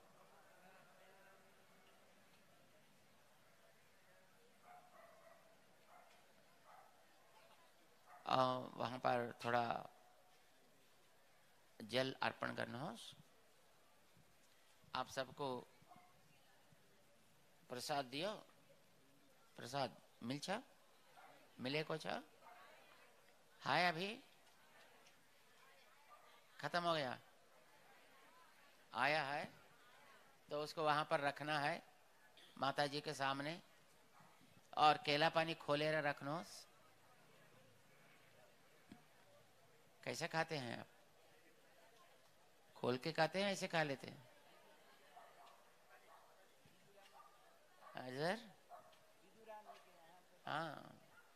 वहाँ पर थोड़ा जल अर्पण करना हो। आप सबको प्रसाद दियो। प्रसाद मिल छा मिले को छा हाय अभी खत्म हो गया आया है तो उसको वहाँ पर रखना है माता जी के सामने और केला पानी खोले रखना। कैसे खाते हैं आप? खोल के खाते हैं ऐसे खा लेते हैं? अजर हाँ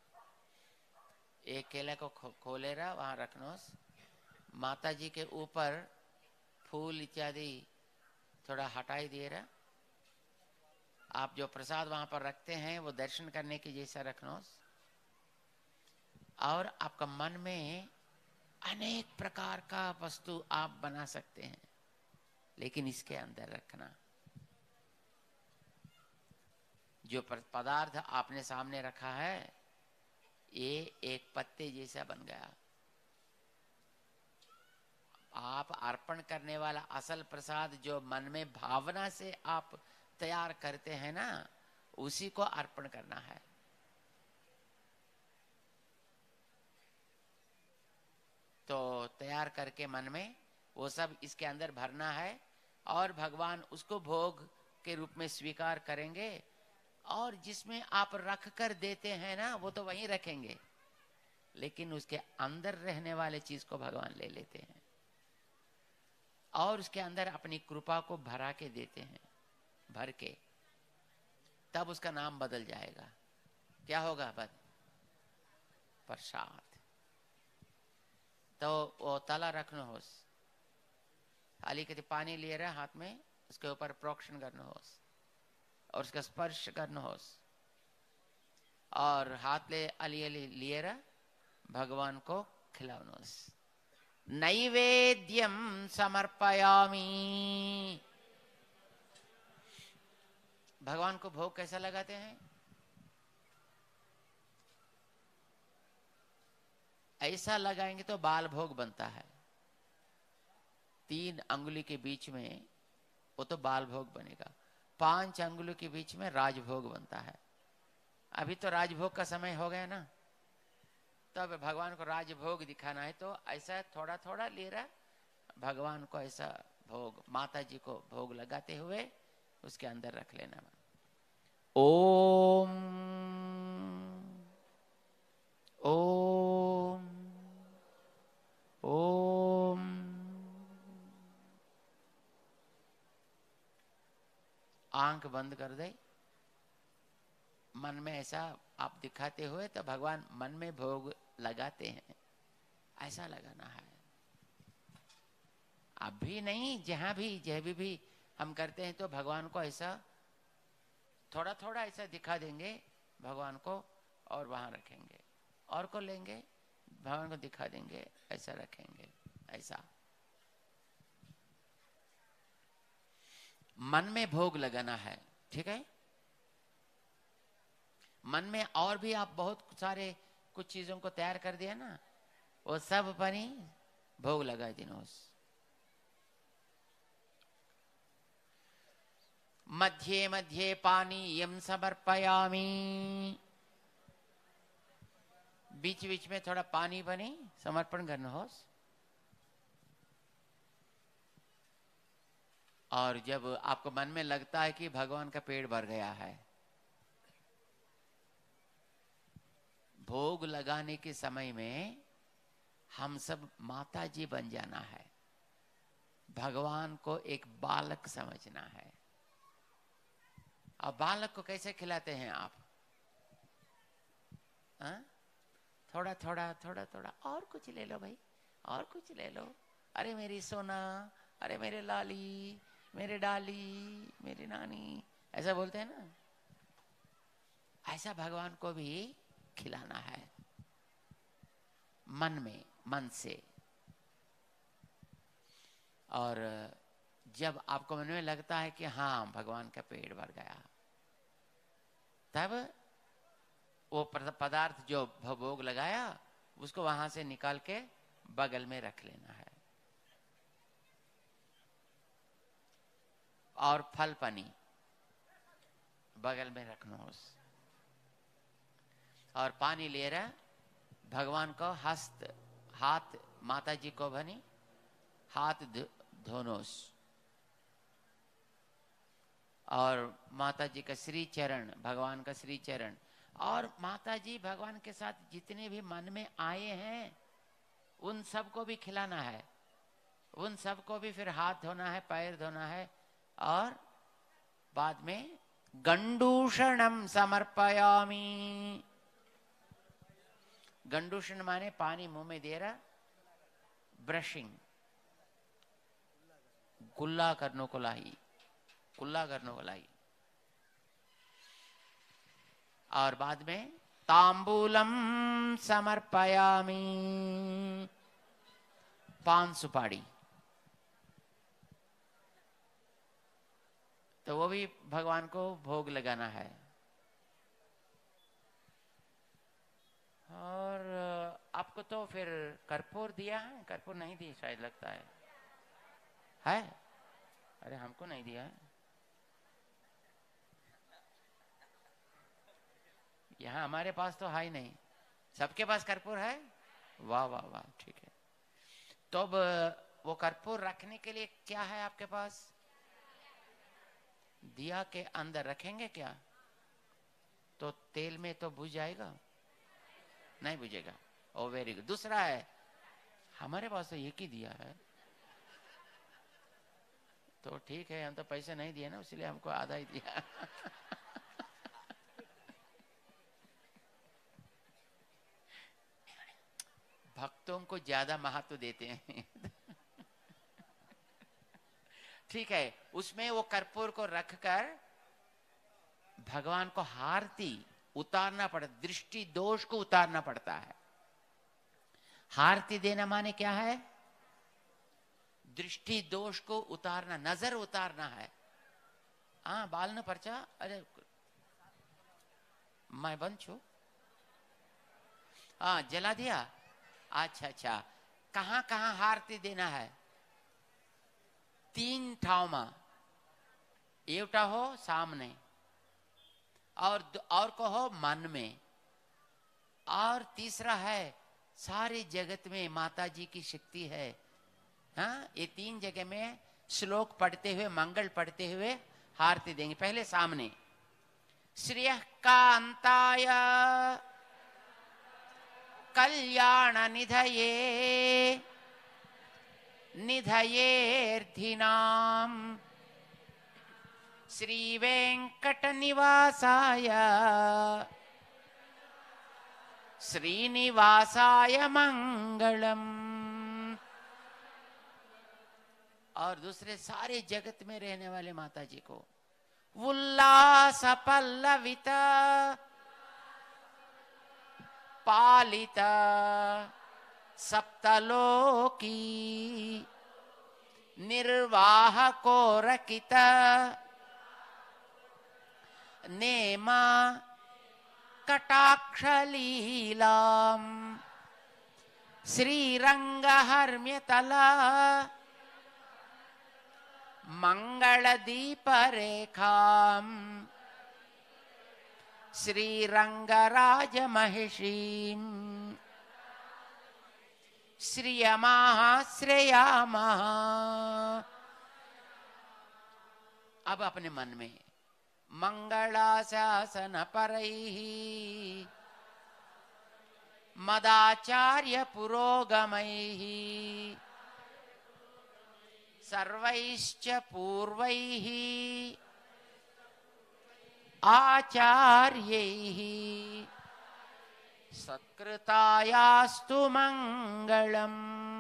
एक केला को खोले रहा वहाँ रखना। माता जी के ऊपर फूल इत्यादि थोड़ा हटाई दिए रहा। आप जो प्रसाद वहाँ पर रखते हैं वो दर्शन करने की जैसा रखना। और आपका मन में अनेक प्रकार का वस्तु आप बना सकते हैं लेकिन इसके अंदर रखना। जो पदार्थ आपने सामने रखा है ये एक पत्ते जैसा बन गया। आप अर्पण करने वाला असल प्रसाद जो मन में भावना से आप तैयार करते हैं ना उसी को अर्पण करना है। तो तैयार करके मन में वो सब इसके अंदर भरना है और भगवान उसको भोग के रूप में स्वीकार करेंगे। और जिसमें आप रख कर देते हैं ना वो तो वहीं रखेंगे लेकिन उसके अंदर रहने वाले चीज को भगवान ले लेते हैं और उसके अंदर अपनी कृपा को भरा के देते हैं भर के। तब उसका नाम बदल जाएगा। क्या होगा? प्रसाद। तो वो ताला रखना हो थाली के पानी लिए रहा हाथ में उसके ऊपर प्रोक्षण करना हो और उसका स्पर्श करना हो और हाथ ले अली अली लिए रहा भगवान को खिलाना। नैवेद्यम समर्पयामि। भगवान को भोग कैसा लगाते हैं? ऐसा लगाएंगे तो बाल भोग बनता है। 3 अंगुली के बीच में वो तो बाल भोग बनेगा। 5 अंगुली के बीच में राजभोग बनता है। अभी तो राजभोग का समय हो गया ना तो अब भगवान को राजभोग दिखाना है तो ऐसा थोड़ा थोड़ा ले रहा भगवान को ऐसा भोग माता जी को भोग लगाते हुए उसके अंदर रख लेना। ओम ओम ओम आंख बंद कर दे, मन में ऐसा आप दिखाते हुए तो भगवान मन में भोग लगाते हैं, ऐसा लगाना है। अभी नहीं, जहां भी हम करते हैं तो भगवान को ऐसा थोड़ा थोड़ा ऐसा दिखा देंगे भगवान को, और वहां रखेंगे, और को लेंगे भगवान को दिखा देंगे, ऐसा रखेंगे। ऐसा मन में भोग लगाना है, ठीक है। मन में और भी आप बहुत सारे कुछ चीजों को तैयार कर दिया ना, वो सब पर ही भोग लगा दिनोस। मध्ये मध्ये पानीयं समर्पयामि, बीच बीच में थोड़ा पानी बनी समर्पण करना हो। और जब आपको मन में लगता है कि भगवान का पेट भर गया है, भोग लगाने के समय में हम सब माता जी बन जाना है, भगवान को एक बालक समझना है। अब बालक को कैसे खिलाते हैं आप? थोड़ा थोड़ा थोड़ा थोड़ा, और कुछ ले लो भाई, और कुछ ले लो, अरे मेरी सोना, अरे मेरे लाली, मेरे डाली, मेरी नानी, ऐसा बोलते हैं ना। ऐसा भगवान को भी खिलाना है, मन में, मन से। और जब आपको मन में लगता है कि हाँ भगवान का पेट भर गया, तब वो पदार्थ जो भोग लगाया उसको वहां से निकाल के बगल में रख लेना है। और फल पनी बगल में रखना हो। और पानी ले रहा भगवान को हाथ माता जी को बनी हाथ धोनोस, और माता जी का श्री चरण, भगवान का श्री चरण, और माता जी भगवान के साथ जितने भी मन में आए हैं उन सबको भी खिलाना है, उन सबको भी फिर हाथ धोना है, पैर धोना है। और बाद में गंडूषणम समर्पयामि, गंडूषण माने पानी मुंह में दे रहा, ब्रशिंग, कुल्ला करने को लाई, कुल्ला करने को लाई। और बाद में तांबूलम समर्पयामि, पान सुपारी, तो वो भी भगवान को भोग लगाना है। और आपको तो फिर कर्पूर दिया है, कर्पूर नहीं दी शायद, लगता है? अरे हमको नहीं दिया है, यहाँ हमारे पास तो है ही नहीं, सबके पास कर्पूर है। वाह वाह वाह, ठीक है। तो अब वो कर्पूर रखने के लिए क्या है आपके पास? दिया के अंदर रखेंगे क्या? तो तेल में तो बुझ जाएगा, नहीं बुझेगा। ओ वेरी गुड। दूसरा है, हमारे पास तो एक ही दिया है, तो ठीक है, हम तो पैसे नहीं दिए ना, इसलिए हमको आधा ही दिया। भक्तों को ज्यादा महत्व देते हैं। ठीक है, उसमें वो कर्पूर को रखकर भगवान को आरती उतारना पड़ता, दृष्टि दोष को उतारना पड़ता है। आरती देना माने क्या है? दृष्टि दोष को उतारना, नजर उतारना है। हाँ, बाल न परचा, अरे मैं बंद छू। हाँ, जला दिया। अच्छा अच्छा, कहाँ कहाँ आरती देना है? 3 ठावमा, एउटा हो सामने, और को हो मन में, और तीसरा है सारे जगत में माता जी की शक्ति है। हाँ, ये 3 जगह में श्लोक पढ़ते हुए, मंगल पढ़ते हुए आरती देंगे। पहले सामने, श्रेयः कांताय कल्याण निधये निधयेर्धिनाम श्री वेंकट निवासाय श्रीनिवासाय मंगलम। और दूसरे सारे जगत में रहने वाले माता जी को उल्लास पल्लवित पालित सप्तलोकी निर्वाह कोरकित नेमा कटाक्षलीलाम श्रीरंगहर्म्यतला मंगलदीपरेखाम श्रीरंगराजमहिषीम श्रियमाश्रयामः। अब अपने मन में मंगलाशासन परैः मदाचार्य पुरोगमैः सर्वैश्च पूर्वैः आचार्यैः सत्कृतायास्तु मंगलम।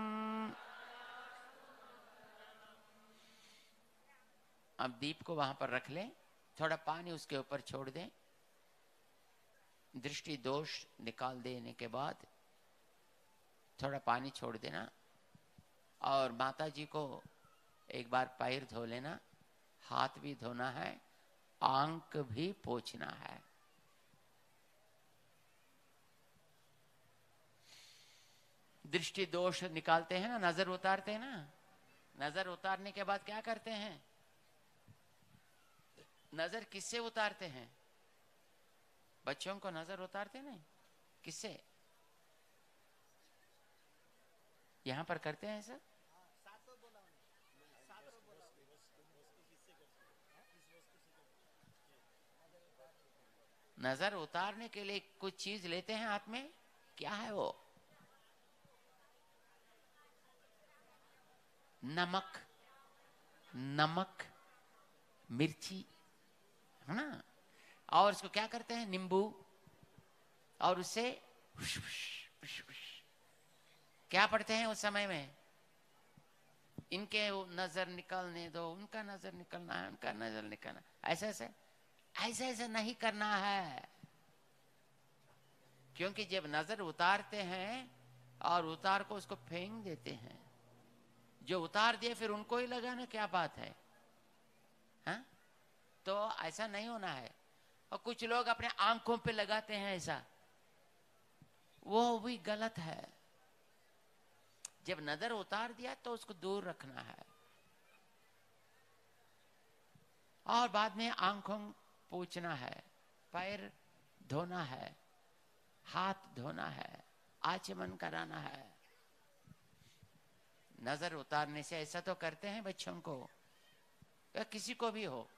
अब दीप को वहां पर रख ले, थोड़ा पानी उसके ऊपर छोड़ दें, दृष्टि दोष निकाल देने के बाद थोड़ा पानी छोड़ देना और माता जी को एक बार पैर धो लेना, हाथ भी धोना है, आंख भी पोंछना है। दृष्टि दोष निकालते हैं ना, नजर उतारते हैं ना। नजर उतारने के बाद क्या करते हैं? नजर किससे उतारते हैं? बच्चों को नजर उतारते नहीं, किससे? यहां पर करते हैं ऐसा? नजर उतारने के लिए कुछ चीज लेते हैं हाथ में, क्या है वो? नमक, नमक, मिर्ची, है ना? और इसको क्या करते हैं? नींबू, और उससे क्या पढ़ते हैं उस समय में? इनके नजर निकलने दो, उनका नजर निकलना है, उनका नजर निकलना, ऐसे ऐसे ऐसे ऐसे नहीं करना है। क्योंकि जब नजर उतारते हैं और उतार को उसको फेंक देते हैं, जो उतार दिए फिर उनको ही लगाना, क्या बात है? हाँ? तो ऐसा नहीं होना है। और कुछ लोग अपने आंखों पे लगाते हैं ऐसा, वो भी गलत है। जब नजर उतार दिया तो उसको दूर रखना है। और बाद में आंखों पोंछना है, पैर धोना है, हाथ धोना है, आचमन कराना है। नजर उतारने से ऐसा तो करते हैं बच्चों को या किसी को भी हो।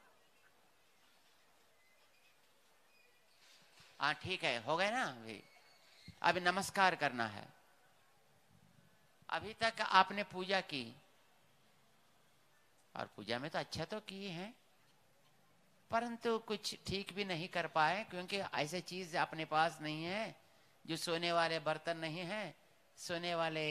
हाँ ठीक है, हो गए ना? अभी नमस्कार करना है। अभी तक आपने पूजा की और पूजा में तो अच्छा तो किए हैं, परंतु कुछ ठीक भी नहीं कर पाए क्योंकि ऐसे चीज अपने पास नहीं है, जो सोने वाले बर्तन नहीं है, सोने वाले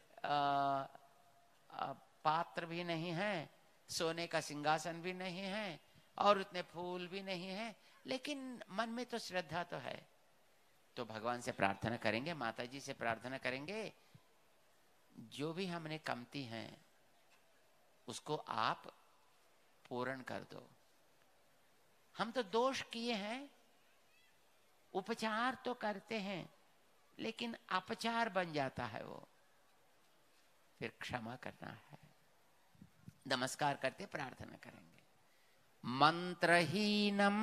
पात्र भी नहीं है, सोने का सिंहासन भी नहीं है और उतने फूल भी नहीं है, लेकिन मन में तो श्रद्धा तो है। तो भगवान से प्रार्थना करेंगे, माता जी से प्रार्थना करेंगे, जो भी हमने कमती हैं उसको आप पूर्ण कर दो। हम तो दोष किए हैं, उपचार तो करते हैं लेकिन अपचार बन जाता है, वो फिर क्षमा करना है। नमस्कार करते प्रार्थना करेंगे। मंत्रहीनम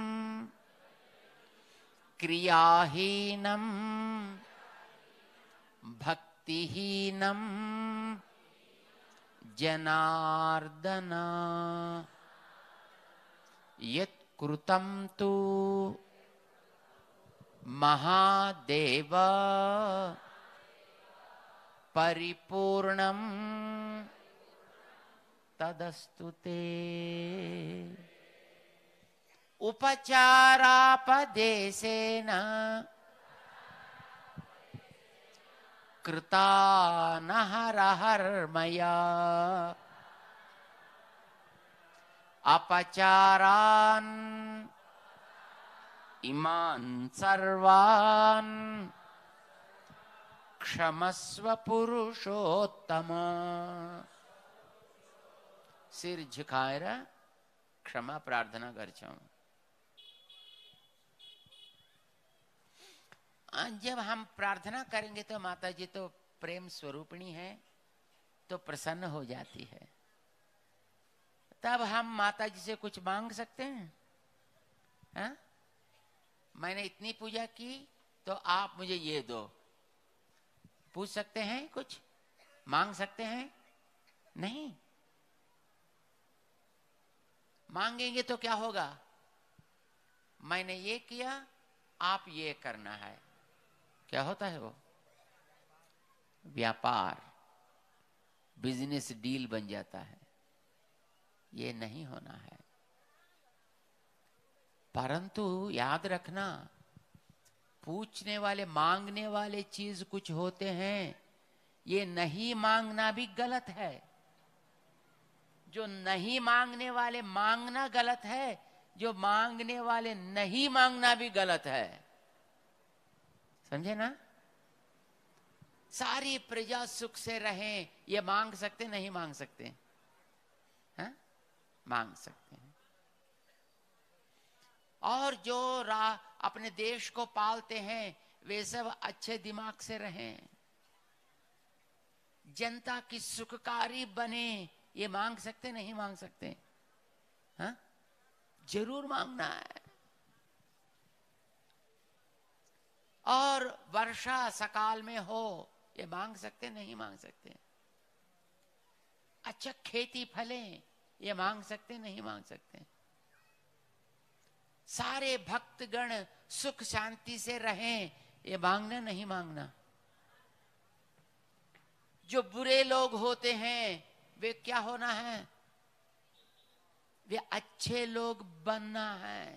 क्रियाहीनम भक्तिहीनम जनार्दन यत्कृतं तु महादेव परिपूर्णं तदस्तु ते। उपचारापदेशेन कृता नहरहर्मया अपचारान् इमान् सर्वान् क्षमस्व पुरुषोत्तम। सिर झुकाएर क्षमा प्रार्थना गर्छौं। जब हम प्रार्थना करेंगे तो माता जी तो प्रेम स्वरूपिणी है, तो प्रसन्न हो जाती है। तब हम माता जी से कुछ मांग सकते हैं? हा? मैंने इतनी पूजा की तो आप मुझे ये दो, पूछ सकते हैं? कुछ मांग सकते हैं? नहीं। मांगेंगे तो क्या होगा? मैंने ये किया, आप ये करना है। क्या होता है वो? व्यापार, बिजनेस डील बन जाता है। ये नहीं होना है। परंतु याद रखना, पूछने वाले, मांगने वाले चीज कुछ होते हैं, ये नहीं मांगना भी गलत है। जो नहीं मांगने वाले मांगना गलत है, जो मांगने वाले नहीं मांगना भी गलत है। समझे ना? सारी प्रजा सुख से रहें, ये मांग सकते नहीं मांग सकते? हाँ? मांग सकते हैं। और जो अपने देश को पालते हैं वे सब अच्छे दिमाग से रहें, जनता की सुखकारी बने, ये मांग सकते नहीं मांग सकते? हाँ? जरूर मांगना है। और वर्षा सकाल में हो, ये मांग सकते नहीं मांग सकते? अच्छा खेती फले, ये मांग सकते नहीं मांग सकते? सारे भक्तगण सुख शांति से रहें, ये मांगना नहीं मांगना? जो बुरे लोग होते हैं वे क्या होना है? वे अच्छे लोग बनना है।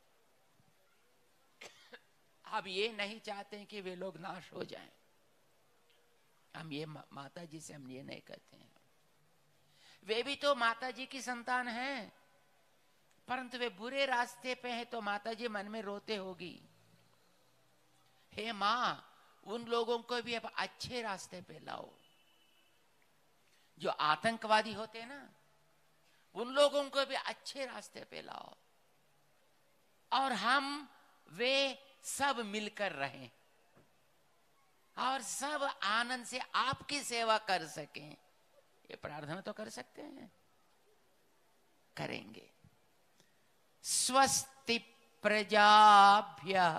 अब ये नहीं चाहते कि वे लोग नाश हो जाएं। हम ये माता जी से हम ये नहीं कहते हैं। वे भी तो माता जी की संतान हैं, परंतु वे बुरे रास्ते पे हैं तो माता जी मन में रोते होगी, हे माँ उन लोगों को भी अब अच्छे रास्ते पे लाओ। जो आतंकवादी होते हैं ना, उन लोगों को भी अच्छे रास्ते पे लाओ, और हम वे सब मिलकर रहें और सब आनंद से आपकी सेवा कर सकें। ये प्रार्थना तो कर सकते हैं, करेंगे। स्वस्ति प्रजाभ्यः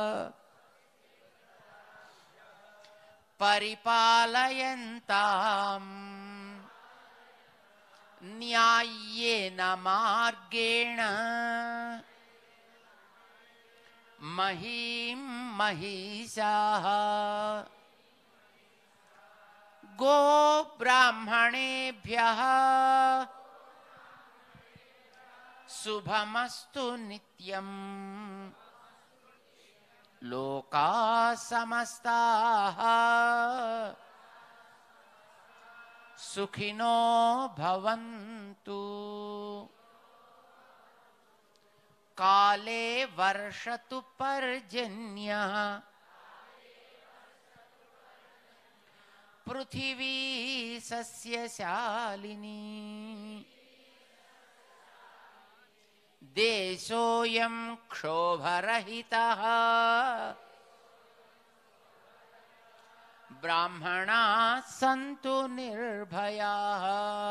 परिपालयन्ताम् न्याय्येन मार्गेण महीं महिषाः गो ब्राह्मणेभ्यः शुभमस्तु नित्यम् लोकाः समस्ताः सुखिनो भवन्तु। काले वर्षतु पर्जन्यः पृथिवी सस्यशालिनी देशोऽयं क्षोभरहितः ब्राह्मणाः सन्तु निर्भयाः।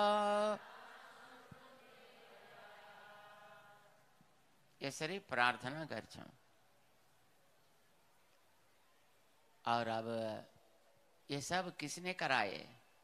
यसरी प्रार्थना गर्छौं। और अब ये सब किसने कराए?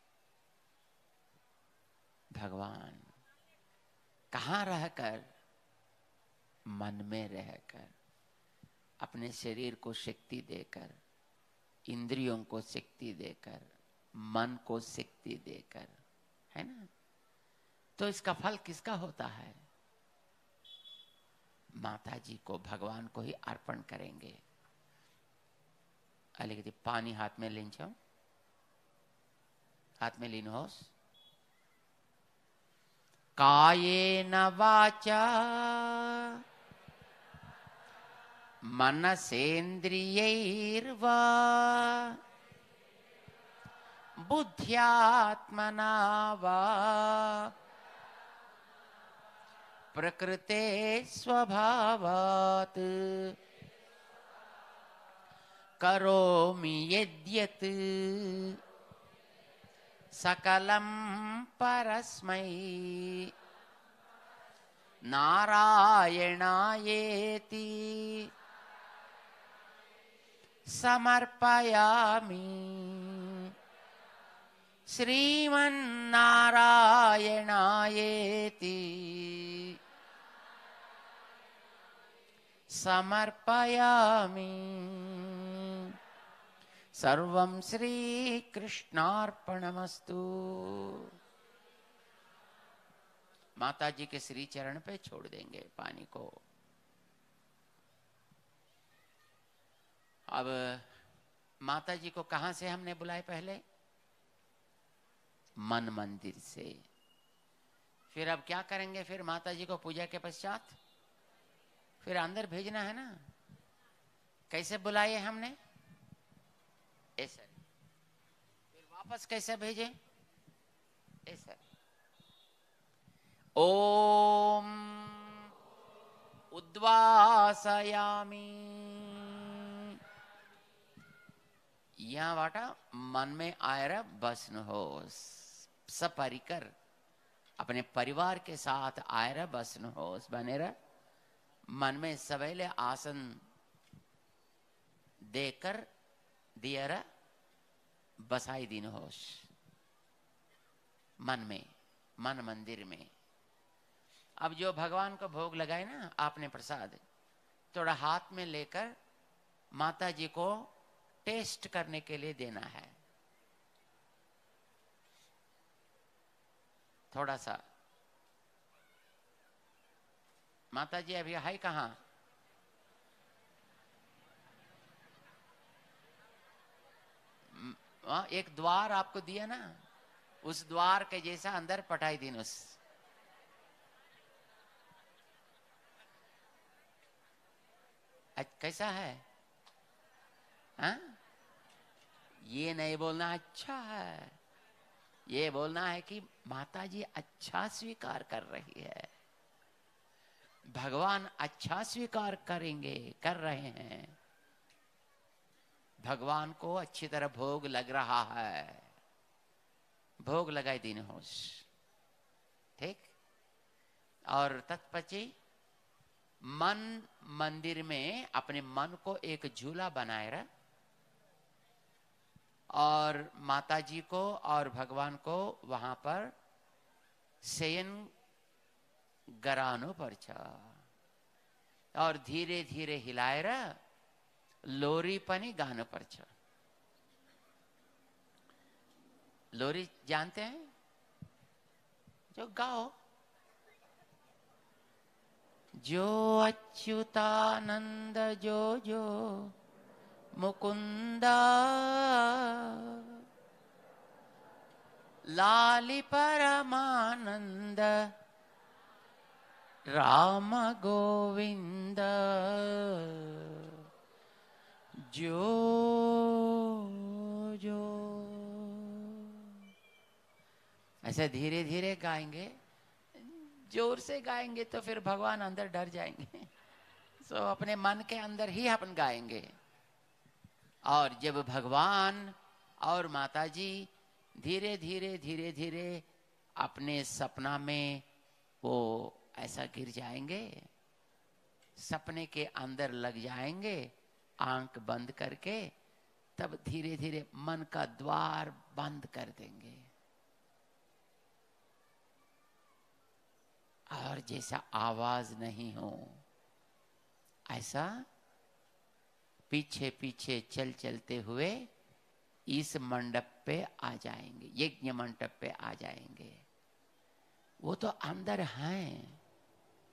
भगवान। कहाँ रहकर? मन में रहकर, अपने शरीर को शक्ति देकर, इंद्रियों को शक्ति देकर, मन को शक्ति देकर, है ना? तो इसका फल किसका होता है? माता जी को, भगवान को ही अर्पण करेंगे। अलिकति पानी हाथ में लिन्छौँ, हाथ में लिनुहोस्। कायेन वाचा मनसेन्द्रियैर्वा बुद्ध्यात्मना वा प्रकृते स्वभावात् करोमि यद्यत् सकलं परस्मै नारायणायेति समर्पयामि। श्रीमन्नारायणायेति समर्पयामि। सर्वं श्रीकृष्णार्पणमस्तु। माता जी के श्री चरण पे छोड़ देंगे पानी को। अब माता जी को कहां से हमने बुलाए? पहले मन मंदिर से। फिर अब क्या करेंगे? फिर माता जी को पूजा के पश्चात फिर अंदर भेजना है ना। कैसे बुलाए हमने? ऐसा। फिर वापस कैसे भेजे? ऐसा। ओम उद्वासयामि। यहाँ वाटा मन में आयर बसन हो सपरिकर, अपने परिवार के साथ आयर बसन हो बने रह। मन में सवेले आसन देकर दियर बसाई दिन होश मन में, मन मंदिर में। अब जो भगवान को भोग लगाए ना आपने प्रसाद, थोड़ा हाथ में लेकर माता जी को टेस्ट करने के लिए देना है। थोड़ा सा। माता जी अभी है कहाँ? एक द्वार आपको दिया ना, उस द्वार के जैसा अंदर पटाई दिन उस। कैसा है? हाँ? ये नहीं बोलना अच्छा है, ये बोलना है कि माता जी अच्छा स्वीकार कर रही है, भगवान अच्छा स्वीकार करेंगे, कर रहे हैं। भगवान को अच्छी तरह भोग लग रहा है। भोग लगाए दिन होश, ठीक। और तत्पची मन मंदिर में अपने मन को एक झूला बनाए रह, और माता जी को और भगवान को वहां पर शयन गरानो पर छा, और धीरे धीरे हिलाए रह लोरी पनी गानो पर छा। लोरी जानते हैं? जो गाओ। जो अच्युतानंद जो जो मुकुंदा लाली परमानंद राम गोविंद जो जो। ऐसे धीरे धीरे गाएंगे। जोर से गाएंगे तो फिर भगवान अंदर डर जाएंगे। सो अपने मन के अंदर ही अपन गाएंगे। और जब भगवान और माता जी धीरे धीरे धीरे धीरे अपने सपना में वो ऐसा गिर जाएंगे, सपने के अंदर लग जाएंगे आंख बंद करके, तब धीरे धीरे मन का द्वार बंद कर देंगे। और जैसा आवाज नहीं हो, ऐसा पीछे पीछे चल चलते हुए इस मंडप पे आ जाएंगे, यज्ञ मंडप पे आ जाएंगे। वो तो अंदर हैं,